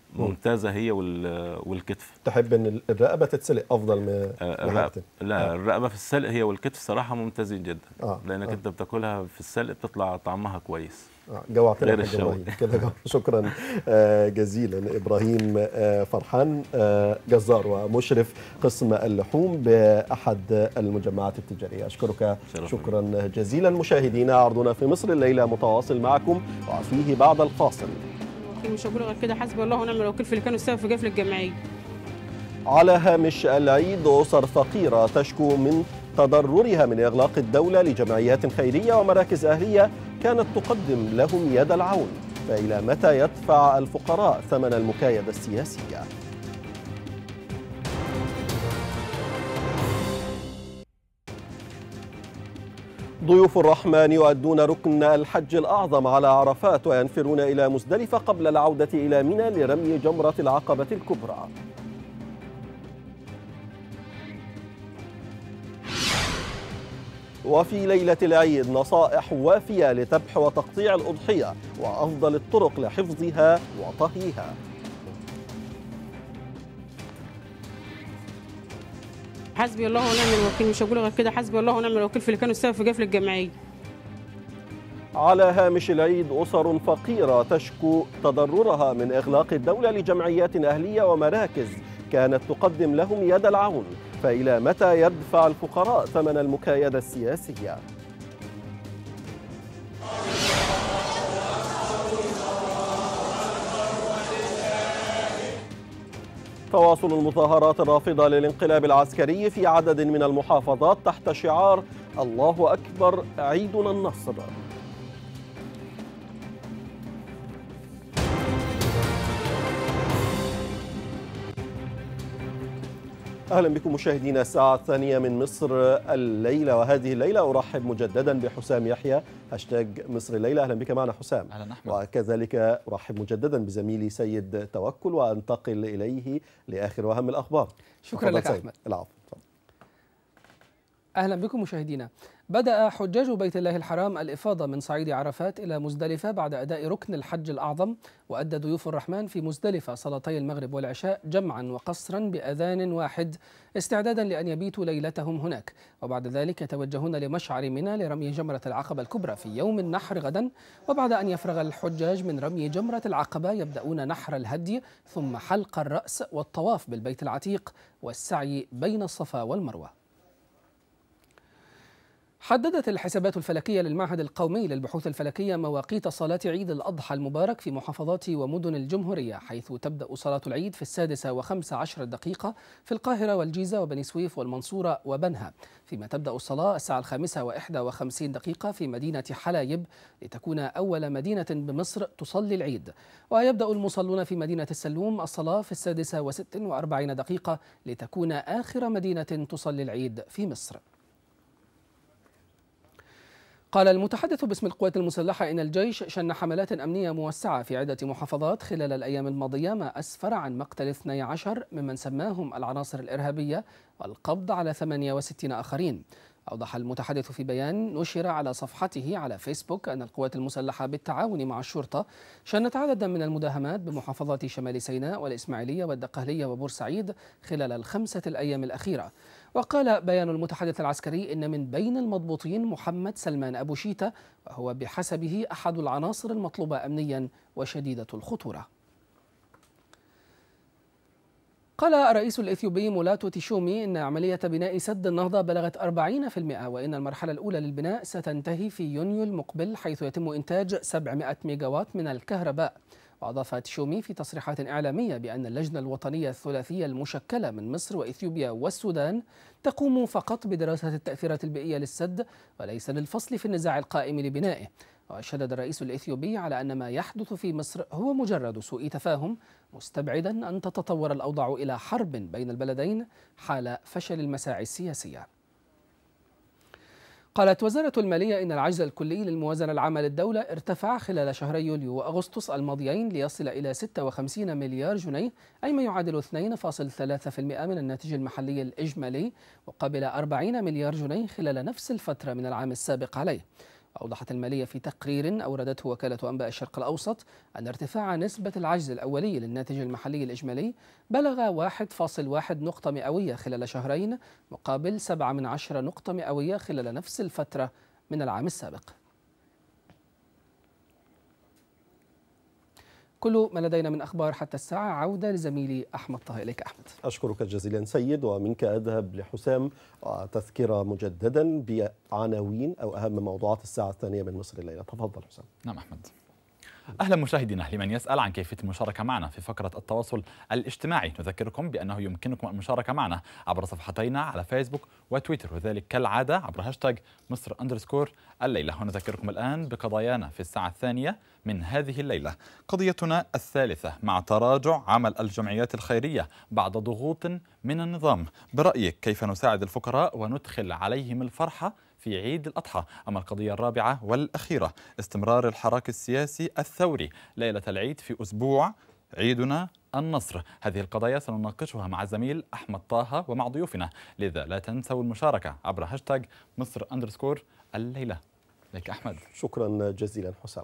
ممتازه هي والكتف. تحب ان الرقبه تتسلق افضل من لا الرقبه في السلق هي والكتف صراحه ممتازين جدا. لانك انت بتاكلها في السلق بتطلع طعمها كويس. جوعتنا غير الشوي كده. شكرا جزيلا ابراهيم فرحان، جزار ومشرف قسم اللحوم باحد المجمعات التجاريه. اشكرك شكرا جزيلا. مشاهدينا، عرضنا في مصر الليله متواصل معكم وفيه بعد الفاصل. مش هقول غير كده، حسبي الله ونعم الوكيل في اللي كانوا السبب في قفل الجمعيه. على هامش العيد، أسر فقيرة تشكو من تضررها من إغلاق الدولة لجمعيات خيرية ومراكز أهلية كانت تقدم لهم يد العون، فإلى متى يدفع الفقراء ثمن المكايدة السياسية؟ ضيوف الرحمن يؤدون ركن الحج الأعظم على عرفات وينفرون إلى مزدلفة قبل العودة إلى منى لرمي جمرة العقبة الكبرى. وفي ليلة العيد، نصائح وافية لذبح وتقطيع الأضحية وأفضل الطرق لحفظها وطهيها. حسبي الله ونعم الوكيل، مش هقول غير كده، حسبي الله ونعم الوكيل في اللي كانوا السبب في قفل الجمعيه. على هامش العيد، أسر فقيرة تشكو تضررها من إغلاق الدولة لجمعيات أهلية ومراكز كانت تقدم لهم يد العون، فإلى متى يدفع الفقراء ثمن المكايدة السياسية؟ تواصل المظاهرات الرافضة للانقلاب العسكري في عدد من المحافظات تحت شعار الله أكبر عيدنا النصر. أهلا بكم مشاهدينا الساعة الثانية من مصر الليلة، وهذه الليلة أرحب مجددا بحسام يحيى هاشتاج مصر الليلة. أهلا بك معنا حسام. أهلا أحمد. وكذلك أرحب مجددا بزميلي سيد توكل وأنتقل إليه لآخر وأهم الأخبار. شكرا لك أحمد. العفو. أهلا بكم مشاهدينا. بدأ حجاج بيت الله الحرام الإفاضة من صعيد عرفات إلى مزدلفة بعد أداء ركن الحج الأعظم، وأدى ضيوف الرحمن في مزدلفة صلاتي المغرب والعشاء جمعا وقصرا بأذان واحد استعدادا لأن يبيتوا ليلتهم هناك، وبعد ذلك يتوجهون لمشعر منى لرمي جمرة العقبة الكبرى في يوم النحر غدا. وبعد أن يفرغ الحجاج من رمي جمرة العقبة يبدأون نحر الهدي ثم حلق الرأس والطواف بالبيت العتيق والسعي بين الصفا والمروة. حددت الحسابات الفلكية للمعهد القومي للبحوث الفلكية مواقيت صلاة عيد الأضحى المبارك في محافظات ومدن الجمهورية، حيث تبدأ صلاة العيد في 6:15 في القاهرة والجيزة وبني سويف والمنصورة وبنها، فيما تبدأ الصلاة الساعة 5:51 في مدينة حلايب لتكون أول مدينة بمصر تصلي العيد. ويبدأ المصلون في مدينة السلوم الصلاة في 6:46 لتكون آخر مدينة تصلي العيد في مصر. قال المتحدث باسم القوات المسلحة إن الجيش شن حملات أمنية موسعة في عدة محافظات خلال الأيام الماضية، ما أسفر عن مقتل 12 ممن سماهم العناصر الإرهابية والقبض على 68 آخرين. أوضح المتحدث في بيان نشر على صفحته على فيسبوك أن القوات المسلحة بالتعاون مع الشرطة شنت عددا من المداهمات بمحافظات شمال سيناء والإسماعيلية والدقهلية وبورسعيد خلال ال5 أيام الأخيرة. وقال بيان المتحدث العسكري إن من بين المضبوطين محمد سلمان أبو شيتة، وهو بحسبه أحد العناصر المطلوبة أمنيا وشديدة الخطورة. قال الرئيس الإثيوبي مولاتو تيشومي إن عملية بناء سد النهضة بلغت 40%، وإن المرحلة الأولى للبناء ستنتهي في يونيو المقبل، حيث يتم إنتاج 700 ميجاوات من الكهرباء. وأضاف تيشومي في تصريحات إعلامية بأن اللجنة الوطنية الثلاثية المشكلة من مصر وإثيوبيا والسودان تقوم فقط بدراسة التأثيرات البيئية للسد وليس للفصل في النزاع القائم لبنائه. وشدد الرئيس الإثيوبي على أن ما يحدث في مصر هو مجرد سوء تفاهم، مستبعدا أن تتطور الأوضاع إلى حرب بين البلدين حال فشل المساعي السياسية. قالت وزارة المالية إن العجز الكلي للموازنة العامة للدولة ارتفع خلال شهري يوليو وأغسطس الماضيين ليصل إلى 56 مليار جنيه، أي ما يعادل 2.3% من الناتج المحلي الإجمالي، مقابل 40 مليار جنيه خلال نفس الفترة من العام السابق عليه. أوضحت المالية في تقرير أوردته وكالة أنباء الشرق الأوسط أن ارتفاع نسبة العجز الأولي للناتج المحلي الإجمالي بلغ 1.1 نقطة مئوية خلال شهرين مقابل 0.7 نقطة مئوية خلال نفس الفترة من العام السابق. كل ما لدينا من أخبار حتى الساعة. عودة لزميلي أحمد طه. إليك أحمد. أشكرك جزيلا سيد، ومنك أذهب لحسام تذكرة مجددا بعناوين أو أهم موضوعات الساعة الثانية من مصر الليلة. تفضل حسام. نعم أحمد. أهلا مشاهدينا. لمن يسأل عن كيفية المشاركة معنا في فقرة التواصل الاجتماعي، نذكركم بأنه يمكنكم المشاركة معنا عبر صفحتينا على فيسبوك وتويتر، وذلك كالعادة عبر هاشتاغ مصر_الليلة. ونذكركم الآن بقضايانا في الساعة الثانية من هذه الليلة. قضيتنا الثالثة مع تراجع عمل الجمعيات الخيرية بعد ضغوط من النظام. برأيك كيف نساعد الفقراء وندخل عليهم الفرحة في عيد الأضحى؟ أما القضية الرابعة والأخيرة، استمرار الحراك السياسي الثوري ليلة العيد في أسبوع عيدنا النصر. هذه القضايا سنناقشها مع الزميل أحمد طه ومع ضيوفنا، لذا لا تنسوا المشاركة عبر هاشتاغ مصر_الليلة. لك أحمد. شكرا جزيلا حسام.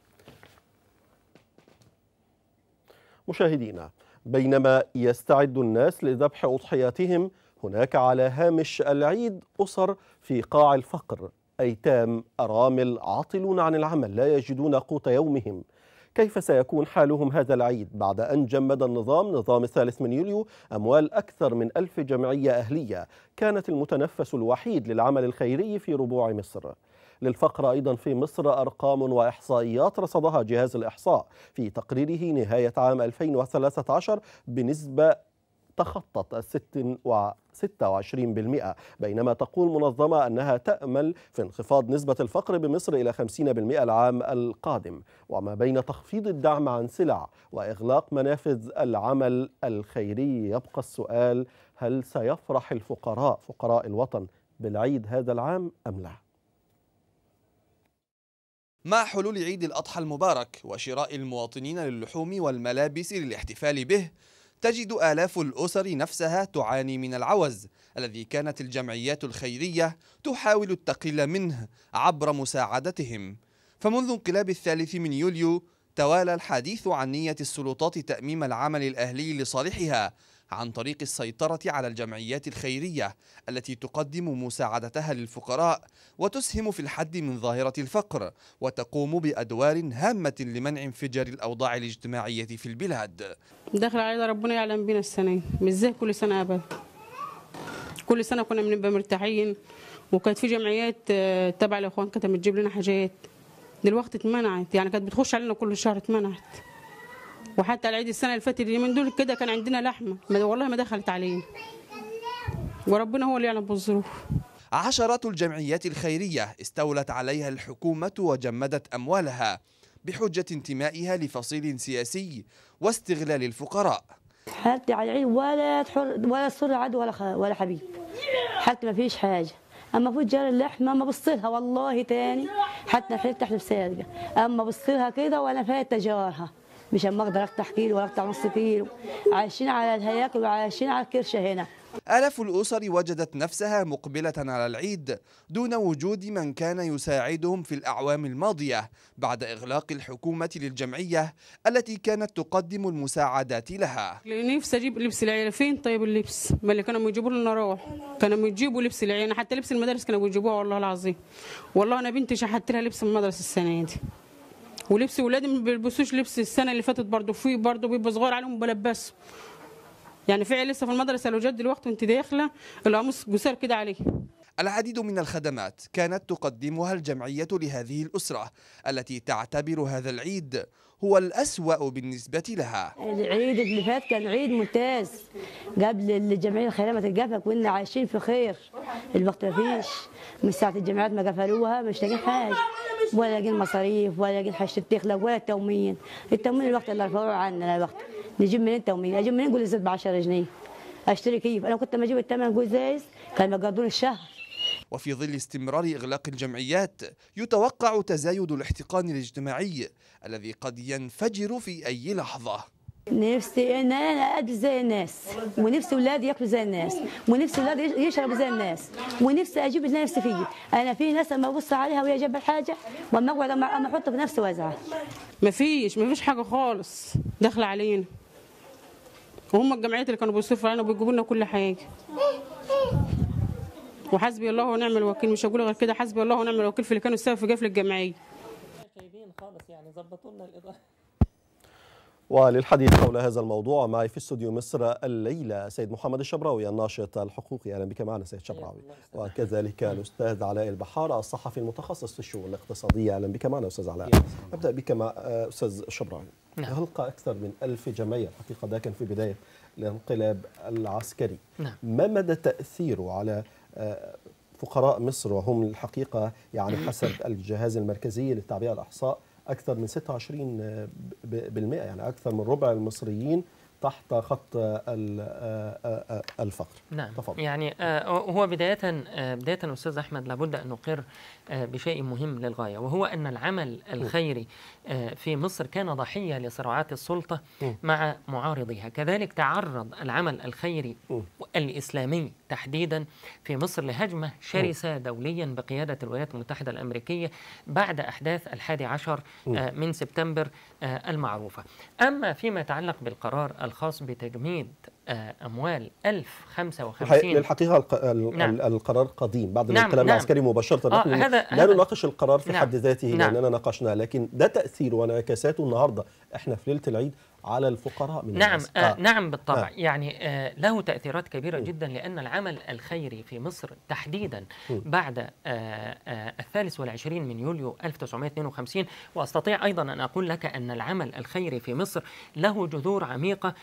مشاهدينا، بينما يستعد الناس لذبح أضحياتهم، هناك على هامش العيد أسر في قاع الفقر، أيتام، أرامل، عاطلون عن العمل، لا يجدون قوت يومهم. كيف سيكون حالهم هذا العيد بعد أن جمد نظام الثالث من يوليو أموال أكثر من 1000 جمعية أهلية كانت المتنفس الوحيد للعمل الخيري في ربوع مصر؟ للفقر أيضا في مصر أرقام وإحصائيات رصدها جهاز الإحصاء في تقريره نهاية عام 2013 بنسبة تخطت 26%، بينما تقول منظمة أنها تأمل في انخفاض نسبة الفقر بمصر إلى 50% العام القادم. وما بين تخفيض الدعم عن سلع وإغلاق منافذ العمل الخيري، يبقى السؤال: هل سيفرح فقراء الوطن بالعيد هذا العام أم لا؟ مع حلول عيد الأضحى المبارك وشراء المواطنين للحوم والملابس للاحتفال به، تجد آلاف الأسر نفسها تعاني من العوز الذي كانت الجمعيات الخيرية تحاول التقليل منه عبر مساعدتهم. فمنذ انقلاب الثالث من يوليو توالى الحديث عن نية السلطات تأميم العمل الأهلي لصالحها عن طريق السيطرة على الجمعيات الخيرية التي تقدم مساعدتها للفقراء وتسهم في الحد من ظاهرة الفقر، وتقوم بأدوار هامة لمنع انفجار الأوضاع الاجتماعية في البلاد. داخل علينا ربنا يعلم بينا السنة، مش زي كل سنة أبدا. كل سنة كنا بنبقى مرتاحين، وكانت في جمعيات تبع الإخوان كانت بتجيب لنا حاجات. دلوقتي اتمنعت، يعني كانت بتخش علينا كل شهر اتمنعت. وحتى العيد السنه اللي فاتت اليومين دول كده كان عندنا لحمه والله ما دخلت علينا، وربنا هو اللي يعلم بالظروف. عشرات الجمعيات الخيرية استولت عليها الحكومة وجمدت أموالها بحجة انتمائها لفصيل سياسي واستغلال الفقراء. حالتي على العيد ولا سر عدو ولا حبيب، حالتي ما فيش حاجة. اما فجار اللحمه ما بصلها والله تاني، حتى حلت تحلف سارقه، اما بصلها كده وانا فايت تجارها، مش اما اقدر افتح كيلو ولا افتح نص كيلو. عايشين على الهياكل وعايشين على الكرشه هنا. آلاف الأسر وجدت نفسها مقبلة على العيد دون وجود من كان يساعدهم في الأعوام الماضية بعد إغلاق الحكومة للجمعية التي كانت تقدم المساعدات لها. نفسي أجيب لبس العيلة. فين طيب اللبس؟ ما اللي كانوا يجيبوا لنا روح، كانوا يجيبوا لبس العيلة، حتى لبس المدارس كانوا يجيبوها. والله العظيم والله أنا بنتي شحت لها لبس المدرسة السنة دي، ولبس ولادي ما بيلبسوش لبس السنة اللي فاتت. برضه في برضه بيبقى صغير عليهم بلبسوا، يعني في لسه في المدرسه لو جد دلوقتي وانت داخله القميص قصير كده عليه. العديد من الخدمات كانت تقدمها الجمعية لهذه الأسرة التي تعتبر هذا العيد هو الأسوأ بالنسبة لها. العيد اللي فات كان عيد ممتاز قبل الجمعية الخيرية ما تتقفل، كنا عايشين في خير. الوقت ما فيش، من ساعة الجمعيات ما قفلوها مش لاقيين حاجة، ولا لاقيين مصاريف ولا لاقيين حاجة تخلق ولا التومين. التومين الوقت اللي رفعوه عنا الوقت نجيب منين تومين؟ اجيب منين؟ قول زيت ب 10 جنيه اشتري كيف؟ انا كنت لما اجيب الثمن جوزايز كانوا بيقضون الشهر. وفي ظل استمرار اغلاق الجمعيات يتوقع تزايد الاحتقان الاجتماعي الذي قد ينفجر في اي لحظه. نفسي ان انا ادرس زي الناس، ونفسي اولادي ياكلوا زي الناس، ونفسي اولادي يشربوا زي الناس، ونفسي اجيب اللي نفسي فيه. انا في ناس لما ابص عليها وهي جايبه الحاجه واما اقعد اما احطه في نفسي وازعل. مفيش حاجه خالص داخله علينا، وهم الجمعيات اللي كانوا بيصرفوا علينا وبيجيبوا لنا كل حاجه. وحسبي الله ونعم الوكيل، مش هقول غير كده، حسبي الله ونعم الوكيل في اللي كانوا السبب في قفل الجمعيه. جايبين خالص يعني ظبطوا لنا الاضاءه. وللحديث حول هذا الموضوع معي في استوديو مصر الليلة سيد محمد الشبراوي الناشط الحقوقي. أهلا بك معنا سيد شبراوي. وكذلك الأستاذ علاء البحار الصحفي المتخصص في الشؤون الاقتصادية. أهلا بك معنا أستاذ علاء. أبدأ بك مع أستاذ شبراوي. هلقى أكثر من 1000 جمعية الحقيقة ده كان في بداية الانقلاب العسكري. ما مدى تأثيره على فقراء مصر وهم الحقيقة يعني حسب الجهاز المركزي للتعبئة الإحصاء أكثر من 26%، يعني أكثر من ربع المصريين تحت خط الفقر. نعم. تفضل. يعني هو بداية أستاذ أحمد لابد أن نقر بشيء مهم للغاية، وهو أن العمل الخيري في مصر كان ضحية لصراعات السلطة مع معارضيها. كذلك تعرض العمل الخيري الإسلامي تحديدا في مصر لهجمة شرسة دوليا بقيادة الولايات المتحدة الأمريكية بعد أحداث 11 من سبتمبر المعروفة. أما فيما يتعلق بالقرار الخاص بتجميد أموال 1055 للحقيقة القرار قديم بعد الانقلاب العسكري مباشرة. لا نناقش القرار في حد ذاته لأننا ناقشناه، لكن ده تأثير وانعكاساته النهاردة احنا في ليلة العيد على الفقراء من الناس. نعم بالطبع. يعني له تأثيرات كبيرة جدا، لأن العمل الخيري في مصر تحديدا بعد 23 من يوليو 1952، وأستطيع أيضا أن أقول لك أن العمل الخيري في مصر له جذور عميقة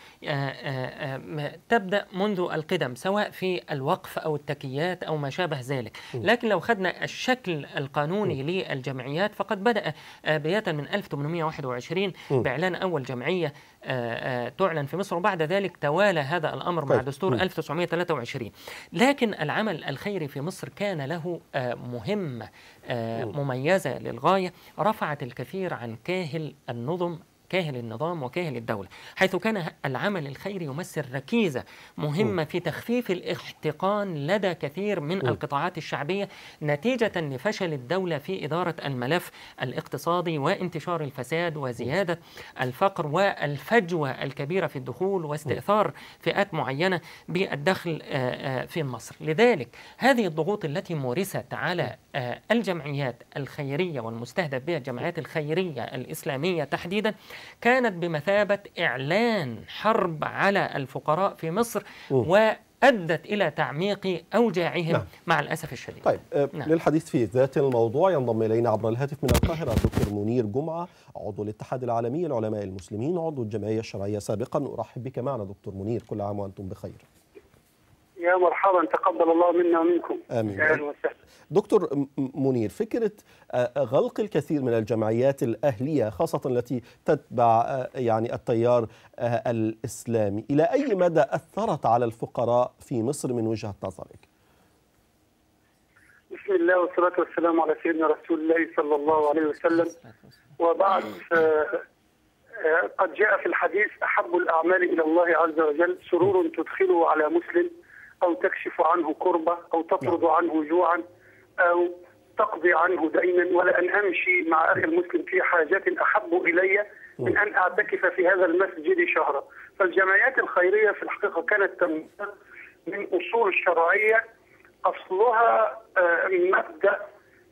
تبدأ منذ القدم، سواء في الوقف أو التكيات أو ما شابه ذلك. لكن لو خدنا الشكل القانوني للجمعيات فقد بدأ بداية من 1821 بإعلان أول جمعية تعلن في مصر، وبعد ذلك توالى هذا الأمر مع دستور 1923. لكن العمل الخيري في مصر كان له مهمة مميزة للغاية، رفعت الكثير عن كاهل النظام وكاهل الدولة، حيث كان العمل الخيري يمثل ركيزة مهمة في تخفيف الاحتقان لدى كثير من القطاعات الشعبية نتيجة لفشل الدولة في إدارة الملف الاقتصادي وانتشار الفساد وزيادة الفقر والفجوة الكبيرة في الدخول واستئثار فئات معينة بالدخل في مصر. لذلك هذه الضغوط التي مورست على الجمعيات الخيرية والمستهدف بها الجمعيات الخيرية الإسلامية تحديدا كانت بمثابة إعلان حرب على الفقراء في مصر وأدت إلى تعميق أوجاعهم مع الأسف الشديد. طيب للحديث في ذات الموضوع ينضم إلينا عبر الهاتف من القاهرة الدكتور منير جمعة، عضو الاتحاد العالمي للعلماء المسلمين، عضو الجمعية الشرعية سابقا. أرحب بك معنا دكتور منير، كل عام وأنتم بخير. يا مرحبا، تقبل الله منا ومنكم. آمين. دكتور منير، فكرة غلق الكثير من الجمعيات الأهلية خاصة التي تتبع يعني التيار الإسلامي، إلى أي مدى أثرت على الفقراء في مصر من وجهة نظرك؟ بسم الله والصلاة والسلام على سيدنا رسول الله صلى الله عليه وسلم، وبعد قد جاء في الحديث: أحب الأعمال إلى الله عز وجل سرور تدخله على مسلم، أو تكشف عنه كربة، أو تطرد عنه جوعا، أو تقضي عنه دينا، ولأن أمشي مع أخي المسلم في حاجات أحب إلي من أن أعتكف في هذا المسجد شهرا. فالجمعيات الخيرية في الحقيقة كانت تمثل من أصول شرعية أصلها مبدأ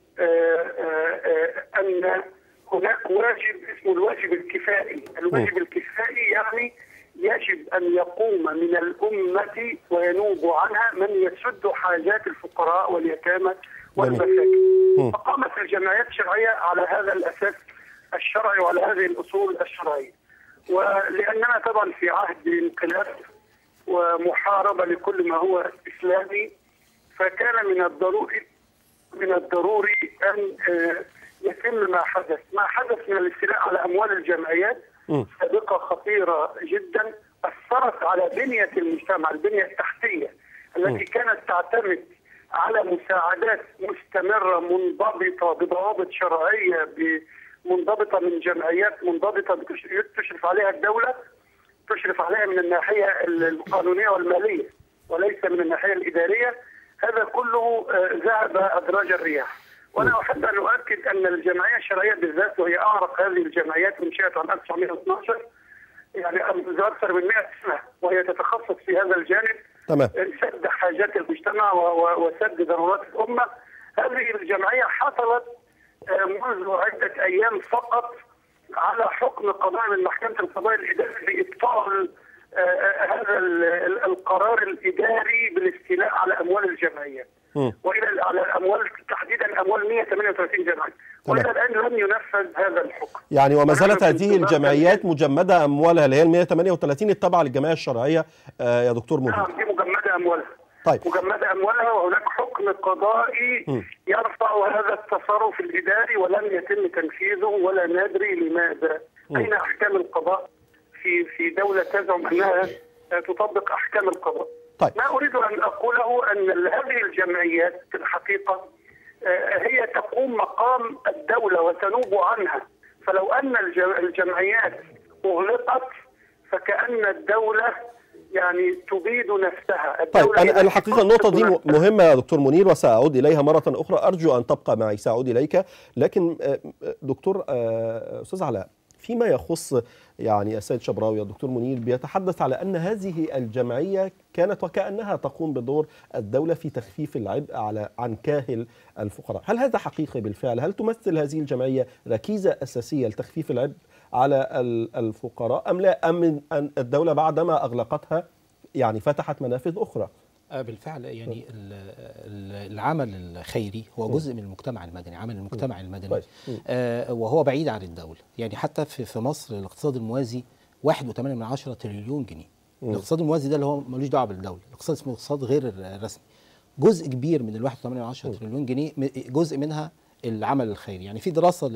أن هناك واجب اسمه الواجب الكفائي. الواجب الكفائي يعني يجب أن يقوم من الأمة وينوب عنها من يسد حاجات الفقراء واليتامى والمساكين. فقامت الجمعيات الشرعية على هذا الأساس الشرعي وعلى هذه الأصول الشرعية. ولأننا طبعا في عهد انقلاب ومحاربة لكل ما هو إسلامي، فكان من الضروري أن يتم ما حدث من الاستيلاء على أموال الجمعيات سابقة خطيرة جدا، أثرت على بنية المجتمع، البنية التحتية التي كانت تعتمد على مساعدات مستمرة منضبطة بضوابط شرعية منضبطة من جمعيات منضبطة تشرف عليها الدولة. تشرف عليها من الناحية القانونية والمالية وليس من الناحية الإدارية، هذا كله ذهب أدراج الرياح. وأنا أحب أن أؤكد أن الجمعية الشرعية بالذات، وهي أعرق هذه الجمعيات، انشئت عام 1912 يعني منذ أكثر من 100 سنة، وهي تتخصص في هذا الجانب، تمام، سد حاجات المجتمع وسد ضرورات الأمة. هذه الجمعية حصلت منذ عدة أيام فقط على حكم قضائي من محكمة القضاء الإداري بإبطال هذا القرار الإداري بالاستيلاء على أموال الجمعية، وإلى على أموال تحديدا أموال 138 جمعية، وإلى الآن لم ينفذ هذا الحكم. يعني وما زالت هذه الجمعيات مجمدة أموالها اللي هي ال 138 التابعة للجمعية الشرعية يا دكتور منير؟ نعم، دي مجمدة أموالها. طيب، مجمدة أموالها، وهناك حكم قضائي يرفع هذا التصرف الإداري ولم يتم تنفيذه ولا ندري لماذا. أين أحكام القضاء في دولة تزعم أنها تطبق أحكام القضاء؟ طيب. ما أريد أن أقوله أن هذه الجمعيات في الحقيقة هي تقوم مقام الدولة وتنوب عنها، فلو أن الجمعيات أغلقت فكأن الدولة يعني تبيد نفسها. طيب، أنا الحقيقة النقطة دي مهمة يا دكتور منير وسأعود إليها مرة أخرى، أرجو أن تبقى معي، سأعود إليك. لكن دكتور أستاذ علاء، فيما يخص يعني السيد شبراوي الدكتور منير بيتحدث على أن هذه الجمعية كانت وكأنها تقوم بدور الدولة في تخفيف العبء عن كاهل الفقراء. هل هذا حقيقي بالفعل؟ هل تمثل هذه الجمعية ركيزة أساسية لتخفيف العبء على الفقراء أم لا؟ أم أن الدولة بعدما أغلقتها يعني فتحت منافذ أخرى؟ بالفعل يعني العمل الخيري هو جزء من المجتمع المدني، عمل المجتمع المدني وهو بعيد عن الدولة. يعني حتى في مصر الاقتصاد الموازي 1.8 تريليون جنيه. الاقتصاد الموازي ده اللي هو ملوش دعوة بالدولة، الاقتصاد اسمه اقتصاد غير الرسمي. جزء كبير من 1.8 تريليون جنيه جزء منها العمل الخيري. يعني في دراسة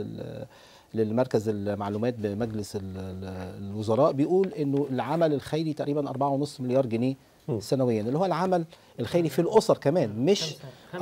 للمركز المعلومات بمجلس الوزراء بيقول انه العمل الخيري تقريبا 4.5 مليار جنيه سنويا، اللي هو العمل الخيري في الاسر كمان، مش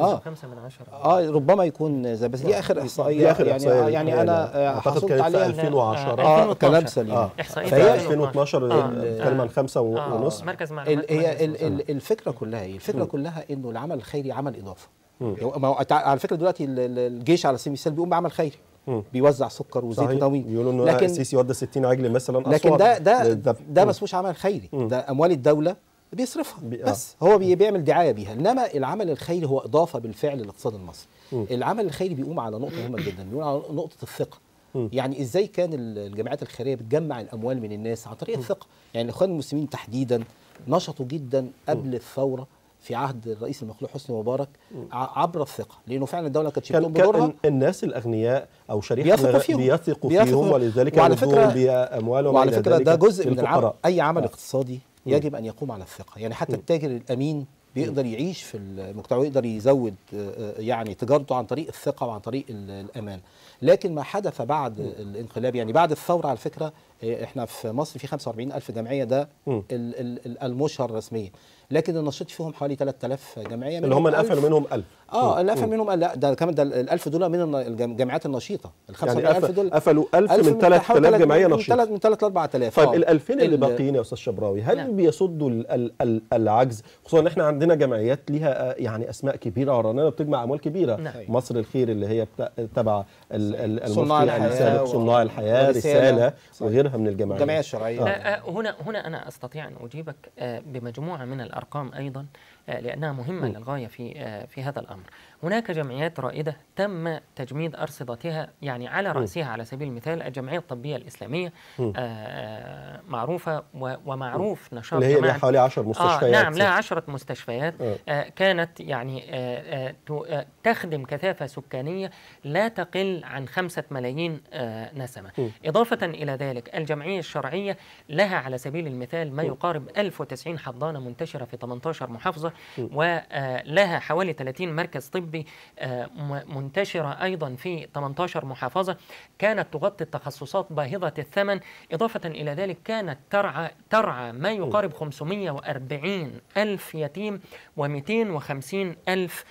5/10 ربما يكون زي، بس دي اخر احصائيه يعني انا حصلت عليها في 2010 كلام سليم. فهي 2012 تقريبا 5.5. مركز معلومات. هي الفكره كلها انه العمل الخيري عمل اضافه. على فكره دلوقتي الجيش على سبيل المثال بيقوم بعمل خيري، بيوزع سكر وزيت وتموين، بيقولوا انه السيسي ودى 60 عجل مثلا، لكن ده ما اسموش عمل خيري، ده اموال الدوله بيصرفها بس هو بيعمل دعايه بيها. انما العمل الخيري هو اضافه بالفعل للاقتصاد المصري. العمل الخيري بيقوم على نقطه مهمه جدا، بيقوم على نقطه الثقه. يعني ازاي كان الجمعيات الخيريه بتجمع الاموال من الناس عن طريق الثقه. يعني الاخوان المسلمين تحديدا نشطوا جدا قبل الثوره في عهد الرئيس المخلوع حسني مبارك عبر الثقه، لانه فعلا الدوله كانت بتقوم بدورها. الناس الاغنياء او شريحه بيثقوا فيهم ولذلك يردون باموالهم. وعلى فكره ده جزء من العمل، اي عمل اقتصادي يجب ان يقوم على الثقه. يعني حتى التاجر الامين بيقدر يعيش في المجتمع ويقدر يزود يعني تجارته عن طريق الثقه وعن طريق الامان. لكن ما حدث بعد الانقلاب، يعني بعد الثوره، على فكره احنا في مصر في 45,000 جمعيه، ده المشهر رسميا، لكن النشاط فيهم حوالي 3000 جمعيه، اللي هم القفل منهم 1000. اللي قفل منهم لا، ده كمان ده ال1000 دول من الجمعيات النشيطه، ال 45,000 دول قفلوا 1000 من 3000 جمعيه نشيطه، من 3 ل 4000. طيب ال 2000 اللي باقيين يا استاذ شبراوي، هل بيصدوا العجز؟ خصوصا ان احنا عندنا جمعيات ليها يعني اسماء كبيره ورنانه بتجمع اموال كبيره. مصر الخير اللي هي تبع صناع الحياه، رساله وغيرها من الجمعيات، الجمعيه الشرعيه. هنا انا استطيع ان اجيبك بمجموعه من الارقام ايضا، لانها مهمه للغايه في هذا الامر. هناك جمعيات رائده تم تجميد ارصدتها، يعني على راسها على سبيل المثال الجمعيه الطبيه الاسلاميه، معروفه ومعروف نشاط اللي هي حوالي 10 مستشفيات. نعم، لها 10 مستشفيات كانت يعني تخدم كثافه سكانيه لا تقل عن 5 ملايين نسمه. اضافه الى ذلك الجمعيه الشرعيه لها على سبيل المثال ما يقارب 1090 حضانه منتشره في 18 محافظه، ولها حوالي 30 مركز طبي منتشرة أيضا في 18 محافظة، كانت تغطي التخصصات باهظة الثمن. إضافة إلى ذلك كانت ترعى ما يقارب 540 ألف يتيم و250 ألف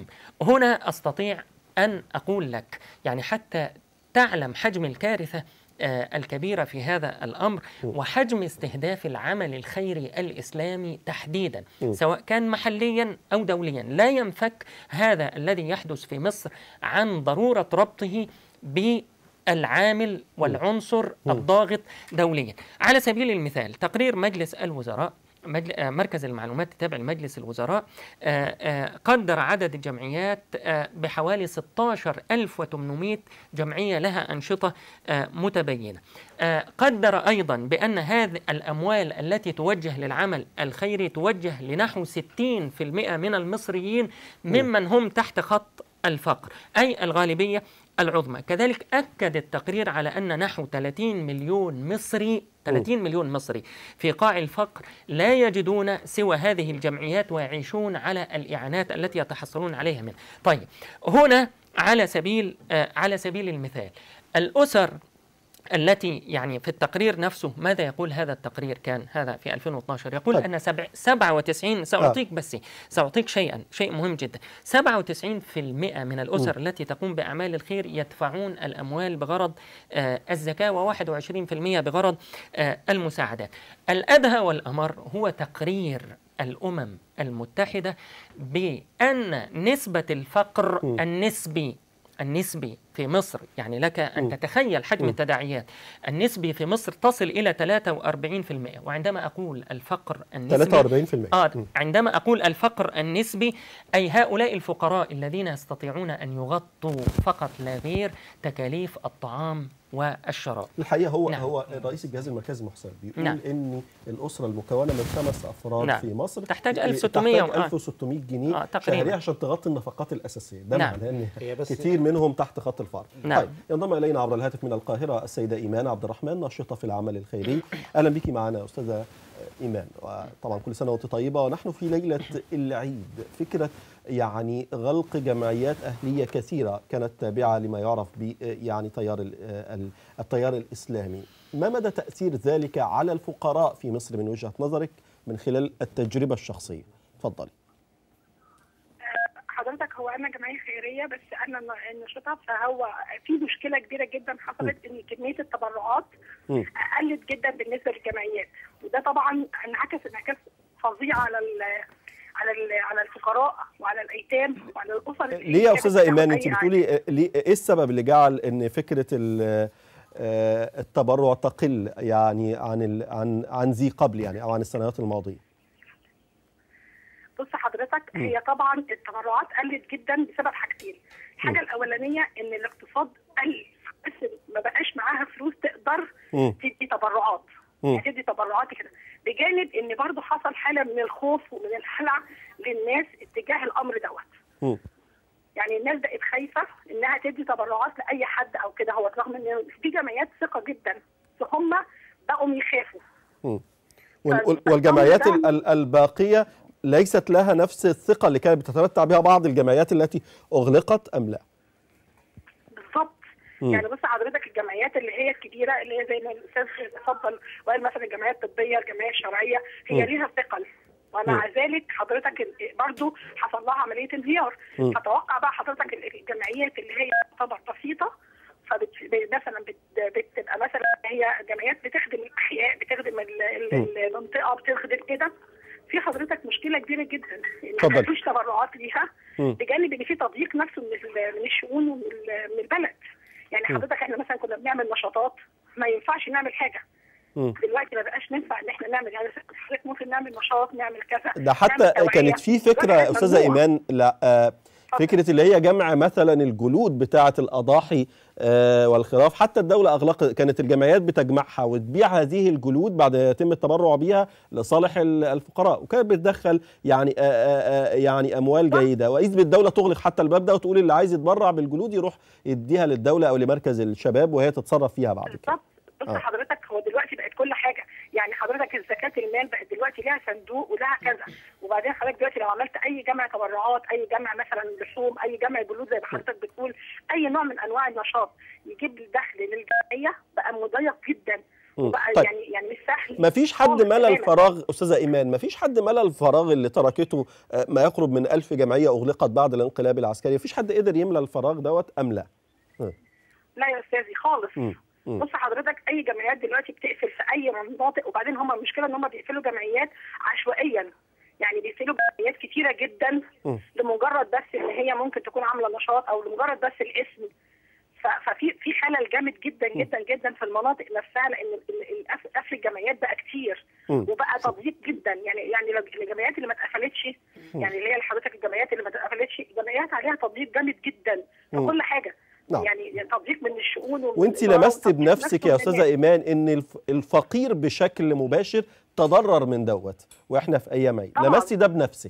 هنا أستطيع أن أقول لك يعني حتى تعلم حجم الكارثة الكبيرة في هذا الأمر وحجم استهداف العمل الخيري الإسلامي تحديدا سواء كان محليا أو دوليا. لا ينفك هذا الذي يحدث في مصر عن ضرورة ربطه بالعامل والعنصر الضاغط دوليا. على سبيل المثال تقرير مجلس الوزراء، مركز المعلومات التابع لمجلس الوزراء، قدر عدد الجمعيات بحوالي 16,800 جمعية لها أنشطة متبينة. قدر أيضا بأن هذه الأموال التي توجه للعمل الخيري توجه لنحو 60% من المصريين ممن هم تحت خط الفقر، أي الغالبية العظمى. كذلك أكد التقرير على أن نحو 30 مليون مصري في قاع الفقر لا يجدون سوى هذه الجمعيات ويعيشون على الإعانات التي يتحصلون عليها منها. طيب هنا على سبيل المثال الأسر التي يعني في التقرير نفسه، ماذا يقول هذا التقرير؟ كان هذا في 2012 يقول أن 97 سأعطيك شيء مهم جدا. 97% من الأسر التي تقوم بأعمال الخير يدفعون الأموال بغرض الزكاة و21% بغرض المساعدات. الأدهى والأمر هو تقرير الأمم المتحدة بأن نسبة الفقر النسبي في مصر، يعني لك أن تتخيل حجم التداعيات النسبي في مصر تصل إلى 43%. وعندما أقول الفقر النسبي 43%. عندما أقول الفقر النسبي أي هؤلاء الفقراء الذين يستطيعون أن يغطوا فقط لا غير تكاليف الطعام والشراب. الحقيقة هو رئيس الجهاز المركزي محسن بيقول إن الأسرة المكونة من 5 أفراد في مصر تحتاج 1600 جنيه شهريا عشان تغطي النفقات الأساسية. ده معناه إن كتير منهم تحت خط الفقر. طيب ينضم إلينا عبر الهاتف من القاهرة السيدة إيمان عبد الرحمن، ناشطة في العمل الخيري. أهلا بك معنا أستاذة إيمان، وطبعا كل سنة وأنت طيبة. ونحن في ليلة العيد، فكرة يعني غلق جمعيات أهلية كثيرة كانت تابعة لما يعرف ب يعني التيار الإسلامي، ما مدى تأثير ذلك على الفقراء في مصر من وجهة نظرك من خلال التجربة الشخصية؟ تفضلي. حضرتك هو أنا جمعية خيرية بس أنا نشطة، فهو في مشكلة كبيرة جدا حصلت إن كمية التبرعات قلت جدا بالنسبة للجمعيات، وده طبعا انعكاس فظيع على الفقراء وعلى الايتام وعلى الاسر. ليه يا استاذه ايمان انت بتقولي ايه السبب اللي جعل ان فكره التبرع تقل يعني عن ذي قبل يعني او عن السنوات الماضيه؟ بص حضرتك، هي طبعا التبرعات قلت جدا بسبب حاجتين. الحاجه الاولانيه ان الاقتصاد قل، بس ما بقاش معاها فلوس تقدر تدي تبرعات، يعني تدي تبرعات كده، بجانب ان برضو حصل حاله من الخوف ومن الهلع للناس اتجاه الامر دوت. يعني الناس بقت خايفه انها تدي تبرعات لاي حد او كده، هو رغم ان في جمعيات ثقه جدا فهم بقوا يخافوا. والجمعيات الباقيه ليست لها نفس الثقه اللي كانت بتتمتع بها بعض الجمعيات التي اغلقت ام لا؟ بالظبط. يعني بص حضرتك، الجمعيات اللي هي الكبيره اللي هي زي ما الاستاذ اتفضل وقال مثلا الجمعيات الطبيه، الجمعيه الشرعيه، هي ليها ثقل، ومع ذلك حضرتك برضو حصل لها عمليه انهيار. فتوقع بقى حضرتك الجمعيات اللي هي تعتبر بسيطه، مثلا بتبقى مثلا هي جمعيات بتخدم الاحياء، بتخدم المنطقه، بتخدم كده، في حضرتك مشكله كبيره جدا ان ما فيش تبرعات ليها، بجانب ان في تضييق نفسه من الشؤون ومن البلد. يعني حضرتك احنا مثلا كنا بنعمل نشاطات ما ينفعش نعمل حاجه، دلوقتي ما بقاش ننفع ان احنا نعمل، يعني حضرتك ممكن نعمل نشاط، نعمل كذا. ده حتى كانت في فكره استاذه ايمان، لا فكره اللي هي جمع مثلا الجلود بتاعه الاضاحي والخراف، حتى الدوله اغلقت، كانت الجمعيات بتجمعها وتبيع هذه الجلود بعد يتم التبرع بها لصالح الفقراء، وكانت بتدخل يعني اموال جيده، واذ بالدوله تغلق حتى الباب ده وتقول اللي عايز يتبرع بالجلود يروح يديها للدوله او لمركز الشباب وهي تتصرف فيها بعد كده. بص حضرتك، هو دلوقتي بقت كل حاجه، يعني حضرتك الزكاه المال بقت دلوقتي لها صندوق ولها كذا، وبعدين حضرتك دلوقتي لو عملت اي جمع تبرعات، اي جمع مثلا لحوم، اي جمع جلود زي ما حضرتك بتقول، اي نوع من انواع النشاط يجيب دخل للجمعيه، بقى مضيق جدا، وبقى طيب. يعني مش سهل. ما فيش حد ملى الفراغ استاذه ايمان، ما فيش حد ملى الفراغ اللي تركته ما يقرب من 1000 جمعيه اغلقت بعد الانقلاب العسكري، ما فيش حد قدر يملى الفراغ دوت ام لا؟ لا يا استاذي خالص. بص حضرتك اي جمعيات دلوقتي بتقفل في اي مناطق، وبعدين هم المشكله ان هم بيقفلوا جمعيات عشوائيا، يعني بيقفلوا جمعيات كتيره جدا لمجرد بس ان هي ممكن تكون عامله نشاط او لمجرد بس الاسم. ففي خلل جامد جدا جدا جدا في المناطق نفسها، لان قفل الجمعيات بقى كتير وبقى تضييق جدا. يعني الجمعيات اللي ما اتقفلتش، يعني اللي هي حضرتك الجمعيات اللي ما اتقفلتش جمعيات عليها تضييق جامد جدا في كل حاجه، يعني تضييق من الشؤون. وانت لمست بنفسك يا استاذه ايمان ان الفقير بشكل مباشر تضرر من دوت واحنا في ايام عيد، لمستي ده بنفسك؟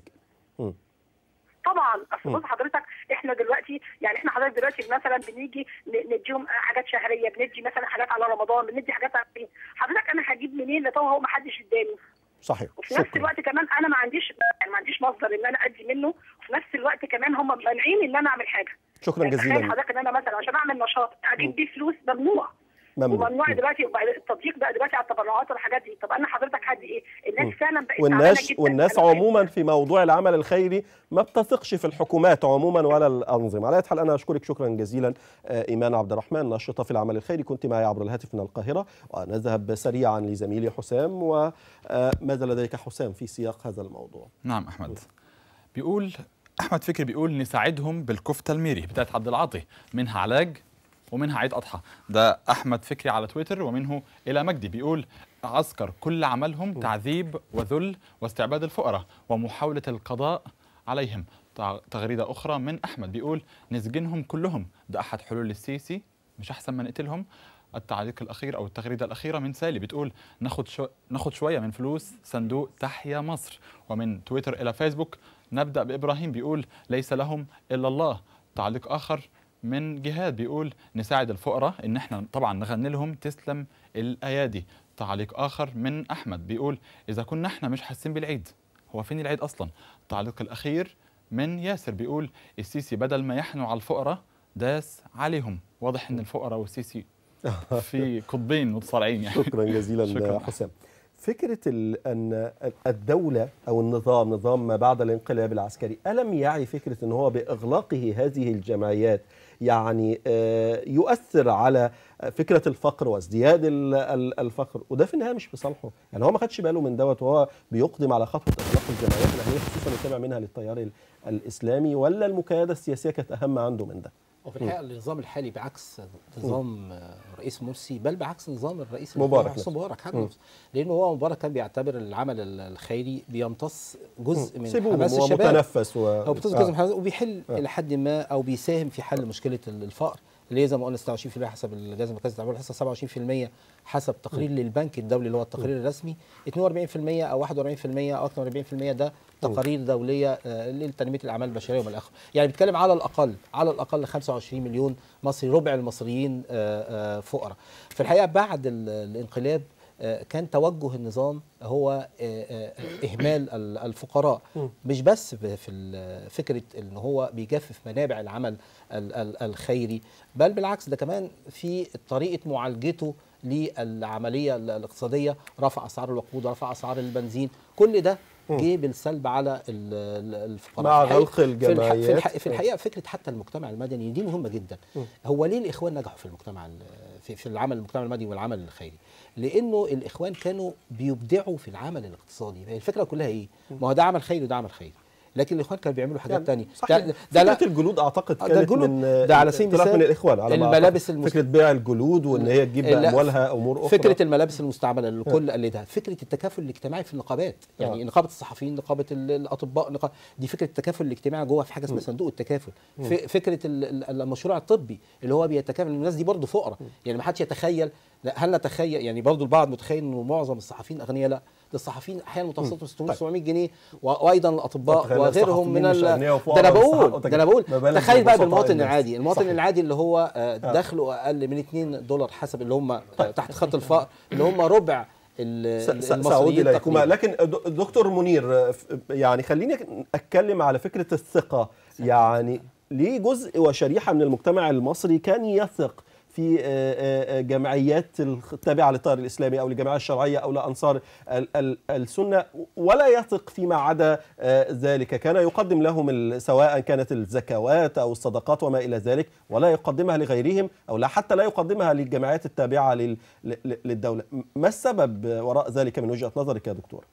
طبعا. اصل بص حضرتك احنا دلوقتي يعني احنا حضرتك دلوقتي مثلا بنيجي نديهم حاجات شهريه، بندي مثلا حاجات على رمضان، بندي حاجات على حضرتك انا هجيب منين لو هو ما حدش اداني؟ صحيح. وفي نفس الوقت كمان انا ما عنديش مصدر ان انا ادي منه، وفي نفس الوقت كمان هم مانعين ان انا اعمل حاجه. شكرا جزيلا. تخيل حضرتك ان انا مثلا عشان اعمل نشاط اجيب بيه فلوس ممنوع. وممنوع دلوقتي التضييق بقى دلوقتي على التبرعات والحاجات دي. طب انا حضرتك هدي ايه؟ الناس فعلا بقت والناس عموما في موضوع العمل الخيري ما بتثقش في الحكومات عموما ولا الانظمه. على اي حال انا اشكرك شكرا جزيلا ايمان عبد الرحمن ناشطه في العمل الخيري، كنت معي عبر الهاتف من القاهره. ونذهب سريعا لزميلي حسام. وماذا لديك حسام في سياق هذا الموضوع؟ نعم احمد. بيقول احمد فكري بيقول نساعدهم بالكفته الميري بتاعت عبد العاطي، منها علاج ومنها عيد أضحى. ده أحمد فكري على تويتر. ومنه إلى مجدي بيقول عسكر كل عملهم تعذيب وذل واستعباد الفقراء ومحاولة القضاء عليهم. تغريدة أخرى من أحمد بيقول نسجنهم كلهم، ده أحد حلول السيسي، مش أحسن ما نقتلهم. التعليق الأخير أو التغريدة الأخيرة من سالي بتقول ناخد شوية من فلوس صندوق تحيا مصر. ومن تويتر إلى فيسبوك نبدأ بإبراهيم بيقول ليس لهم إلا الله. تعليق آخر من جهاد بيقول نساعد الفقراء ان احنا طبعا نغني لهم تسلم الايادي. تعليق اخر من احمد بيقول اذا كنا احنا مش حاسين بالعيد هو فين العيد اصلا. التعليق الاخير من ياسر بيقول السيسي بدل ما يحنوا على الفقراء داس عليهم. واضح ان الفقراء والسيسي في قطبين متصارعين يعني. شكرا جزيلا حسام. فكرة أن الدولة أو نظام ما بعد الانقلاب العسكري ألم يعي فكرة أن هو بإغلاقه هذه الجمعيات يعني يؤثر على فكرة الفقر وازدياد الفقر، وده في النهاية مش في صالحه. يعني هو ما خدش باله من دوت وهو بيقدم على خطوة إغلاق الجمعيات الأهلية خصوصا يتابع منها للتيار الإسلامي، ولا المكايدة السياسية كانت أهم عنده من ده؟ وفي الحقيقه النظام الحالي بعكس نظام رئيس مرسي، بل بعكس نظام الرئيس مبارك حتى، لانه هو مبارك كان بيعتبر العمل الخيري بيمتص جزء من حماس الشباب ومتنفس جزء من حماس وبيحل الى حد ما او بيساهم في حل مشكله الفقر اللي هي زي ما قلنا 26% حسب الجهاز المركزي للتعبئه، حسب 27% حسب تقرير للبنك الدولي اللي هو التقرير الرسمي، 42% او 41% او اكثر من 40% ده تقارير دوليه لتنميه الاعمال البشريه وما الاخر. يعني بيتكلم على الاقل 25 مليون مصري، ربع المصريين فقراء. في الحقيقه بعد الانقلاب كان توجه النظام هو إهمال الفقراء، مش بس في فكرة إن هو بيجفف منابع العمل الخيري، بل بالعكس ده كمان في طريقة معالجته للعملية الاقتصادية، رفع أسعار الوقود، رفع أسعار البنزين، كل ده جه بالسلب على الفقراء مع غلق الجمعيات. في الحقيقه فكره حتى المجتمع المدني دي مهمه جدا. هو ليه الاخوان نجحوا في المجتمع في العمل المجتمع المدني والعمل الخيري؟ لانه الاخوان كانوا بيبدعوا في العمل الاقتصادي. الفكره كلها ايه؟ ما هو ده عمل خيري وده عمل خيري، لكن الاخوان كانوا بيعملوا حاجات ثانيه. فكره الجلود اعتقد كانت ده على سبيل المثال من الاخوان على الملابس فكره بيع الجلود وان هي تجيب باموالها امور اخرى. فكره الملابس المستعمله اللي الكل قلدها، فكره التكافل الاجتماعي في النقابات، يعني نقابه الصحفيين، نقابه الاطباء، دي فكره التكافل الاجتماعي جوه في حاجه اسمها صندوق التكافل. فكره المشروع الطبي اللي هو بيتكافل، الناس دي برضه فقراء، يعني ما حدش يتخيل، لا هل نتخيل يعني برضه البعض متخيل انه معظم الصحفيين اغنياء؟ لا، ده الصحفيين احيانا متوسطهم 600 700 جنيه، وايضا الاطباء وغيرهم من ده انا بقول تخيل بقى بالمواطن العادي، العادي اللي هو دخله اقل من $2 حسب اللي هم تحت خط الفقر، اللي هم ربع المصريين تقريبا. لكن دكتور منير يعني خليني اتكلم على فكره الثقه. يعني ليه جزء وشريحه من المجتمع المصري كان يثق في جمعيات التابعة للتيار الإسلامي أو للجماعة الشرعية أو لأنصار السنة، ولا يثق فيما عدا ذلك. كان يقدم لهم سواء كانت الزكوات أو الصدقات وما إلى ذلك، ولا يقدمها لغيرهم أو لا حتى لا يقدمها للجمعيات التابعة للدولة. ما السبب وراء ذلك من وجهة نظرك يا دكتور؟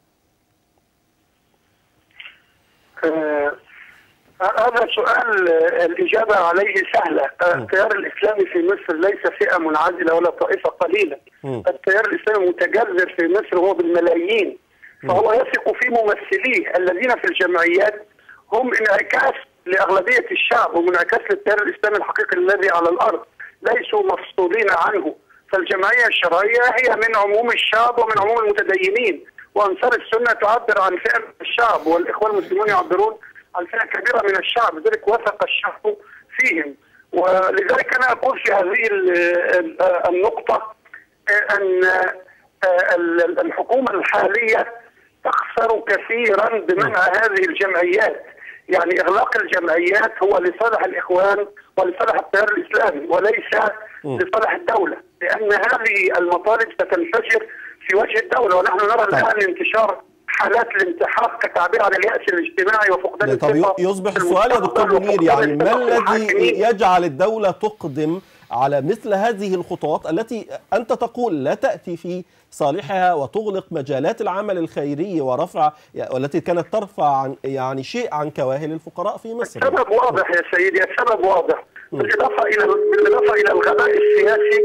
هذا سؤال الإجابة عليه سهلة. التيار الإسلامي في مصر ليس فئة منعزلة ولا طائفة قليلة. التيار الإسلامي متجذر في مصر وهو بالملايين، فهو يثق في ممثليه الذين في الجمعيات هم انعكاس لأغلبية الشعب ومنعكاس للتيار الإسلامي الحقيقي الذي على الأرض، ليسوا مفصولين عنه. فالجمعية الشرعية هي من عموم الشعب ومن عموم المتدينين، وأنصار السنة تعبر عن فئة من الشعب، والإخوان المسلمون يعبرون عن فئة كبيرة من الشعب، لذلك وثق الشعب فيهم. ولذلك أنا أقول في هذه النقطة أن الحكومة الحالية تخسر كثيرا بمنع هذه الجمعيات. يعني إغلاق الجمعيات هو لصالح الإخوان ولصالح التيار الإسلامي وليس لصالح الدولة، لأن هذه المطالب ستنفجر في وجه الدولة، ونحن نرى الآن انتشار حالات الانتحار كتعبير عن اليأس الاجتماعي وفقدان الثقة. طب يصبح السؤال يا دكتور منير، يعني ما الذي يجعل الدولة تقدم على مثل هذه الخطوات التي أنت تقول لا تأتي في صالحها وتغلق مجالات العمل الخيري ورفع والتي كانت ترفع عن يعني شيء عن كواهل الفقراء في مصر؟ السبب واضح يا سيدي، السبب واضح. بالإضافة إلى الغباء السياسي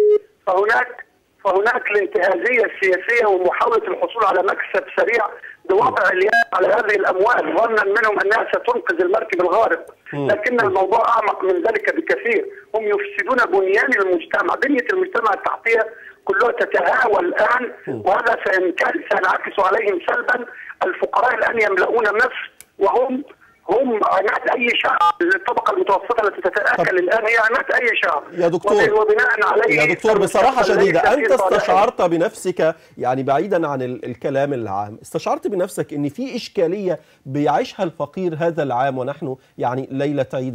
فهناك الانتهازية السياسية ومحاولة الحصول على مكسب سريع بوضع اليد على هذه الأموال ظنا منهم أنها ستنقذ المركب الغارق، لكن الموضوع أعمق من ذلك بكثير. هم يفسدون بنيان المجتمع، بنية المجتمع التحتية كلها تتهاوى الآن، وهذا سينعكس عليهم سلبا. الفقراء الآن يملؤون مصر وهم عناد أي شعب. الطبقة المتوسطة التي تتآكل الآن هي عناد أي شعب. يا دكتور بصراحة شديدة، أنت استشعرت بنفسك، يعني بعيدا عن الكلام العام، استشعرت بنفسك أن في إشكالية بيعيشها الفقير هذا العام، ونحن يعني ليلة عيد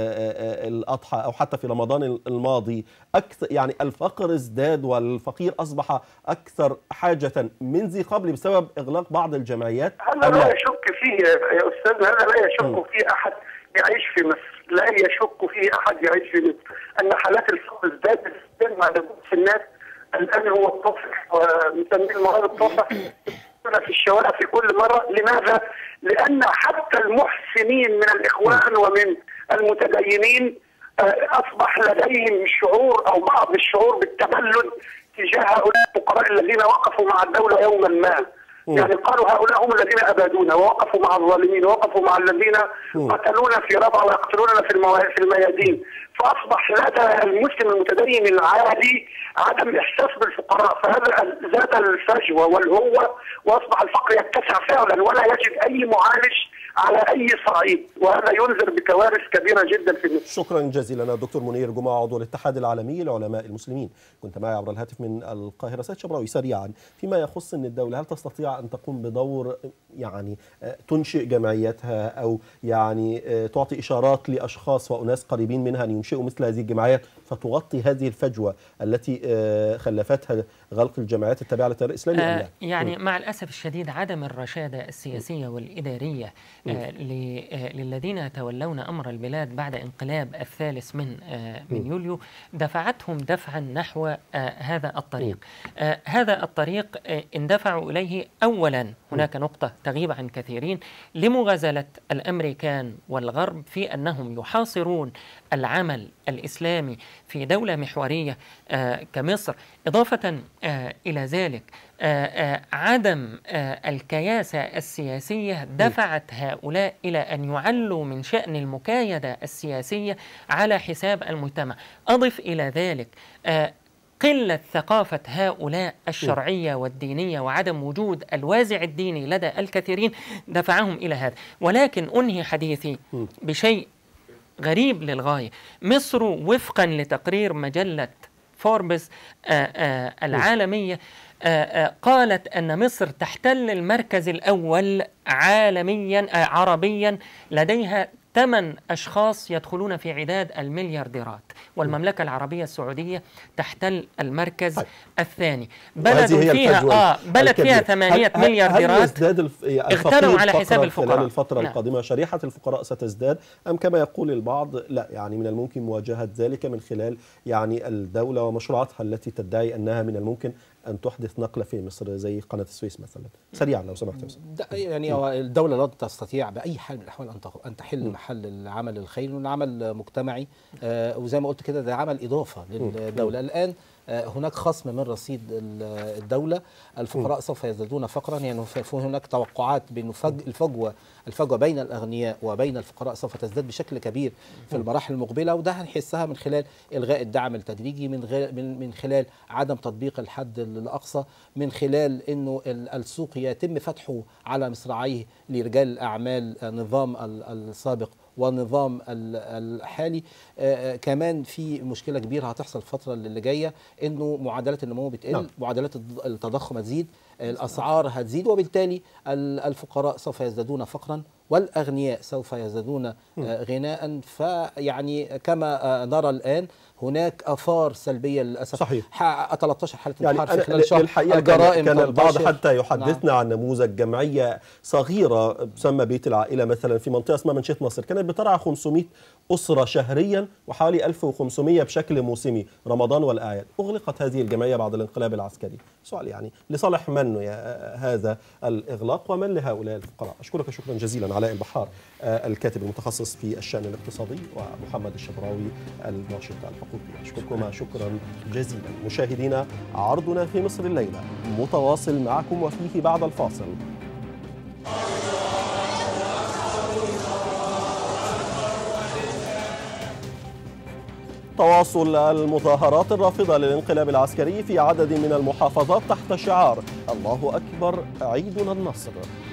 الأضحى أو حتى في رمضان الماضي أكثر، يعني الفقر ازداد والفقير أصبح أكثر حاجة من ذي قبل بسبب إغلاق بعض الجمعيات؟ هذا لا يشك فيه يا أستاذنا، هذا لا يشك فيه أحد يعيش في مصر، لا يشك فيه أحد يعيش في مصر أن حالات الفقر ازدادت مع في الناس. الآن هو الطفح ومسميه المرض الطفح في الشوارع في كل مرة. لماذا؟ لأن حتى المحسنين من الإخوان ومن المتدينين أصبح لديهم شعور أو بعض الشعور بالتبلد تجاه هؤلاء الفقراء الذين وقفوا مع الدولة يوما ما. يعني قالوا هؤلاء هم الذين أبادونا ووقفوا مع الظالمين ووقفوا مع الذين قتلونا في ربع ويقتلوننا في الميادين. فأصبح لدى المسلم المتدين العادي عدم إحساس بالفقراء، فهذا زاد الفجوة والهوة، وأصبح الفقر يتسع فعلا ولا يجد أي معالج على أي صعيد، وهذا ينذر بكوارث كبيرة جدا في مصر. شكرا جزيلا دكتور منير جمعة، عضو الاتحاد العالمي لعلماء المسلمين، كنت معي عبر الهاتف من القاهرة. سيد شبراوي، سريعا فيما يخص أن الدولة هل تستطيع أن تقوم بدور يعني تنشئ جمعياتها أو يعني تعطي إشارات لأشخاص وأناس قريبين منها أن ينشئوا مثل هذه الجمعيات فتغطي هذه الفجوة التي خلفتها غلق الجمعيات التابعة للتيار الإسلامي؟ يعني مع الأسف الشديد عدم الرشادة السياسية والإدارية للذين يتولون أمر البلاد بعد انقلاب الثالث من يوليو دفعتهم دفعا نحو هذا الطريق. هذا الطريق اندفعوا إليه أولا، هناك نقطة تغيب عن كثيرين، لمغازلة الأمريكان والغرب في أنهم يحاصرون العمل الإسلامي في دولة محورية كمصر. إضافة إلى ذلك عدم الكياسة السياسية دفعت هؤلاء إلى أن يعلوا من شأن المكايدة السياسية على حساب المجتمع. أضف إلى ذلك قلة ثقافة هؤلاء الشرعية والدينية وعدم وجود الوازع الديني لدى الكثيرين دفعهم إلى هذا. ولكن أنهي حديثي بشيء غريب للغاية. مصر وفقا لتقرير مجلة فوربس العالمية قالت أن مصر تحتل المركز الأول عالميا عربيا، لديها 8 أشخاص يدخلون في عداد المليارديرات، والمملكة العربية السعودية تحتل المركز الثاني. بلد فيها 8 مليارديرات اغتنوا على حساب الفقراء. خلال الفترة القادمة شريحة الفقراء ستزداد أم كما يقول البعض لا، يعني من الممكن مواجهة ذلك من خلال يعني الدولة ومشروعاتها التي تدعي أنها من الممكن أن تحدث نقلة في مصر زي قناة السويس مثلا؟ سريعا لو سمحت. يعني الدولة لا تستطيع بأي حال من الأحوال أن تحل محل العمل الخيري والعمل مجتمعي، وزي ما قلت كده ده عمل إضافة للدولة. الآن هناك خصم من رصيد الدولة، الفقراء سوف يزدادون فقرا، يعني هناك توقعات بأن الفجوة بين الأغنياء وبين الفقراء سوف تزداد بشكل كبير في المراحل المقبلة، وده هنحسها من خلال إلغاء الدعم التدريجي، من خلال عدم تطبيق الحد الأقصى، من خلال أنه السوق يتم فتحه على مصراعيه لرجال الأعمال النظام السابق والنظام الحالي. كمان في مشكلة كبيرة هتحصل الفترة اللي جاية، انه معدلات النمو بتقل، معدلات التضخم هتزيد، الأسعار هتزيد، وبالتالي الفقراء سوف يزدادون فقرا والأغنياء سوف يزدادون غناء. فيعني كما نرى الآن هناك آثار سلبية للأسف. صحيح. 13 حالة يعني انتحار في خلال شهر. الحقيقة كان البعض حتى يحدثنا عن نموذج جمعية صغيرة تسمى بيت العائلة مثلا في منطقة اسمها منشية ناصر، كانت بترعى 500 أسرة شهريا وحوالي 1500 بشكل موسمي رمضان والأعياد. أغلقت هذه الجمعية بعد الانقلاب العسكري. سؤال يعني لصالح من هذا الإغلاق ومن لهؤلاء الفقراء؟ أشكرك شكرا جزيلا علاء البحار الكاتب المتخصص في الشأن الاقتصادي، ومحمد الشبراوي الناشط الحقوقي. أشكركما شكرا جزيلا. مشاهدينا، عرضنا في مصر الليلة متواصل معكم وفيه بعد الفاصل. تواصل المظاهرات الرافضة للانقلاب العسكري في عدد من المحافظات تحت شعار الله أكبر عيدنا النصر.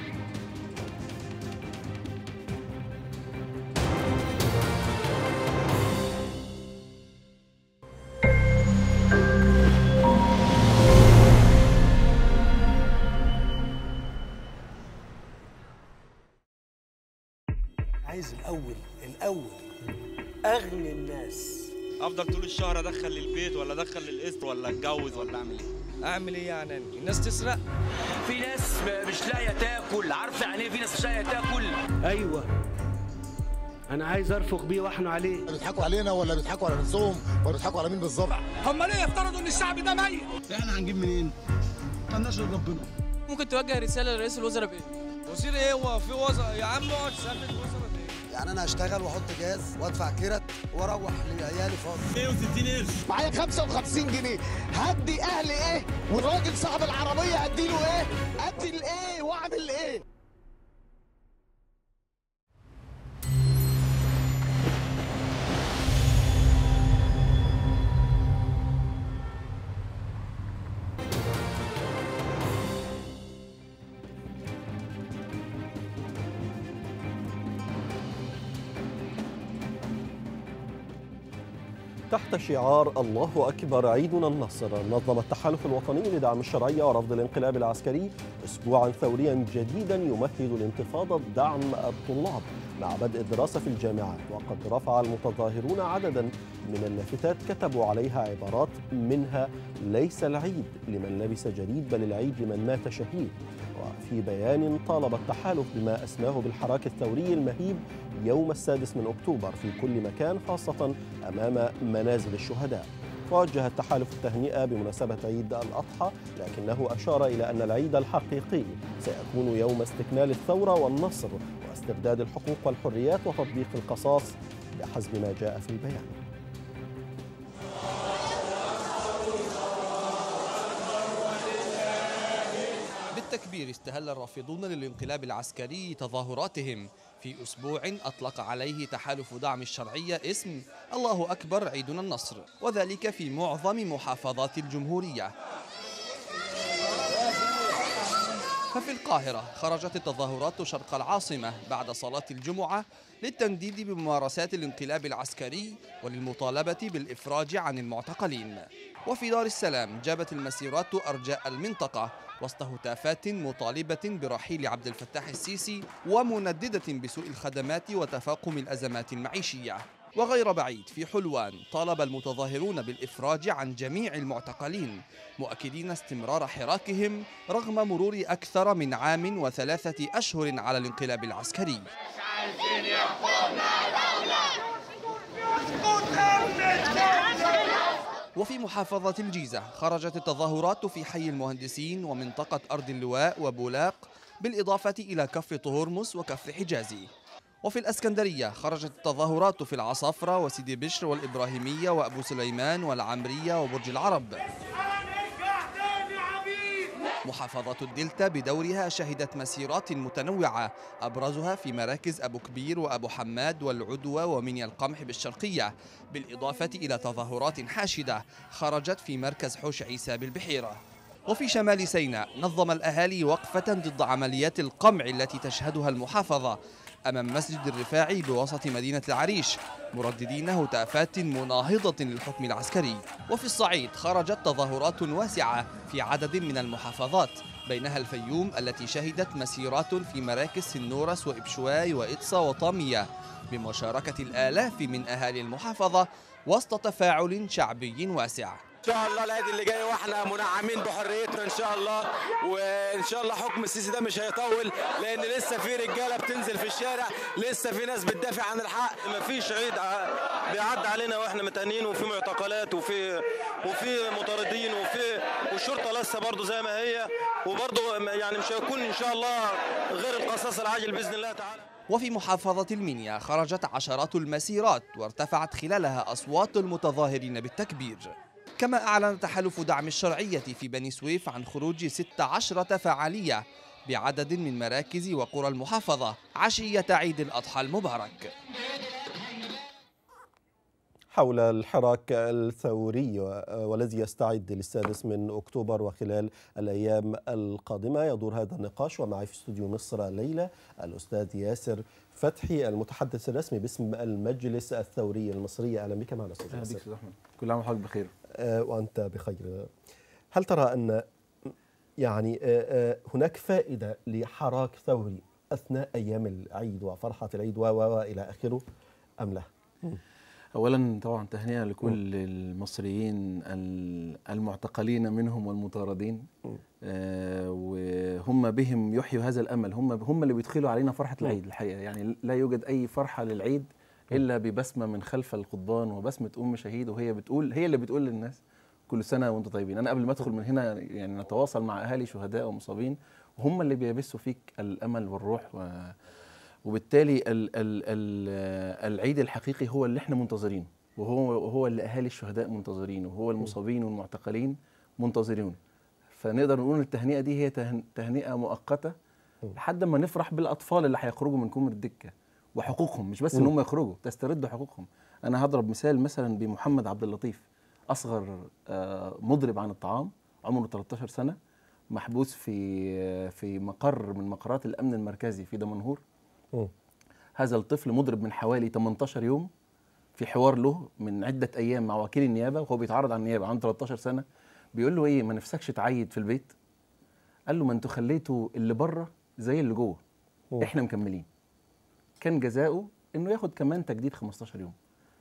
عايز الأول أغني الناس. افضل طول الشهر ادخل للبيت ولا ادخل للقسط ولا اتجوز ولا اعمل ايه؟ اعمل ايه يعني؟ الناس تسرق؟ في ناس مش لاقيه تاكل، عارفه يعني ايه في ناس مش لاقيه تاكل؟ ايوه انا عايز ارفق بيه واحنا عليه. بيضحكوا علينا ولا بيضحكوا على نفسهم ولا بيضحكوا على مين بالظبط؟ هم ليه يفترضوا ان الشعب ده ميت؟ احنا هنجيب منين؟ مالناش غير ربنا. ممكن توجه رساله لرئيس الوزراء بايه؟ وزير ايه؟ هو في وزراء يا عم اقعد ثبت وزراء ايه؟ يعني انا هشتغل واحط جاز وادفع كرت واروح لعيالي فاضي. 160 قرش معايا 55 جنيه، هدي اهلي ايه؟ والراجل صاحب العربيه هديله ايه؟ ادي الايه واعمل ايه؟ تحت شعار الله أكبر عيدنا النصر، نظم التحالف الوطني لدعم الشرعية ورفض الانقلاب العسكري أسبوعا ثوريا جديدا يمهد لانتفاضة دعم الطلاب مع بدء الدراسة في الجامعات. وقد رفع المتظاهرون عددا من اللافتات كتبوا عليها عبارات منها ليس العيد لمن لبس جديد بل العيد لمن مات شهيد. وفي بيان طالب التحالف بما أسماه بالحراك الثوري المهيب يوم 6 أكتوبر في كل مكان، خاصة أمام منازل الشهداء. ووجه التحالف التهنئة بمناسبة عيد الأضحى، لكنه أشار إلى أن العيد الحقيقي سيكون يوم استكمال الثورة والنصر واسترداد الحقوق والحريات وتطبيق القصاص بحسب ما جاء في البيان. بالتكبير استهل الرافضون للانقلاب العسكري تظاهراتهم في أسبوع أطلق عليه تحالف دعم الشرعية اسم الله أكبر عيدنا النصر، وذلك في معظم محافظات الجمهورية. ففي القاهرة خرجت التظاهرات شرق العاصمة بعد صلاة الجمعة للتنديد بممارسات الانقلاب العسكري وللمطالبة بالإفراج عن المعتقلين. وفي دار السلام جابت المسيرات أرجاء المنطقة وسط هتافات مطالبة برحيل عبد الفتاح السيسي ومنددة بسوء الخدمات وتفاقم الأزمات المعيشية. وغير بعيد في حلوان طالب المتظاهرون بالإفراج عن جميع المعتقلين، مؤكدين استمرار حراكهم رغم مرور أكثر من عام و3 أشهر على الانقلاب العسكري. وفي محافظة الجيزة خرجت التظاهرات في حي المهندسين ومنطقة أرض اللواء وبولاق، بالإضافة إلى كفر طهورمس وكفر حجازي. وفي الأسكندرية خرجت التظاهرات في العصافرة وسيدي بشر والإبراهيمية وأبو سليمان والعمرية وبرج العرب. محافظة الدلتا بدورها شهدت مسيرات متنوعة أبرزها في مراكز أبو كبير وأبو حماد والعدوى ومنيا القمح بالشرقية، بالإضافة إلى تظاهرات حاشدة خرجت في مركز حوش عيسى بالبحيرة. وفي شمال سيناء نظم الأهالي وقفة ضد عمليات القمع التي تشهدها المحافظة أمام مسجد الرفاعي بوسط مدينة العريش، مرددين هتافات مناهضة للحكم العسكري. وفي الصعيد خرجت تظاهرات واسعة في عدد من المحافظات، بينها الفيوم التي شهدت مسيرات في مراكز سنورس وإبشواي وإدسا وطامية بمشاركة الآلاف من أهالي المحافظة وسط تفاعل شعبي واسع. ان شاء الله العيد اللي جاي واحنا منعمين بحريتنا ان شاء الله، وان شاء الله حكم السيسي ده مش هيطول، لان لسه في رجاله بتنزل في الشارع، لسه في ناس بتدافع عن الحق. مفيش عيد بيعدي علينا واحنا متهانين، وفي معتقلات وفي مطاردين والشرطه لسه برضه زي ما هي، وبرضه يعني مش هيكون ان شاء الله غير القصاص العاجل باذن الله تعالى. وفي محافظة المنيا خرجت عشرات المسيرات وارتفعت خلالها أصوات المتظاهرين بالتكبير. كما أعلن تحالف دعم الشرعية في بني سويف عن خروج 16 فعالية بعدد من مراكز وقرى المحافظة عشية عيد الأضحى المبارك. حول الحراك الثوري والذي يستعد للسادس من أكتوبر وخلال الأيام القادمة يدور هذا النقاش، ومعي في استوديو مصر الليلة الأستاذ ياسر فتحي المتحدث الرسمي باسم المجلس الثوري المصري. أهلا بك معنا أستاذ ياسر. كل عام وحضرتك بخير. وأنت بخير. هل ترى أن يعني هناك فائدة لحراك ثوري أثناء أيام العيد وفرحة العيد وإلى آخره أم لا؟ أولا طبعا تهنئة لكل المصريين المعتقلين منهم والمطاردين، وهم بهم يحيوا هذا الأمل، هم اللي بيدخلوا علينا فرحة العيد الحقيقة. يعني لا يوجد أي فرحة للعيد إلا ببسمة من خلف القضبان وبسمة أم شهيد، وهي بتقول، هي اللي بتقول للناس كل سنة وأنتم طيبين. أنا قبل ما أدخل من هنا يعني نتواصل مع أهالي شهداء ومصابين، وهم اللي بيبثوا فيك الأمل والروح، وبالتالي العيد الحقيقي هو اللي احنا منتظرينه، وهو اللي اهالي الشهداء منتظرينه، وهو المصابين والمعتقلين منتظرينه. فنقدر نقول التهنئه دي هي تهنئه مؤقته لحد ما نفرح بالاطفال اللي هيخرجوا من كوم الدكه وحقوقهم، مش بس ان هم يخرجوا، تسترد حقوقهم. انا هضرب مثلا بمحمد عبد اللطيف، اصغر مضرب عن الطعام، عمره 13 سنه، محبوس في مقر من مقرات الامن المركزي في دمنهور. هذا الطفل مضرب من حوالي 18 يوم، في حوار له من عدة أيام مع وكيل النيابة وهو بيتعرض على النيابة عنده 13 سنة، بيقول له إيه، ما نفسكش تعيد في البيت؟ قال له ما أنتوا خليتوا اللي بره زي اللي جوه، إحنا مكملين. كان جزاؤه إنه ياخد كمان تجديد 15 يوم.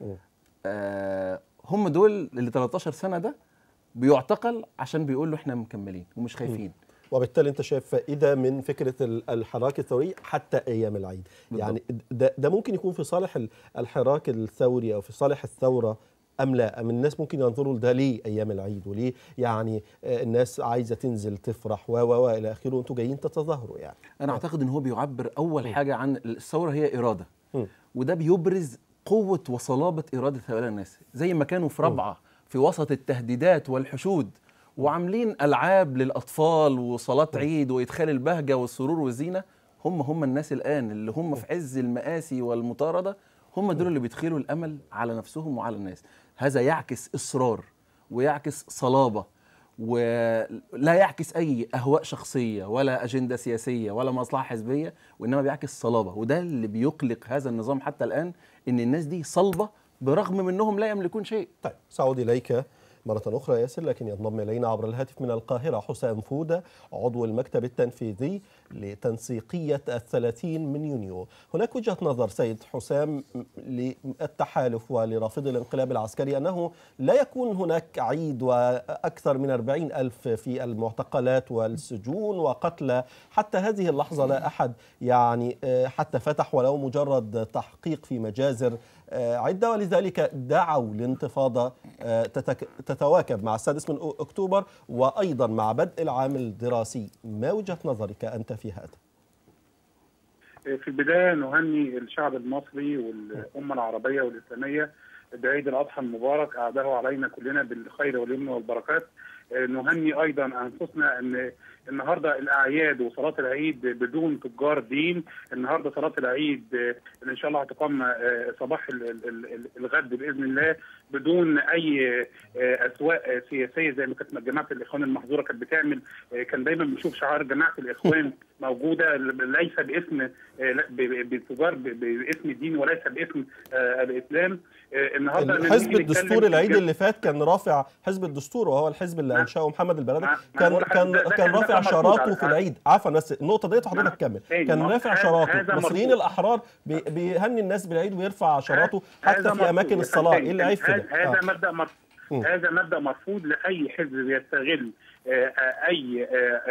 هم دول اللي 13 سنة ده بيعتقل عشان بيقول له إحنا مكملين ومش خايفين. وبالتالي انت شايف فائده من فكره الحراك الثوري حتى ايام العيد. بالضبط. يعني ده ممكن يكون في صالح الحراك الثوري او في صالح الثوره ام لا؟ ام الناس ممكن ينظروا لده ليه ايام العيد، وليه يعني الناس عايزه تنزل تفرح الى اخره وانتم جايين تتظاهروا؟ يعني انا اعتقد ان هو بيعبر اول حاجه عن الثوره هي اراده، وده بيبرز قوه وصلابه اراده هؤلاء الناس، زي ما كانوا في رابعه في وسط التهديدات والحشود وعاملين ألعاب للأطفال وصلاة عيد وإدخال البهجة والسرور والزينة. هم الناس الآن اللي هم في عز المآسي والمطاردة، هم دول اللي بيدخلوا الأمل على نفسهم وعلى الناس. هذا يعكس إصرار ويعكس صلابة، ولا يعكس أي أهواء شخصية ولا أجندة سياسية ولا مصلحة حزبية، وإنما بيعكس صلابة. وده اللي بيقلق هذا النظام حتى الآن، إن الناس دي صلبة برغم منهم لا يملكون شيء. طيب سأعود إليك مرة أخرى ياسر، لكن ينضم إلينا عبر الهاتف من القاهرة حسام فودة عضو المكتب التنفيذي لتنسيقية 30 من يونيو. هناك وجهة نظر سيد حسام للتحالف ولرافضي الانقلاب العسكري أنه لا يكون هناك عيد وأكثر من 40,000 في المعتقلات والسجون وقتلى. حتى هذه اللحظة لا أحد يعني حتى فتح ولو مجرد تحقيق في مجازر عدة، ولذلك دعوا لانتفاضة تتواكب مع 6 من أكتوبر وأيضا مع بدء العام الدراسي. ما وجهة نظرك أنت في هذا؟ في البداية نهني الشعب المصري والأمة العربية والإسلامية بعيد الأضحى المبارك، أعاده علينا كلنا بالخير واليمن والبركات. نهني أيضا أنفسنا أن النهارده الأعياد وصلاة العيد بدون تجار دين. النهارده صلاة العيد اللي إن شاء الله هتقام صباح الغد بإذن الله بدون أي أسواق سياسية زي ما كانت جماعة الإخوان المحظورة كانت بتعمل. كان دايما بنشوف شعار جماعة الإخوان موجودة ليس باسم بتجار باسم الدين وليس باسم الإسلام. النهارده الحزب الدستوري العيد اللي فات كان رافع، حزب الدستور وهو الحزب اللي انشاه محمد البرادعي كان رافع شراطه في العيد. عفوا بس النقطه ديت حضرتك كمل. كان رافع شراطه. المصريين الاحرار بيهني الناس بالعيد ويرفع شراطه حتى في اماكن الصلاه. ايه اللي عيب في ده؟ هذا مبدا مرفوض. هذا مبدا مرفوض لاي حزب بيستغل اي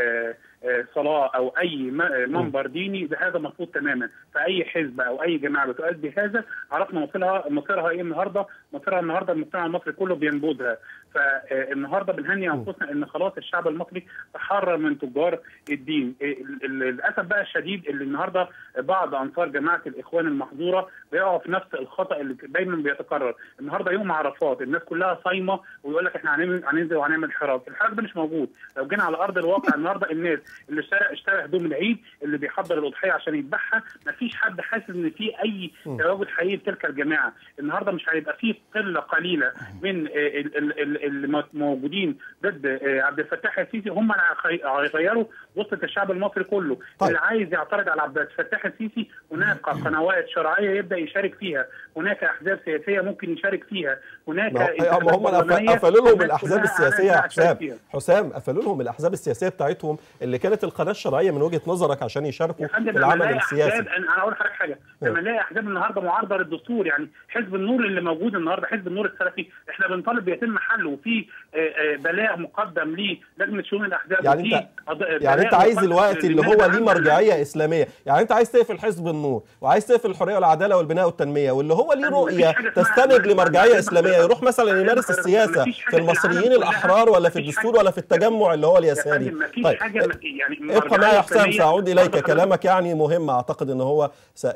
صلاة أو أي منبر ديني. هذا مرفوض تماما. فأي حزب أو أي جماعة بتؤدي هذا عرفنا مصيرها إيه النهاردة. مصيرها النهاردة المجتمع المصري كله بينبذها. فالنهاردة بنهني أنفسنا إن خلاص الشعب المصري تحرر من تجار الدين. للأسف بقى الشديد اللي النهاردة بعض أنصار جماعة الإخوان المحظورة بيقعوا في نفس الخطأ اللي دايما بيتكرر. النهاردة يوم عرفات الناس كلها صايمة ويقول لك إحنا هننزل وهنعمل حراك. الحراك ده مش موجود. لو جينا على أرض الواقع النهاردة الناس اللي اشترى هدوم العيد اللي بيحضر الاضحيه عشان يذبحها مفيش حد حاسس ان في اي تواجد حقيقي لتلك الجماعه. النهارده مش هيبقى في قله قليله من اللي موجودين ضد عبد الفتاح السيسي هم اللي هيغيروا وسط الشعب المصري كله. طيب. اللي عايز يعترض على عبد الفتاح السيسي هناك قنوات شرعيه يبدا يشارك فيها، هناك احزاب سياسيه ممكن يشارك فيها، هناك هم قفلوا لهم الاحزاب السياسيه يا حسام قفلوا لهم الاحزاب السياسيه بتاعتهم اللي كانت القناه الشرعيه من وجهه نظرك عشان يشاركوا في العمل السياسي. انا اقول لحضرتك حاجه، لما نلاقي احزاب النهارده معارضه للدستور، يعني حزب النور اللي موجود النهارده حزب النور السلفي احنا بنطالب يتم حله وفي بلاغ مقدم للجنه شؤون الاحزاب. يعني انت عايز الوقت اللي هو ليه مرجعيه اسلاميه، يعني انت عايز تقفل حزب النور وعايز تقفل الحريه والعداله والبناء والتنميه واللي هو ليه رؤيه تستند لمرجعيه اسلاميه يروح مثلا يمارس السياسه في المصريين الاحرار ولا في الدستور ولا في التجمع اللي هو اليساري. طيب ابقى معي يا حسام سأعود إليك. كلامك يعني مهم، أعتقد أنه هو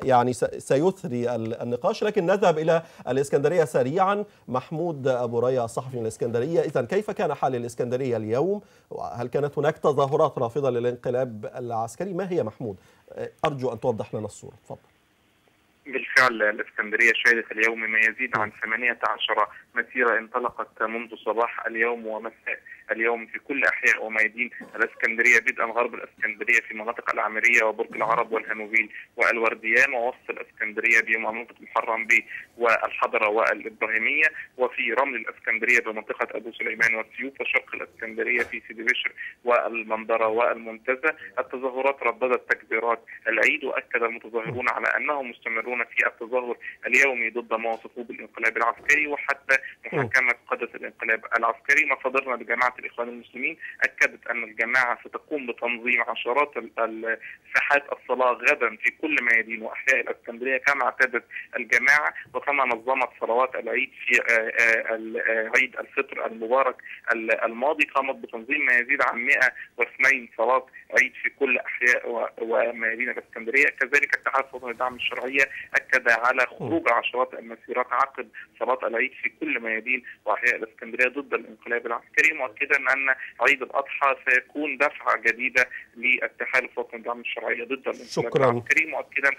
سيثري النقاش، لكن نذهب إلى الإسكندرية سريعا. محمود أبو ريا الصحفي من الإسكندرية. إذن كيف كان حال الإسكندرية اليوم؟ وهل كانت هناك تظاهرات رافضة للانقلاب العسكري؟ ما هي محمود؟ أرجو أن توضح لنا الصورة. تفضل. بالفعل الإسكندرية شهدت اليوم ما يزيد عن 18 مسيرة انطلقت منذ صباح اليوم ومساء اليوم في كل أحياء وميادين الإسكندرية، بدءا غرب الإسكندرية في مناطق العامرية وبرج العرب والهانوفيل والورديان، ووسط الإسكندرية بمناطق محرم بيه والحضرة والإبراهيمية، وفي رمل الإسكندرية بمنطقة أبو سليمان والسيوف، وشرق الإسكندرية في سيدي بشر والمنظرة والمنتزه. التظاهرات رددت تكبيرات العيد، وأكد المتظاهرون على أنهم مستمرون في التظاهر اليومي ضد ما وصفوه بالانقلاب العسكري وحتى محاكمة قادة الانقلاب العسكري. مصادرنا بجماعة الإخوان المسلمين أكدت أن الجماعة ستقوم بتنظيم عشرات ساحات الصلاة غدا في كل ميادين وأحياء الإسكندرية كما اعتادت الجماعة، وكما نظمت صلوات العيد في عيد الفطر المبارك الماضي. قامت بتنظيم ما يزيد عن 102 صلاة عيد في كل أحياء وميادين الإسكندرية. كذلك الاتحاد الوطني للدعم الشرعية أكد على خروج عشرات المسيرات عقب صلاة العيد في كل ميادين وأحياء الإسكندرية ضد الانقلاب العسكري، مؤكدا أن عيد الأضحى سيكون دفعة جديدة للاتحاد الوطني للدعم الشرعية ضد الانقلاب العسكري، مؤكدا.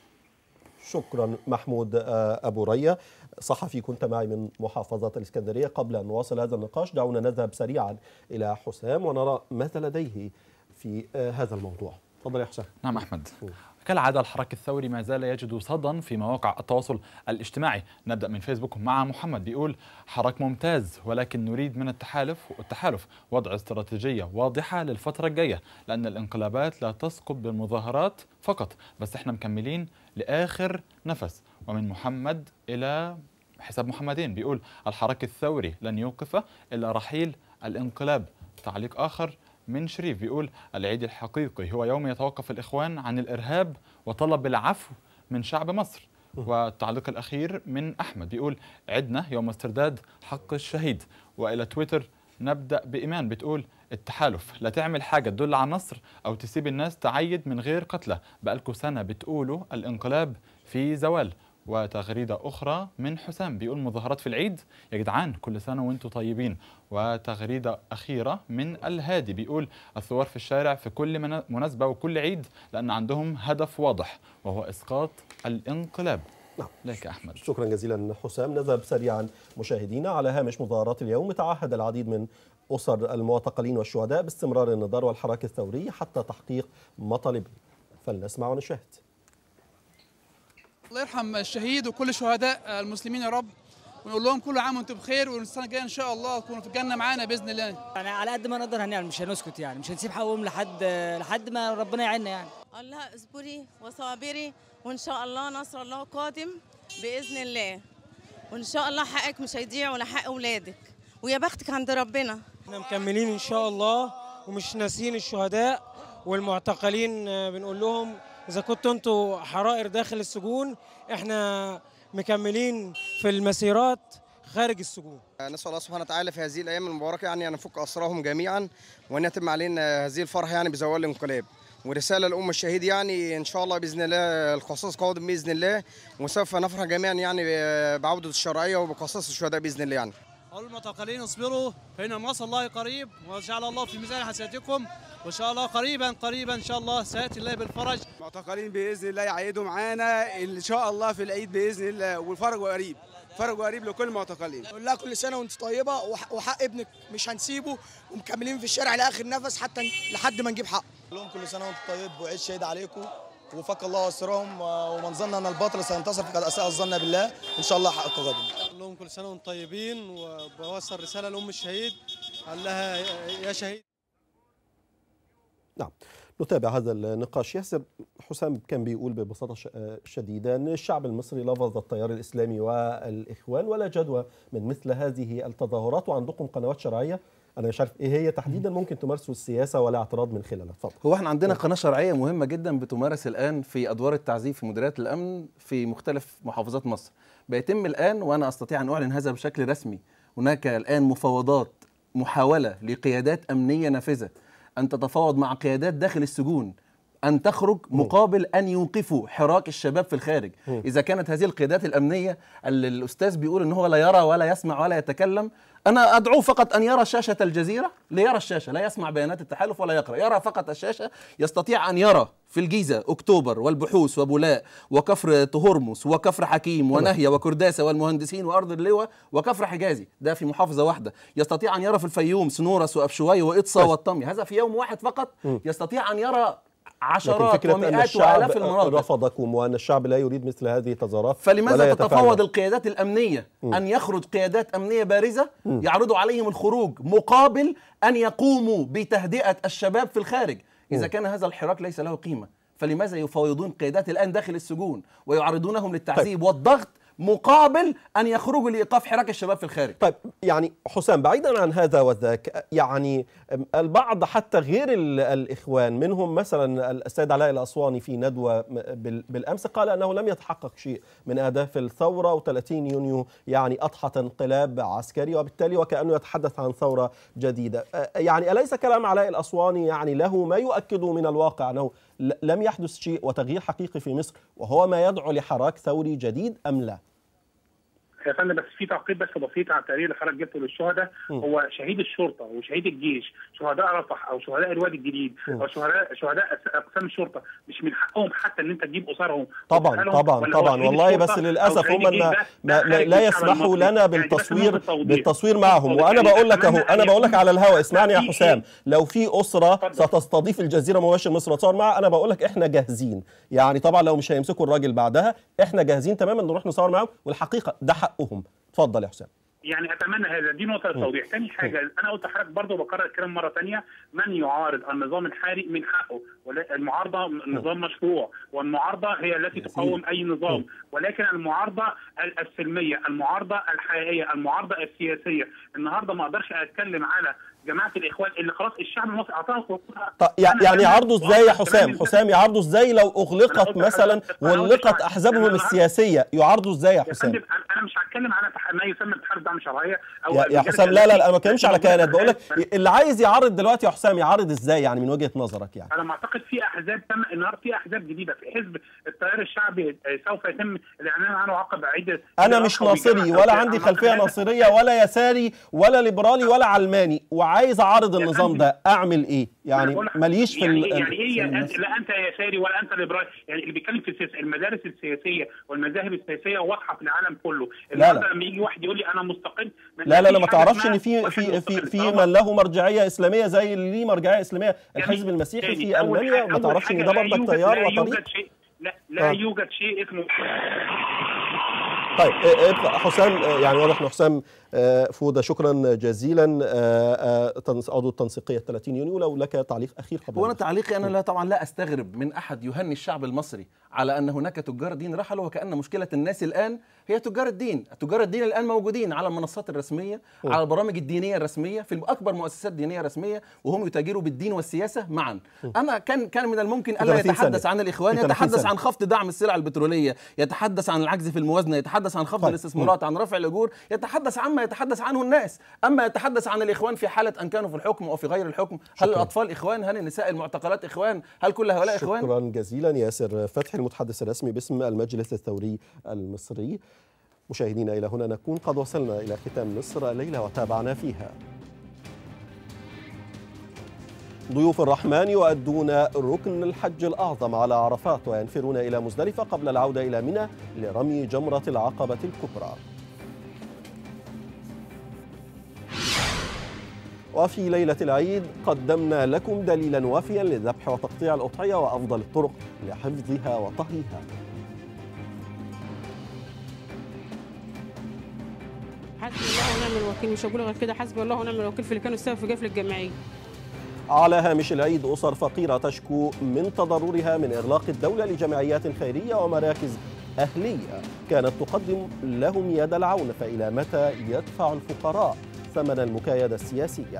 شكرا محمود أبو ريا صحفي كنت معي من محافظة الإسكندرية. قبل أن نواصل هذا النقاش دعونا نذهب سريعا إلى حسام ونرى ماذا لديه في هذا الموضوع. تفضل يا حسام. نعم أحمد، كالعادة الحراك الثوري ما زال يجد صدى في مواقع التواصل الاجتماعي. نبدأ من فيسبوك مع محمد بيقول: حراك ممتاز، ولكن نريد من التحالف وضع استراتيجية واضحة للفترة الجاية، لأن الانقلابات لا تسقط بالمظاهرات فقط، بس احنا مكملين لآخر نفس. ومن محمد إلى حساب محمدين بيقول: الحراك الثوري لن يوقف إلا رحيل الانقلاب. تعليق آخر من شريف بيقول: العيد الحقيقي هو يوم يتوقف الإخوان عن الإرهاب وطلب العفو من شعب مصر. والتعليق الأخير من أحمد بيقول: عدنا يوم استرداد حق الشهيد. وإلى تويتر نبدأ بإيمان بتقول: التحالف لا تعمل حاجة تدل على النصر أو تسيب الناس تعيد من غير قتلى، بقالكوا سنة بتقولوا الانقلاب في زوال. وتغريدة أخرى من حسام بيقول: مظاهرات في العيد يا جدعان، كل سنة وانتم طيبين. وتغريدة أخيرة من الهادي بيقول: الثوار في الشارع في كل مناسبة وكل عيد لأن عندهم هدف واضح وهو إسقاط الانقلاب. نعم. لك أحمد. شكرا جزيلا حسام. نذهب سريعا مشاهدينا على هامش مظاهرات اليوم. تعهد العديد من أسر المعتقلين والشهداء باستمرار النضال والحراك الثوري حتى تحقيق مطالبهم. فلنسمع ونشاهد. الله يرحم الشهيد وكل الشهداء المسلمين يا رب، ونقول لهم كل عام وانتم بخير، والسنه الجايه ان شاء الله تكونوا في الجنه معانا باذن الله. يعني على قد ما نقدر هنعمل، مش هنسكت، يعني مش هنسيب حقهم لحد ما ربنا يعيننا. يعني الله اصبري وصابري، وان شاء الله نصر الله قادم باذن الله، وان شاء الله حقك مش هيضيع ولا حق اولادك، ويا بختك عند ربنا. احنا مكملين ان شاء الله ومش ناسيين الشهداء والمعتقلين. بنقول لهم إذا كنتوا أنتوا حرائر داخل السجون، إحنا مكملين في المسيرات خارج السجون. نسأل الله سبحانه وتعالى في هذه الأيام المباركة يعني أن نفك أسرهم جميعا، وأن يتم علينا هذه الفرحة يعني بزوال الانقلاب. ورسالة لأم الشهيد يعني إن شاء الله بإذن الله القصاص قادم بإذن الله، وسوف نفرح جميعا يعني بعودة الشرعية وبقصاص الشهداء بإذن الله. يعني أقول المعتقلين اصبروا فإن نصر الله قريب، وجعل الله في ميزان حسناتكم، وإن شاء الله قريبا إن شاء الله سيأتي الله بالفرج. المعتقلين بإذن الله يعيدوا معانا إن شاء الله في العيد بإذن الله، والفرج قريب، فرج قريب لكل المعتقلين. أقول لها كل سنة وأنت طيبة، وحق ابنك مش هنسيبه، ومكملين في الشارع لآخر نفس حتى لحد ما نجيب حقه. أقول لهم كل سنة وأنت طيب، وعيد شهيد عليكم، وفك الله أسرهم، ومن ظن أن الباطل سينتصر فقد أساء الظن بالله، إن شاء الله حقكم غدا. أقول لهم كل سنة وأنتم طيبين، وبوصل رسالة لأم الشهيد قال لها يا شهيد. نعم، نتابع هذا النقاش. ياسر، حسام كان بيقول ببساطة شديدة أن الشعب المصري لفظ التيار الإسلامي والإخوان ولا جدوى من مثل هذه التظاهرات، وعندكم قنوات شرعية أنا مش عارف إيه هي تحديدا ممكن تمارسوا السياسة ولا اعتراض من خلالها. اتفضل. هو احنا عندنا قناة شرعية مهمة جدا بتمارس الآن في أدوار التعذيب في مديريات الأمن في مختلف محافظات مصر. بيتم الآن، وأنا أستطيع أن أعلن هذا بشكل رسمي، هناك الآن مفاوضات، محاولة لقيادات أمنية نافذة أن تتفاوض مع قيادات داخل السجون أن تخرج مقابل أن يوقفوا حراك الشباب في الخارج. إذا كانت هذه القيادات الأمنية اللي الأستاذ بيقول إن هو لا يرى ولا يسمع ولا يتكلم، أنا أدعو فقط أن يرى شاشة الجزيرة، ليرى الشاشة، لا يسمع بيانات التحالف ولا يقرأ، يرى فقط الشاشة، يستطيع أن يرى في الجيزة أكتوبر والبحوث وبولاء وكفر تهرمس وكفر حكيم ونهية وكرداسة والمهندسين وأرض اللواء وكفر حجازي، ده في محافظة واحدة. يستطيع أن يرى في الفيوم سنورس وأبشوي وإطسا والطمي، هذا في يوم واحد فقط. يستطيع أن يرى عشرات ومئات وآلاف المناطق. رفضكم وأن الشعب لا يريد مثل هذه التظاهرات، فلماذا تتفاوض القيادات الأمنية أن يخرج قيادات أمنية بارزة يعرضوا عليهم الخروج مقابل أن يقوموا بتهدئة الشباب في الخارج؟ إذا كان هذا الحراك ليس له قيمة، فلماذا يفاوضون قيادات الآن داخل السجون ويعرضونهم للتعذيب والضغط مقابل أن يخرجوا لإيقاف حراك الشباب في الخارج؟ طيب يعني حسام، بعيدا عن هذا وذاك، يعني البعض حتى غير الإخوان منهم مثلا السيد علاء الأسواني في ندوة بالأمس قال أنه لم يتحقق شيء من أهداف الثورة، و30 يونيو يعني أضحت انقلاب عسكري، وبالتالي وكأنه يتحدث عن ثورة جديدة. يعني أليس كلام علاء الأسواني يعني له ما يؤكد من الواقع أنه لم يحدث شيء وتغيير حقيقي في مصر، وهو ما يدعو لحراك ثوري جديد أم لا؟ يا فندم بس في تعقيب بس بسيط على التقرير اللي حضرتك جبته للشهداء. هو شهيد الشرطه وشهيد الجيش، شهداء رفح او شهداء الوادي الجديد او شهداء اقسام الشرطه، مش من حقهم حتى ان انت تجيب اسرهم طبعا والله، بس للاسف هم لا يسمحوا لنا بالتصوير معهم. وانا بقول لك اهو، انا بقول لك على الهواء، اسمعني يا حسام، لو في اسره ستستضيف الجزيره مباشر مصر وتصور معها، انا بقول لك احنا جاهزين. يعني طبعا لو مش هيمسكوا الراجل بعدها احنا جاهزين تماما نروح نصور معاهم، والحقيقه ده حقهم. اتفضل يا حسام. يعني اتمنى هذا، دي نقطه للتوضيح. ثاني حاجه انا قلت لحضرتك برضه وبكرر الكلام مره ثانيه، من يعارض النظام الحالي من حقه، المعارضه نظام مشروع، والمعارضه هي التي تقوم اي نظام، ولكن المعارضه السلميه، المعارضه الحقيقيه، المعارضه السياسيه. النهارده ما اقدرش اتكلم على جماعه الاخوان اللي خلاص الشعب المصري اعطاها حقوقها. يعني يعرضوا ازاي يا حسام يعرضوا ازاي لو اغلقت مثلا وغلقت احزابهم السياسيه؟ يعرضوا ازاي يا حسام؟ انا مش هتكلم على ما يسمى اتحاد الدعم الشرعيه او يا حسام. لا انا ما بتكلمش على كيانات، بقول لك اللي عايز يعرض دلوقتي يا حسام يعرض ازاي يعني من وجهه نظرك؟ يعني انا معتقد في احزاب تم النهارده، في احزاب جديده، في حزب التيار الشعبي سوف يتم الاعلان عنه عقب عيد. انا مش ناصري ولا عندي خلفيه ناصريه ولا يساري ولا ليبرالي ولا علماني، وعايز اعارض النظام ده، اعمل ايه؟ يعني ماليش في يعني ايه لا انت يساري ولا انت ليبرالي، يعني اللي بيتكلم في السياسه، المدارس السياسيه والمذاهب السياسيه واضحه في العالم كله. النهارده لما يجي واحد يقول لي انا مستقل، لا ما تعرفش ان في من له مرجعيه اسلاميه زي اللي ليه مرجعيه اسلاميه الحزب المسيحي في المانيا، ما تعرفش ان ده برضك تيار وطريق؟ لا يوجد شيء اسمه. طيب حسام، يعني واضح ان حسام فودة شكرا جزيلا، عضو التنسيقيه 30 يونيو. لو لك تعليق اخير قبل. هو انا تعليقي انا طبعا لا استغرب من احد يهني الشعب المصري على ان هناك تجار دين رحلوا، وكأن مشكله الناس الان هي تجار الدين. تجار الدين الان موجودين على المنصات الرسميه، على البرامج الدينيه الرسميه، في اكبر مؤسسات دينيه رسميه، وهم يتاجروا بالدين والسياسه معا. انا كان من الممكن الا يتحدث عن الاخوان، يتحدث عن خفض دعم السلع البتروليه، يتحدث عن العجز في الموازنه، يتحدث عن خفض الاستثمارات، عن رفع الاجور، يتحدث عما يتحدث عنه الناس. اما يتحدث عن الاخوان في حاله ان كانوا في الحكم او في غير الحكم، هل الاطفال اخوان؟ هل النساء المعتقلات اخوان؟ هل كل هؤلاء اخوان؟ شكرا جزيلا ياسر فتحي المتحدث الرسمي باسم المجلس الثوري المصري. مشاهدينا إلى هنا نكون قد وصلنا إلى ختام مصر الليلة وتابعنا فيها. ضيوف الرحمن يؤدون ركن الحج الأعظم على عرفات وينفرون إلى مزدلفة قبل العودة إلى منى لرمي جمرة العقبة الكبرى. وفي ليلة العيد قدمنا لكم دليلا وافيا للذبح وتقطيع الأضحية وأفضل الطرق لحفظها وطهيها. حسبي الله ونعم الوكيل، مش هقول غير كده، حسبي الله ونعم الوكيل في اللي كانوا السبب في قفل الجمعيه. على هامش العيد أسر فقيرة تشكو من تضررها من إغلاق الدولة لجمعيات خيرية ومراكز أهلية كانت تقدم لهم يد العون، فإلى متى يدفع الفقراء ثمن المكايدة السياسية؟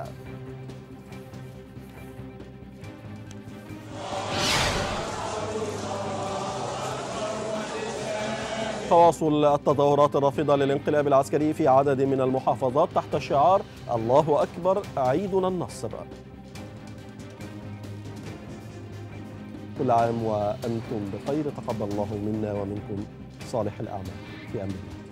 تواصل التظاهرات الرافضة للانقلاب العسكري في عدد من المحافظات تحت شعار الله أكبر عيدنا النصر. كل عام وأنتم بخير، تقبل الله منا ومنكم صالح الأعمال. في أمان الله.